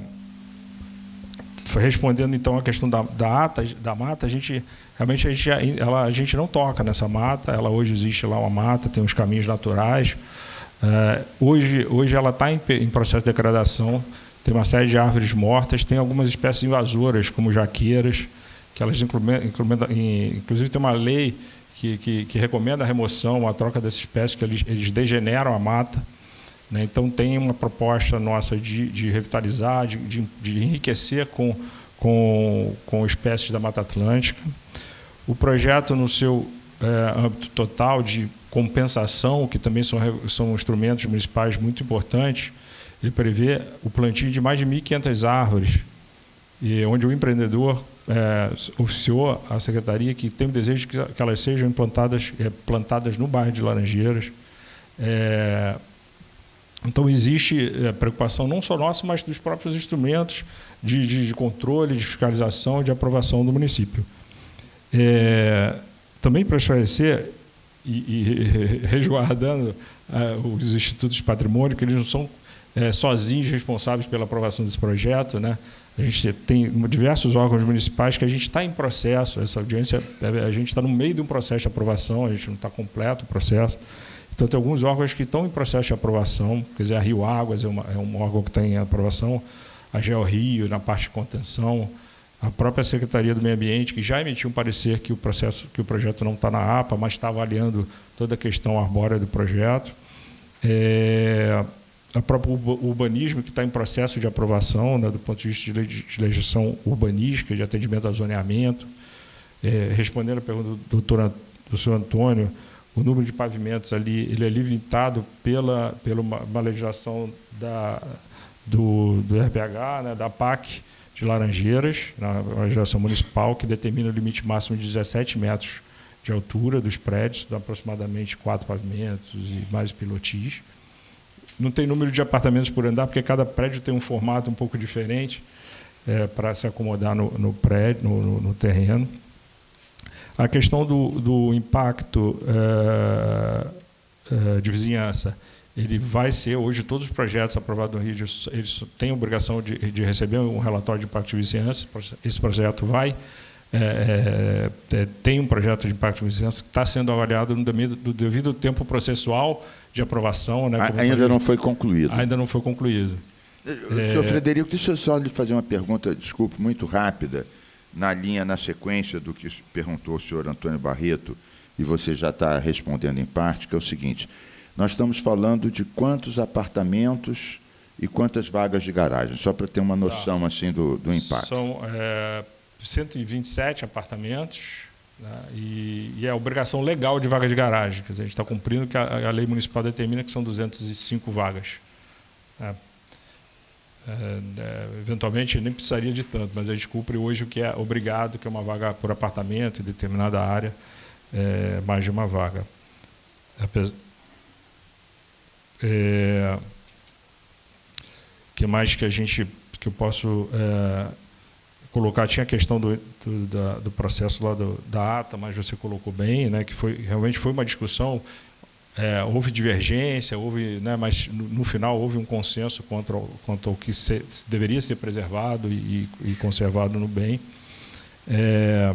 respondendo, então, a questão da, da, ata, da mata, a gente... Realmente a gente, ela, a gente não toca nessa mata, ela hoje existe lá uma mata, tem uns caminhos naturais. Uh, hoje, hoje ela está em, em processo de degradação, tem uma série de árvores mortas, tem algumas espécies invasoras, como jaqueiras, que elas incluem, incluem, inclusive tem uma lei que, que, que recomenda a remoção, a troca dessas espécies, que eles, eles degeneram a mata. Né? Então tem uma proposta nossa de, de revitalizar, de, de, de enriquecer com, com, com espécies da Mata Atlântica. O projeto, no seu é, âmbito total de compensação, que também são, são instrumentos municipais muito importantes, ele prevê o plantio de mais de mil e quinhentas árvores, e onde o empreendedor é, oficiou à secretaria que tem o desejo que, que elas sejam implantadas, é, plantadas no bairro de Laranjeiras. É, então, existe é, preocupação não só nossa, mas dos próprios instrumentos de, de, de controle, de fiscalização e de aprovação do município. É, também para esclarecer e, e resguardando é, os institutos de patrimônio, que eles não são é, sozinhos responsáveis pela aprovação desse projeto, né? A gente tem diversos órgãos municipais que a gente está em processo, essa audiência, a gente está no meio de um processo de aprovação, a gente não está completo o processo, Então, tem alguns órgãos que estão em processo de aprovação, quer dizer, a Rio Águas é, uma, é um órgão que está em aprovação, a GeoRio, na parte de contenção, a própria Secretaria do Meio Ambiente, que já emitiu um parecer que o, processo, que o projeto não está na APA, mas está avaliando toda a questão arbórea do projeto. É, a própria urbanismo, que está em processo de aprovação, né, do ponto de vista de legislação urbanística, de atendimento a zoneamento. É, respondendo à pergunta do, doutor, do senhor Antônio, o número de pavimentos ali ele é limitado pela, pela uma, uma legislação da, do, do R P H, né, da P A C de Laranjeiras, na legislação municipal, que determina o limite máximo de dezessete metros de altura dos prédios, de aproximadamente quatro pavimentos e mais pilotis. Não tem número de apartamentos por andar, porque cada prédio tem um formato um pouco diferente é, para se acomodar no, no prédio, no, no, no terreno. A questão do, do impacto é, é, de vizinhança, ele vai ser, hoje, todos os projetos aprovados no Rio, eles têm a obrigação de, de receber um relatório de impacto de vizinhança. Esse projeto vai, é, é, tem um projeto de impacto de vizinhança que está sendo avaliado no devido, no devido tempo processual de aprovação. Né, ainda falei, não foi concluído. Ainda não foi concluído. Senhor é... Frederico, deixa eu só lhe fazer uma pergunta, desculpe, muito rápida, na linha, na sequência do que perguntou o senhor Antônio Barreto, e você já está respondendo em parte, que é o seguinte: nós estamos falando de quantos apartamentos e quantas vagas de garagem, só para ter uma noção tá. assim do, do impacto. São é, cento e vinte e sete apartamentos, né, e, e é a obrigação legal de vaga de garagem. Quer dizer, a gente está cumprindo que a, a lei municipal determina que são duzentas e cinco vagas. É, é, é, eventualmente nem precisaria de tanto, mas a gente cumpre hoje o que é obrigado, que é uma vaga por apartamento em determinada área, é, mais de uma vaga. O é, que mais que a gente que eu posso é, colocar? Tinha a questão do, do, da, do processo lá do, da ata, mas você colocou bem, né, que foi, realmente foi uma discussão, é, houve divergência, houve, né, mas no, no final houve um consenso quanto ao, quanto ao que se, deveria ser preservado e, e conservado no bem. É,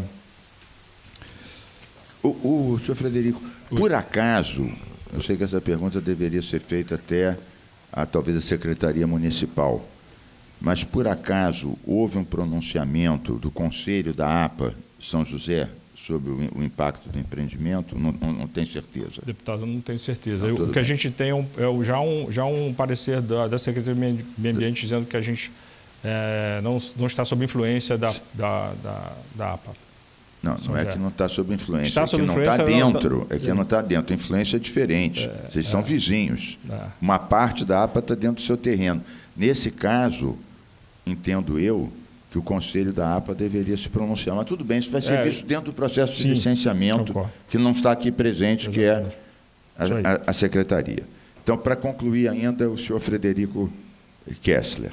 o, o senhor Frederico, por acaso, eu sei que essa pergunta deveria ser feita até a, talvez a Secretaria Municipal, mas, por acaso, houve um pronunciamento do Conselho da APA São José sobre o, o impacto do empreendimento? Não, não, não tem certeza. Deputado, não tenho certeza. Não, o que bem. a gente tem é, um, é já, um, já um parecer da, da Secretaria do Meio Ambiente dizendo que a gente é, não, não está sob influência da, da, da, da APA. Não, não é que não está sob influência, está é sob que não está dentro. Não tá... É que não está dentro. A influência é diferente. É, Vocês é, são vizinhos. É. Uma parte da APA está dentro do seu terreno. Nesse caso, entendo eu que o Conselho da APA deveria se pronunciar. Mas tudo bem, isso vai ser é, visto dentro do processo de sim, licenciamento, concordo. Que não está aqui presente, que é a, a, a Secretaria. Então, para concluir ainda, o senhor Frederico Kessler.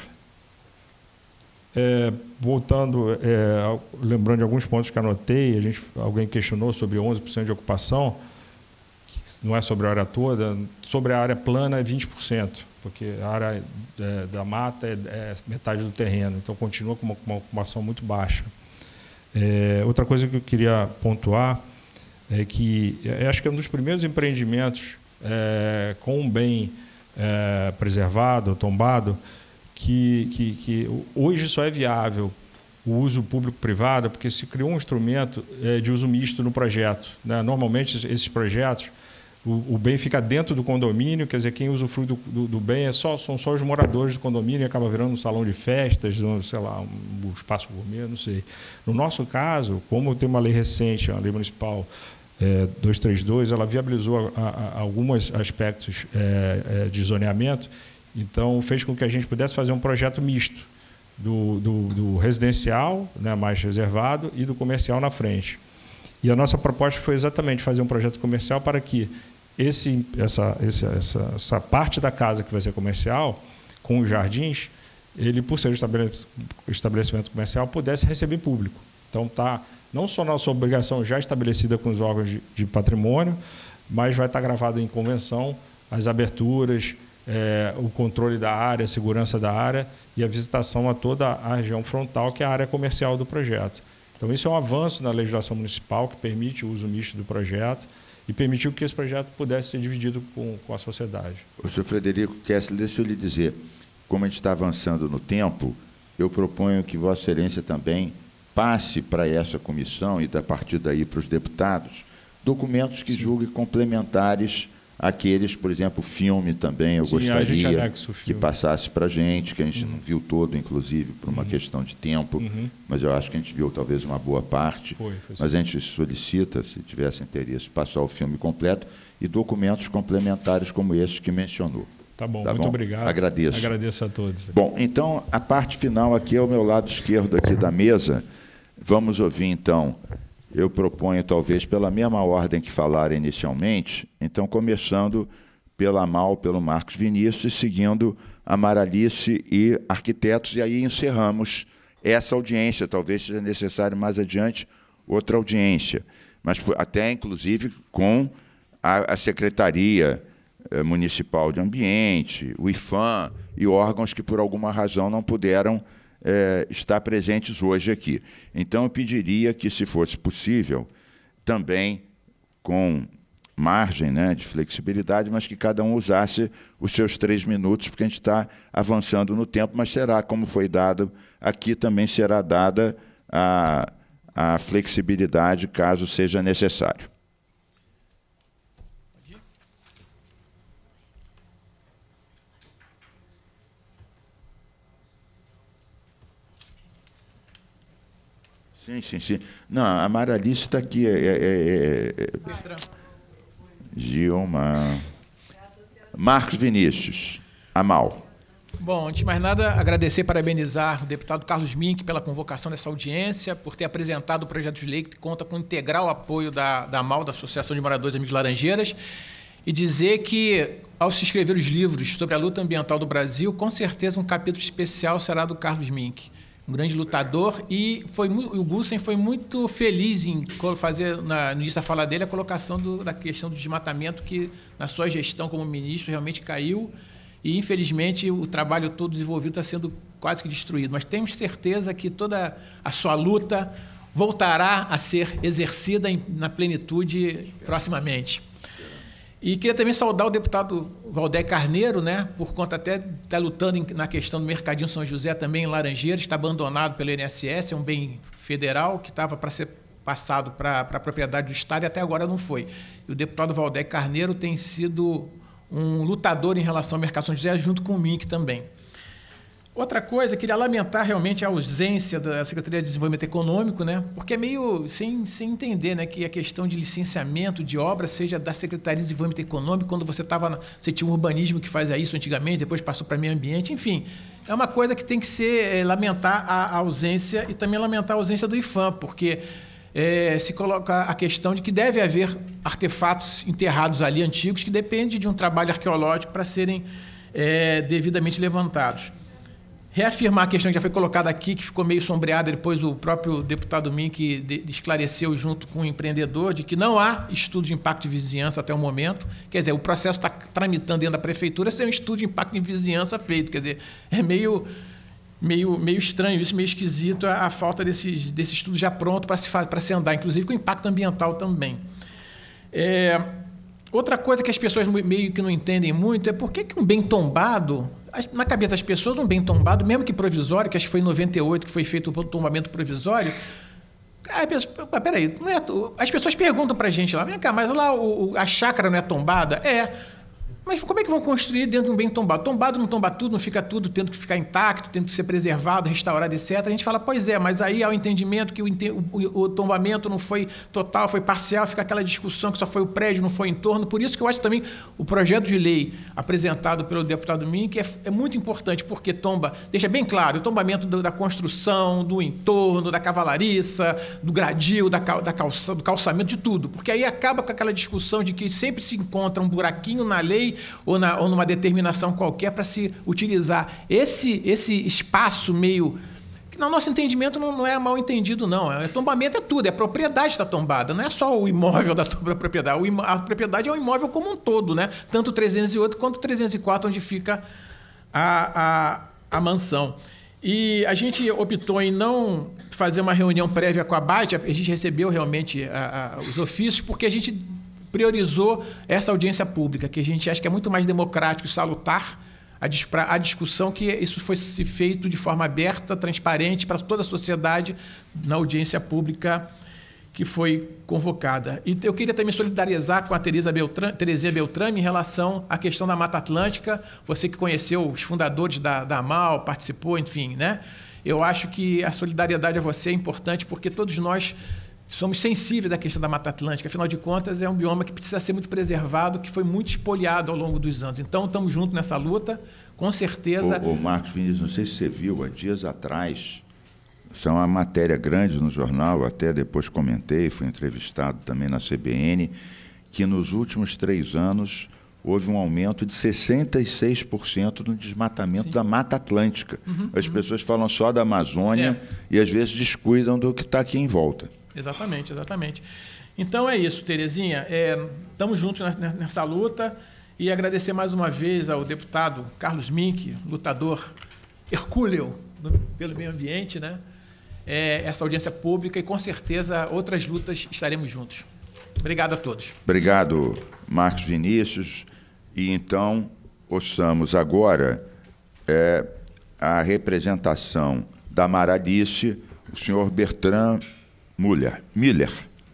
É, voltando, é, lembrando de alguns pontos que anotei, a gente, alguém questionou sobre onze por cento de ocupação, não é sobre a área toda, sobre a área plana é vinte por cento, porque a área é, da mata é, é metade do terreno, então continua com uma, uma ocupação muito baixa. É, outra coisa que eu queria pontuar é que eu acho que é um dos primeiros empreendimentos é, com um bem é, preservado, tombado, Que, que, que hoje só é viável o uso público-privado porque se criou um instrumento é, de uso misto no projeto. Né? Normalmente, esses projetos, o, o bem fica dentro do condomínio, quer dizer, quem usufrui do, do, do bem é só, são só os moradores do condomínio e acaba virando um salão de festas, um, sei lá, um, um espaço gourmet, não sei. No nosso caso, como tem uma lei recente, a lei municipal é, duzentos e trinta e dois, ela viabilizou a, a, a alguns aspectos é, é, de zoneamento. Então, fez com que a gente pudesse fazer um projeto misto do, do, do residencial, né, mais reservado, e do comercial na frente. E a nossa proposta foi exatamente fazer um projeto comercial para que esse, essa, essa, essa, essa parte da casa que vai ser comercial, com os jardins, ele, por ser um estabelecimento comercial, pudesse receber público. Então, está não só nossa obrigação já estabelecida com os órgãos de, de patrimônio, mas vai estar gravado em convenção as aberturas, É, o controle da área, a segurança da área e a visitação a toda a região frontal, que é a área comercial do projeto. Então, isso é um avanço na legislação municipal que permite o uso misto do projeto e permitiu que esse projeto pudesse ser dividido com, com a sociedade. O senhor Frederico Kessler, deixa eu lhe dizer, como a gente está avançando no tempo, eu proponho que Vossa Excelência também passe para essa comissão e, a partir daí, para os deputados, documentos que julguem complementares àqueles, por exemplo, o filme também, eu Sim, gostaria que passasse para a gente, que a gente uhum. não viu todo, inclusive, por uma uhum. questão de tempo, uhum. mas eu acho que a gente viu talvez uma boa parte, foi, foi mas a gente solicita, se tivesse interesse, passar o filme completo e documentos complementares como esses que mencionou. Tá bom, tá muito bom? obrigado. Agradeço. Agradeço a todos. Bom, então, a parte final aqui é o meu lado esquerdo aqui da mesa. Vamos ouvir, então, eu proponho, talvez, pela mesma ordem que falaram inicialmente, então, começando pela Amal, pelo Marcos Vinícius, seguindo a Amaralice e arquitetos, e aí encerramos essa audiência. Talvez seja necessário, mais adiante, outra audiência, mas até, inclusive, com a, a Secretaria Municipal de Ambiente, o IFAM e órgãos que, por alguma razão, não puderam é, estar presentes hoje aqui. Então, eu pediria que, se fosse possível, também com margem, né, de flexibilidade, mas que cada um usasse os seus três minutos, porque a gente está avançando no tempo, mas será, como foi dado aqui, também será dada a, a flexibilidade, caso seja necessário. Sim, sim, sim. Não, a Amaralice está aqui. É, é, é, é... Gilma. Marcos Vinícius. Amal. Bom, antes de mais nada, agradecer e parabenizar o deputado Carlos Mink pela convocação dessa audiência, por ter apresentado o projeto de lei que conta com integral apoio da, da Amal, da Associação de Moradores Amigos de Laranjeiras, e dizer que, ao se escrever os livros sobre a luta ambiental do Brasil, com certeza um capítulo especial será do Carlos Mink, um grande lutador, e foi, o Gussen foi muito feliz em fazer, na, no início da fala dele, a colocação do, da questão do desmatamento, que, na sua gestão como ministro, realmente caiu, e, infelizmente, o trabalho todo desenvolvido está sendo quase que destruído. Mas temos certeza que toda a sua luta voltará a ser exercida em, na plenitude proximamente. E queria também saudar o deputado Waldeck Carneiro, né, por conta até de estar lutando em, na questão do Mercadinho São José, também em Laranjeiras, está abandonado pelo I N S S, é um bem federal que estava para ser passado para a propriedade do Estado e até agora não foi. E o deputado Waldeck Carneiro tem sido um lutador em relação ao Mercado São José, junto com o Mink também. Outra coisa, queria lamentar realmente a ausência da Secretaria de Desenvolvimento Econômico, né? Porque é meio sem, sem entender, né, que a questão de licenciamento de obra seja da Secretaria de Desenvolvimento Econômico, quando você estava, você tinha um urbanismo que fazia isso antigamente, depois passou para meio ambiente, enfim. É uma coisa que tem que ser, é, lamentar a, a ausência e também lamentar a ausência do IFAM, porque é, se coloca a questão de que deve haver artefatos enterrados ali, antigos, que dependem de um trabalho arqueológico para serem é, devidamente levantados. Reafirmar a questão que já foi colocada aqui, que ficou meio sombreada, depois o próprio deputado Mink de, de esclareceu junto com o empreendedor, de que não há estudo de impacto de vizinhança até o momento. Quer dizer, o processo está tramitando dentro da prefeitura sem um estudo de impacto de vizinhança feito. Quer dizer, é meio, meio, meio estranho isso, meio esquisito a, a falta desse, desse estudo já pronto para se, para se andar, inclusive com impacto ambiental também. É, outra coisa que as pessoas meio que não entendem muito é por que, que um bem tombado... Na cabeça das pessoas, um bem tombado, mesmo que provisório, que acho que foi em noventa e oito que foi feito o tombamento provisório, ah, peraí, não é, as pessoas perguntam para a gente lá, vem cá, mas lá o, a chácara não é tombada? É. Mas como é que vão construir dentro de um bem tombado? Tombado não tomba tudo, não fica tudo, tendo que ficar intacto, tendo que ser preservado, restaurado, etcétera. A gente fala, pois é, mas aí há o entendimento que o, o, o tombamento não foi total, foi parcial, fica aquela discussão que só foi o prédio, não foi o entorno. Por isso que eu acho também o projeto de lei apresentado pelo deputado Mink é, é muito importante, porque tomba, deixa bem claro, o tombamento do, da construção, do entorno, da cavalariça, do gradil, da, da calça, do calçamento, de tudo. Porque aí acaba com aquela discussão de que sempre se encontra um buraquinho na lei ou, na, ou numa determinação qualquer para se utilizar esse, esse espaço meio... que no nosso entendimento não, não é mal entendido, não. É, tombamento é tudo, é a propriedade está tombada, não é só o imóvel da, da propriedade. O, a propriedade é o imóvel como um todo, né? Tanto o trezentos e oito quanto o trezentos e quatro, onde fica a, a, a mansão. E a gente optou em não fazer uma reunião prévia com a B A D, a gente recebeu realmente a, a, os ofícios, porque a gente priorizou essa audiência pública, que a gente acha que é muito mais democrático e salutar a, a discussão, que isso fosse feito de forma aberta, transparente, para toda a sociedade na audiência pública que foi convocada. E eu queria também solidarizar com a Teresa Beltrame, Terezinha Beltrame em relação à questão da Mata Atlântica, você que conheceu os fundadores da, da AMAL, participou, enfim, né? Eu acho que a solidariedade a você é importante, porque todos nós somos sensíveis à questão da Mata Atlântica. Afinal de contas, é um bioma que precisa ser muito preservado, que foi muito espoliado ao longo dos anos. Então, estamos juntos nessa luta, com certeza. O, o Marcos Vinícius, não sei se você viu, há dias atrás, isso é uma matéria grande no jornal, até depois comentei, fui entrevistado também na C B N, que nos últimos três anos houve um aumento de sessenta e seis por cento no desmatamento Sim. da Mata Atlântica. Uhum, As uhum. pessoas falam só da Amazônia é. e, às vezes, descuidam do que está aqui em volta. Exatamente, exatamente. Então é isso, Terezinha. Estamos é, juntos nessa, nessa luta e agradecer mais uma vez ao deputado Carlos Mink, lutador hercúleo pelo meio ambiente, né? É, essa audiência pública e, com certeza, outras lutas estaremos juntos. Obrigado a todos. Obrigado, Marcos Vinícius. E, então, ouçamos agora é, a representação da Amaralice, o senhor Bertrand Müller, Miller,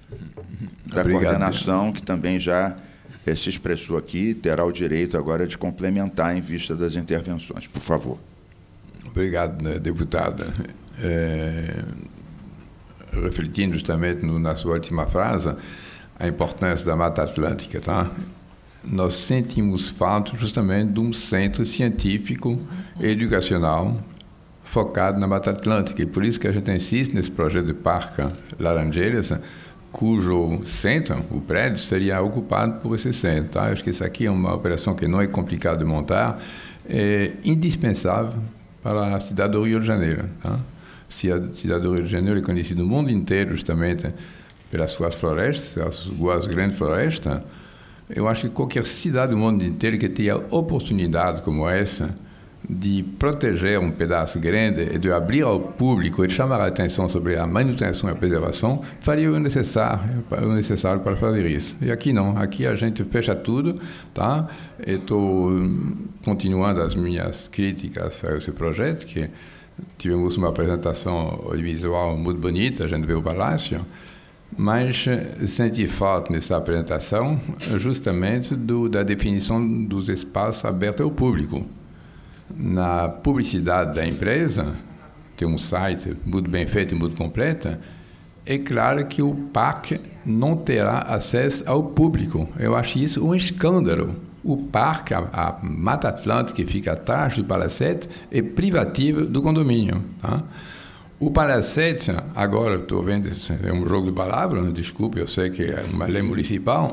da Obrigado, coordenação, Deus. que também já é, se expressou aqui, terá o direito agora de complementar em vista das intervenções. Por favor. Obrigado, né, deputada. É, refletindo justamente no, na sua última frase, a importância da Mata Atlântica, tá? Nós sentimos falta justamente de um centro científico e educacional focado na Mata Atlântica, e por isso que a gente insiste nesse projeto de Parque Laranjeiras, cujo centro, o prédio, seria ocupado por esse centro. Tá? Acho que isso aqui é uma operação que não é complicada de montar, é indispensável para a cidade do Rio de Janeiro. Tá? A cidade do Rio de Janeiro é conhecida no mundo inteiro justamente pelas suas florestas, as suas grandes florestas. Eu acho que qualquer cidade do mundo inteiro que tenha oportunidade como essa de proteger um pedaço grande e de abrir ao público e de chamar a atenção sobre a manutenção e a preservação, faria o necessário, o necessário para fazer isso. E aqui não, aqui a gente fecha tudo, tá? Estou continuando as minhas críticas a esse projeto, que tivemos uma apresentação audiovisual muito bonita, a gente vê o palácio, mas senti falta nessa apresentação justamente do, da definição dos espaços abertos ao público. Na publicidade da empresa, tem um site muito bem feito e muito completo, é claro que o parque não terá acesso ao público. Eu acho isso um escândalo. O parque, a, a Mata Atlântica, que fica atrás do Palacete, é privativo do condomínio. Tá? O Palacete, agora estou vendo, é um jogo de palavras, desculpe, eu sei que é uma lei municipal,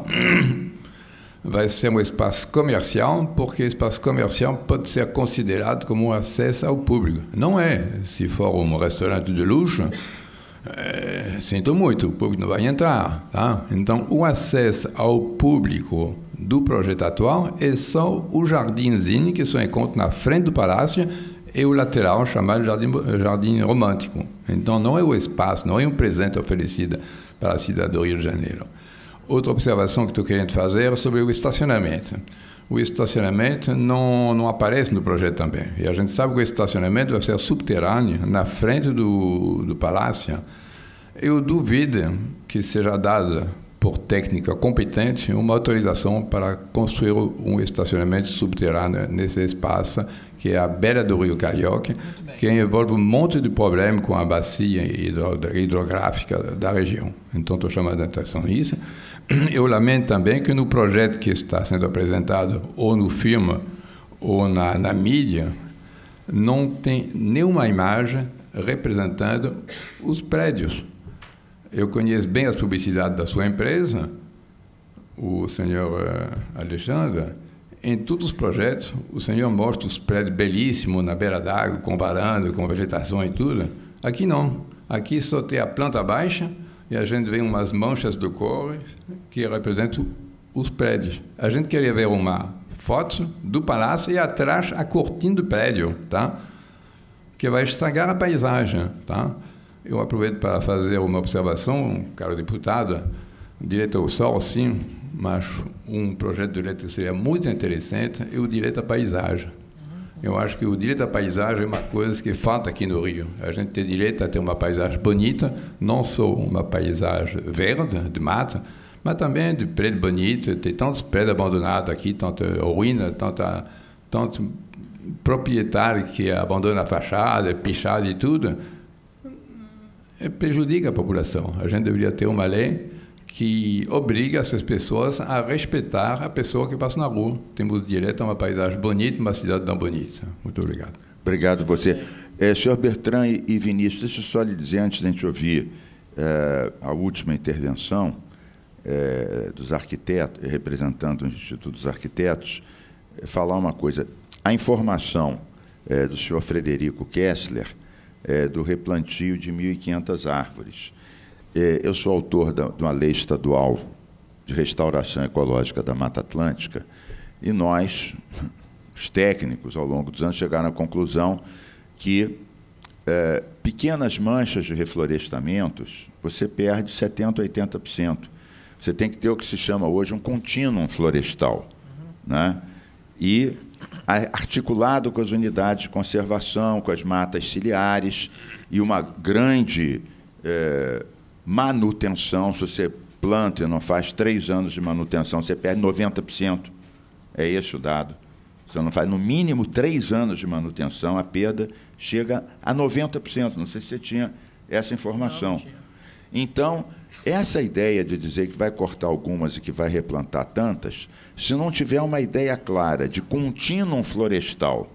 vai ser um espaço comercial, porque espaço comercial pode ser considerado como um acesso ao público. Não é. Se for um restaurante de luxo, é, sinto muito, o público não vai entrar. Tá? Então, o acesso ao público do projeto atual é só o jardinzinho que se encontra na frente do palácio e o lateral chamado jardim, jardim romântico. Então, não é o espaço, não é um presente oferecido para a cidade do Rio de Janeiro. Outra observação que estou querendo fazer é sobre o estacionamento. O estacionamento não, não aparece no projeto também. E a gente sabe que o estacionamento vai ser subterrâneo, na frente do, do palácio. Eu duvido que seja dada por técnica competente uma autorização para construir um estacionamento subterrâneo nesse espaço, que é à beira do Rio Carioca, que envolve um monte de problemas com a bacia hidro, hidrográfica da região. Então, estou chamando a atenção nisso. Eu lamento também que no projeto que está sendo apresentado, ou no filme, ou na, na mídia, não tem nenhuma imagem representando os prédios. Eu conheço bem as publicidades da sua empresa, o senhor Alexandre. Em todos os projetos, o senhor mostra os prédios belíssimos na beira d'água, comparando com vegetação e tudo. Aqui não. Aqui só tem a planta baixa e a gente vê umas manchas de cor que representam os prédios. A gente queria ver uma foto do palácio e atrás a cortina do prédio, tá? Que vai estragar a paisagem, tá? Eu aproveito para fazer uma observação, caro deputado, direito ao sol, sim, mas um projeto de lei que seria muito interessante é o direito à paisagem. Eu acho que o direito à paisagem é uma coisa que falta aqui no Rio. A gente tem direito a ter uma paisagem bonita, não só uma paisagem verde, de mata, mas também de prédio bonito. Tem tantos prédios abandonados aqui, tanta ruína, tanta, tanto proprietário que abandona a fachada, pichada e tudo, prejudica a população. A gente deveria ter uma lei que obriga essas pessoas a respeitar a pessoa que passa na rua. Temos direito a uma paisagem bonita, uma cidade tão bonita. Muito obrigado. Obrigado você. É, senhor Bertrand e Vinícius, deixa eu só lhe dizer, antes de a gente ouvir é, a última intervenção é, dos arquitetos, representando o Instituto dos Arquitetos, é, falar uma coisa. A informação é, do senhor Frederico Kessler é, do replantio de mil e quinhentas árvores. Eu sou autor da, de uma lei estadual de restauração ecológica da Mata Atlântica e nós, os técnicos, ao longo dos anos, chegaram à conclusão que é, pequenas manchas de reflorestamentos, você perde setenta por cento, oitenta por cento. Você tem que ter o que se chama hoje um contínuo florestal, uhum. né? E articulado com as unidades de conservação, com as matas ciliares e uma grande... É, manutenção. Se você planta e não faz três anos de manutenção, você perde noventa por cento. É esse o dado. Você não faz, no mínimo, três anos de manutenção, a perda chega a noventa por cento. Não sei se você tinha essa informação. Não, não tinha. Então, essa ideia de dizer que vai cortar algumas e que vai replantar tantas, se não tiver uma ideia clara de contínuo florestal,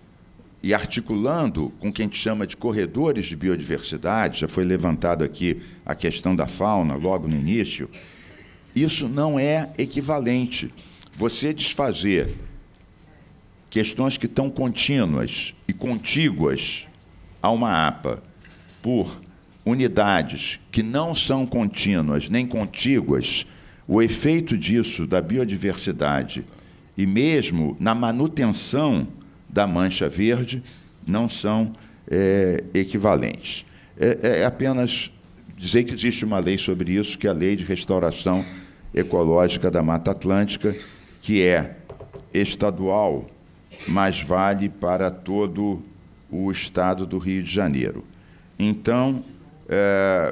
e articulando com o que a gente chama de corredores de biodiversidade, já foi levantado aqui a questão da fauna logo no início, isso não é equivalente. Você desfazer questões que estão contínuas e contíguas a uma APA por unidades que não são contínuas nem contíguas, o efeito disso da biodiversidade e mesmo na manutenção da mancha verde não são é, equivalentes. É, é apenas dizer que existe uma lei sobre isso, que é a Lei de Restauração Ecológica da Mata Atlântica, que é estadual, mas vale para todo o estado do Rio de Janeiro. Então, é,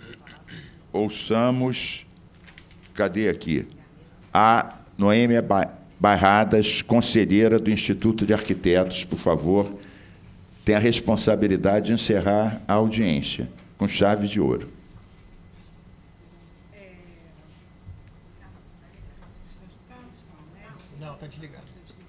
ouçamos, cadê aqui? A Noêmia Barradas, conselheira do Instituto de Arquitetos, por favor, tem a responsabilidade de encerrar a audiência com chave de ouro. Não, está desligado.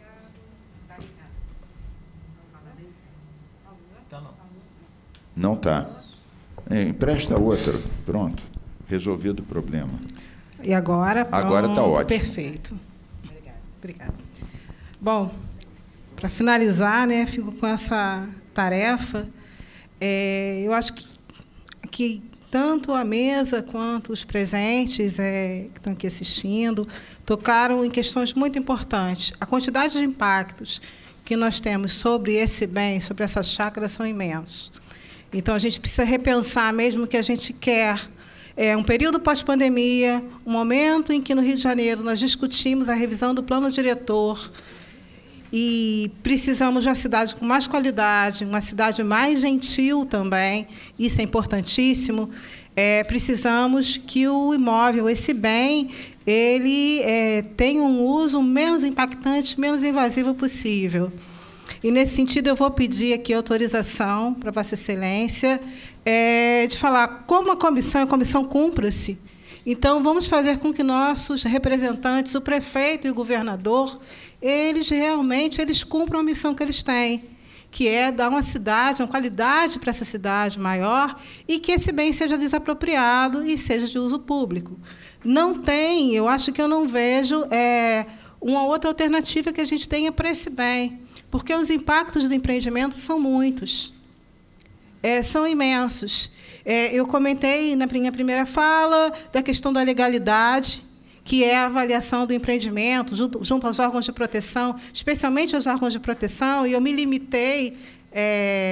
Tá, não. Não está. É, empresta outra. Pronto. Resolvido o problema. E agora? Pronto, agora está ótimo. Perfeito. Obrigada. Bom, para finalizar, né, fico com essa tarefa. É, eu acho que, que tanto a mesa quanto os presentes é, que estão aqui assistindo tocaram em questões muito importantes. A quantidade de impactos que nós temos sobre esse bem, sobre essas chácaras, são imensos. Então, a gente precisa repensar, mesmo que a gente quer É um período pós-pandemia, um momento em que, no Rio de Janeiro, nós discutimos a revisão do plano diretor e precisamos de uma cidade com mais qualidade, uma cidade mais gentil também, isso é importantíssimo. É, precisamos que o imóvel, esse bem, ele é, tenha um uso menos impactante, menos invasivo possível. E, nesse sentido, eu vou pedir aqui autorização para Vossa Excelência é, de falar como a comissão, a comissão cumpra-se. Então, vamos fazer com que nossos representantes, o prefeito e o governador, eles realmente eles cumpram a missão que eles têm, que é dar uma cidade, uma qualidade para essa cidade maior e que esse bem seja desapropriado e seja de uso público. Não tem, eu acho que eu não vejo é, uma outra alternativa que a gente tenha para esse bem, porque os impactos do empreendimento são muitos, é, são imensos. É, eu comentei na minha primeira fala da questão da legalidade, que é a avaliação do empreendimento junto, junto aos órgãos de proteção, especialmente aos órgãos de proteção, e eu me limitei é,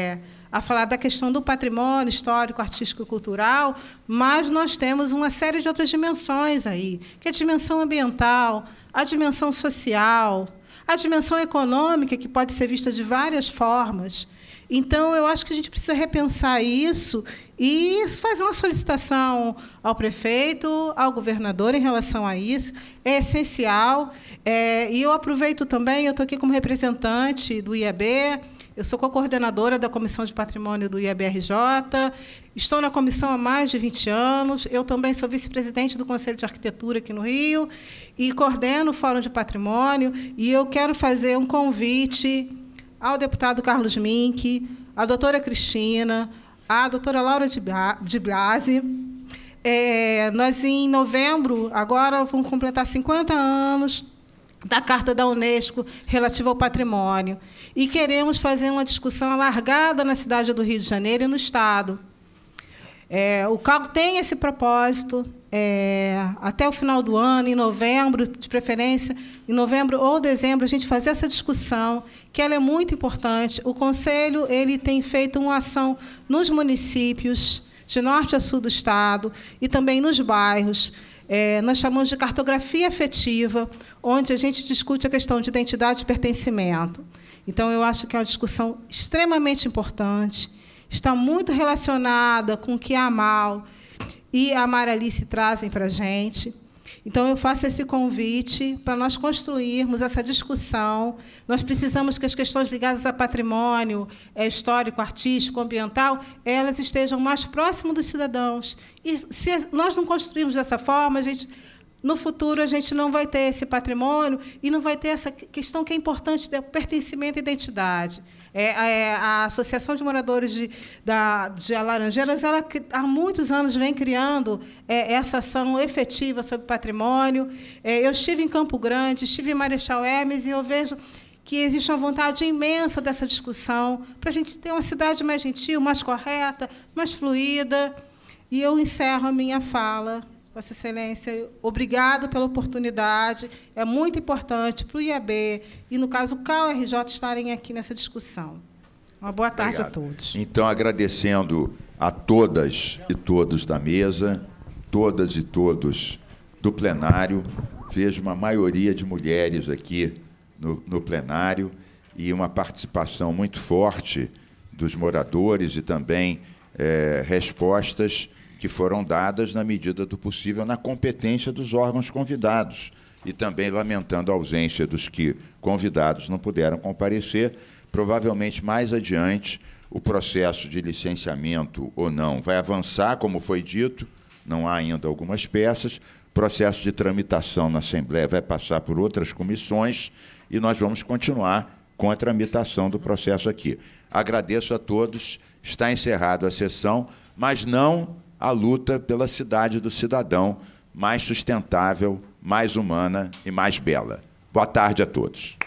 a falar da questão do patrimônio histórico, artístico e cultural, mas nós temos uma série de outras dimensões aí, que é a dimensão ambiental, a dimensão social, a dimensão econômica, que pode ser vista de várias formas. Então, eu acho que a gente precisa repensar isso e fazer uma solicitação ao prefeito, ao governador em relação a isso. É essencial. É, e eu aproveito também, eu estou aqui como representante do I A B, eu sou co-coordenadora da Comissão de Patrimônio do I A B R J, estou na comissão há mais de vinte anos, eu também sou vice-presidente do Conselho de Arquitetura aqui no Rio e coordeno o Fórum de Patrimônio, e eu quero fazer um convite ao deputado Carlos Mink, à doutora Cristina, à doutora Laura de Blasi. É, nós, em novembro, agora vamos completar cinquenta anos da Carta da Unesco relativa ao patrimônio, e queremos fazer uma discussão alargada na cidade do Rio de Janeiro e no Estado. É, o C A U tem esse propósito, é, até o final do ano, em novembro, de preferência, em novembro ou dezembro, a gente fazer essa discussão, que ela é muito importante. O Conselho ele tem feito uma ação nos municípios, de norte a sul do Estado, e também nos bairros. É, nós chamamos de cartografia afetiva, onde a gente discute a questão de identidade e pertencimento. Então, eu acho que é uma discussão extremamente importante, está muito relacionada com o que a Amal e a Maralice trazem para a gente. Então, eu faço esse convite para nós construirmos essa discussão. Nós precisamos que as questões ligadas a patrimônio é, histórico, artístico, ambiental, elas estejam mais próximas dos cidadãos. E, se nós não construirmos dessa forma, a gente, no futuro, a gente não vai ter esse patrimônio e não vai ter essa questão que é importante, do pertencimento e identidade. É, é, a Associação de Moradores de, da, de Laranjeiras, ela, há muitos anos, vem criando é, essa ação efetiva sobre patrimônio. É, eu estive em Campo Grande, estive em Marechal Hermes, e eu vejo que existe uma vontade imensa dessa discussão para a gente ter uma cidade mais gentil, mais correta, mais fluida. E eu encerro a minha fala. Vossa Excelência, obrigado pela oportunidade. É muito importante para o I A B e, no caso, o C A U R J estarem aqui nessa discussão. Uma boa tarde Obrigado. a todos. Então, agradecendo a todas e todos da mesa, todas e todos do plenário, vejo uma maioria de mulheres aqui no, no plenário e uma participação muito forte dos moradores e também é, respostas que foram dadas, na medida do possível, na competência dos órgãos convidados, e também lamentando a ausência dos que convidados não puderam comparecer. Provavelmente, mais adiante, o processo de licenciamento ou não vai avançar, como foi dito, não há ainda algumas peças, o processo de tramitação na Assembleia vai passar por outras comissões, e nós vamos continuar com a tramitação do processo aqui. Agradeço a todos, está encerrada a sessão, mas não a luta pela cidade do cidadão mais sustentável, mais humana e mais bela. Boa tarde a todos.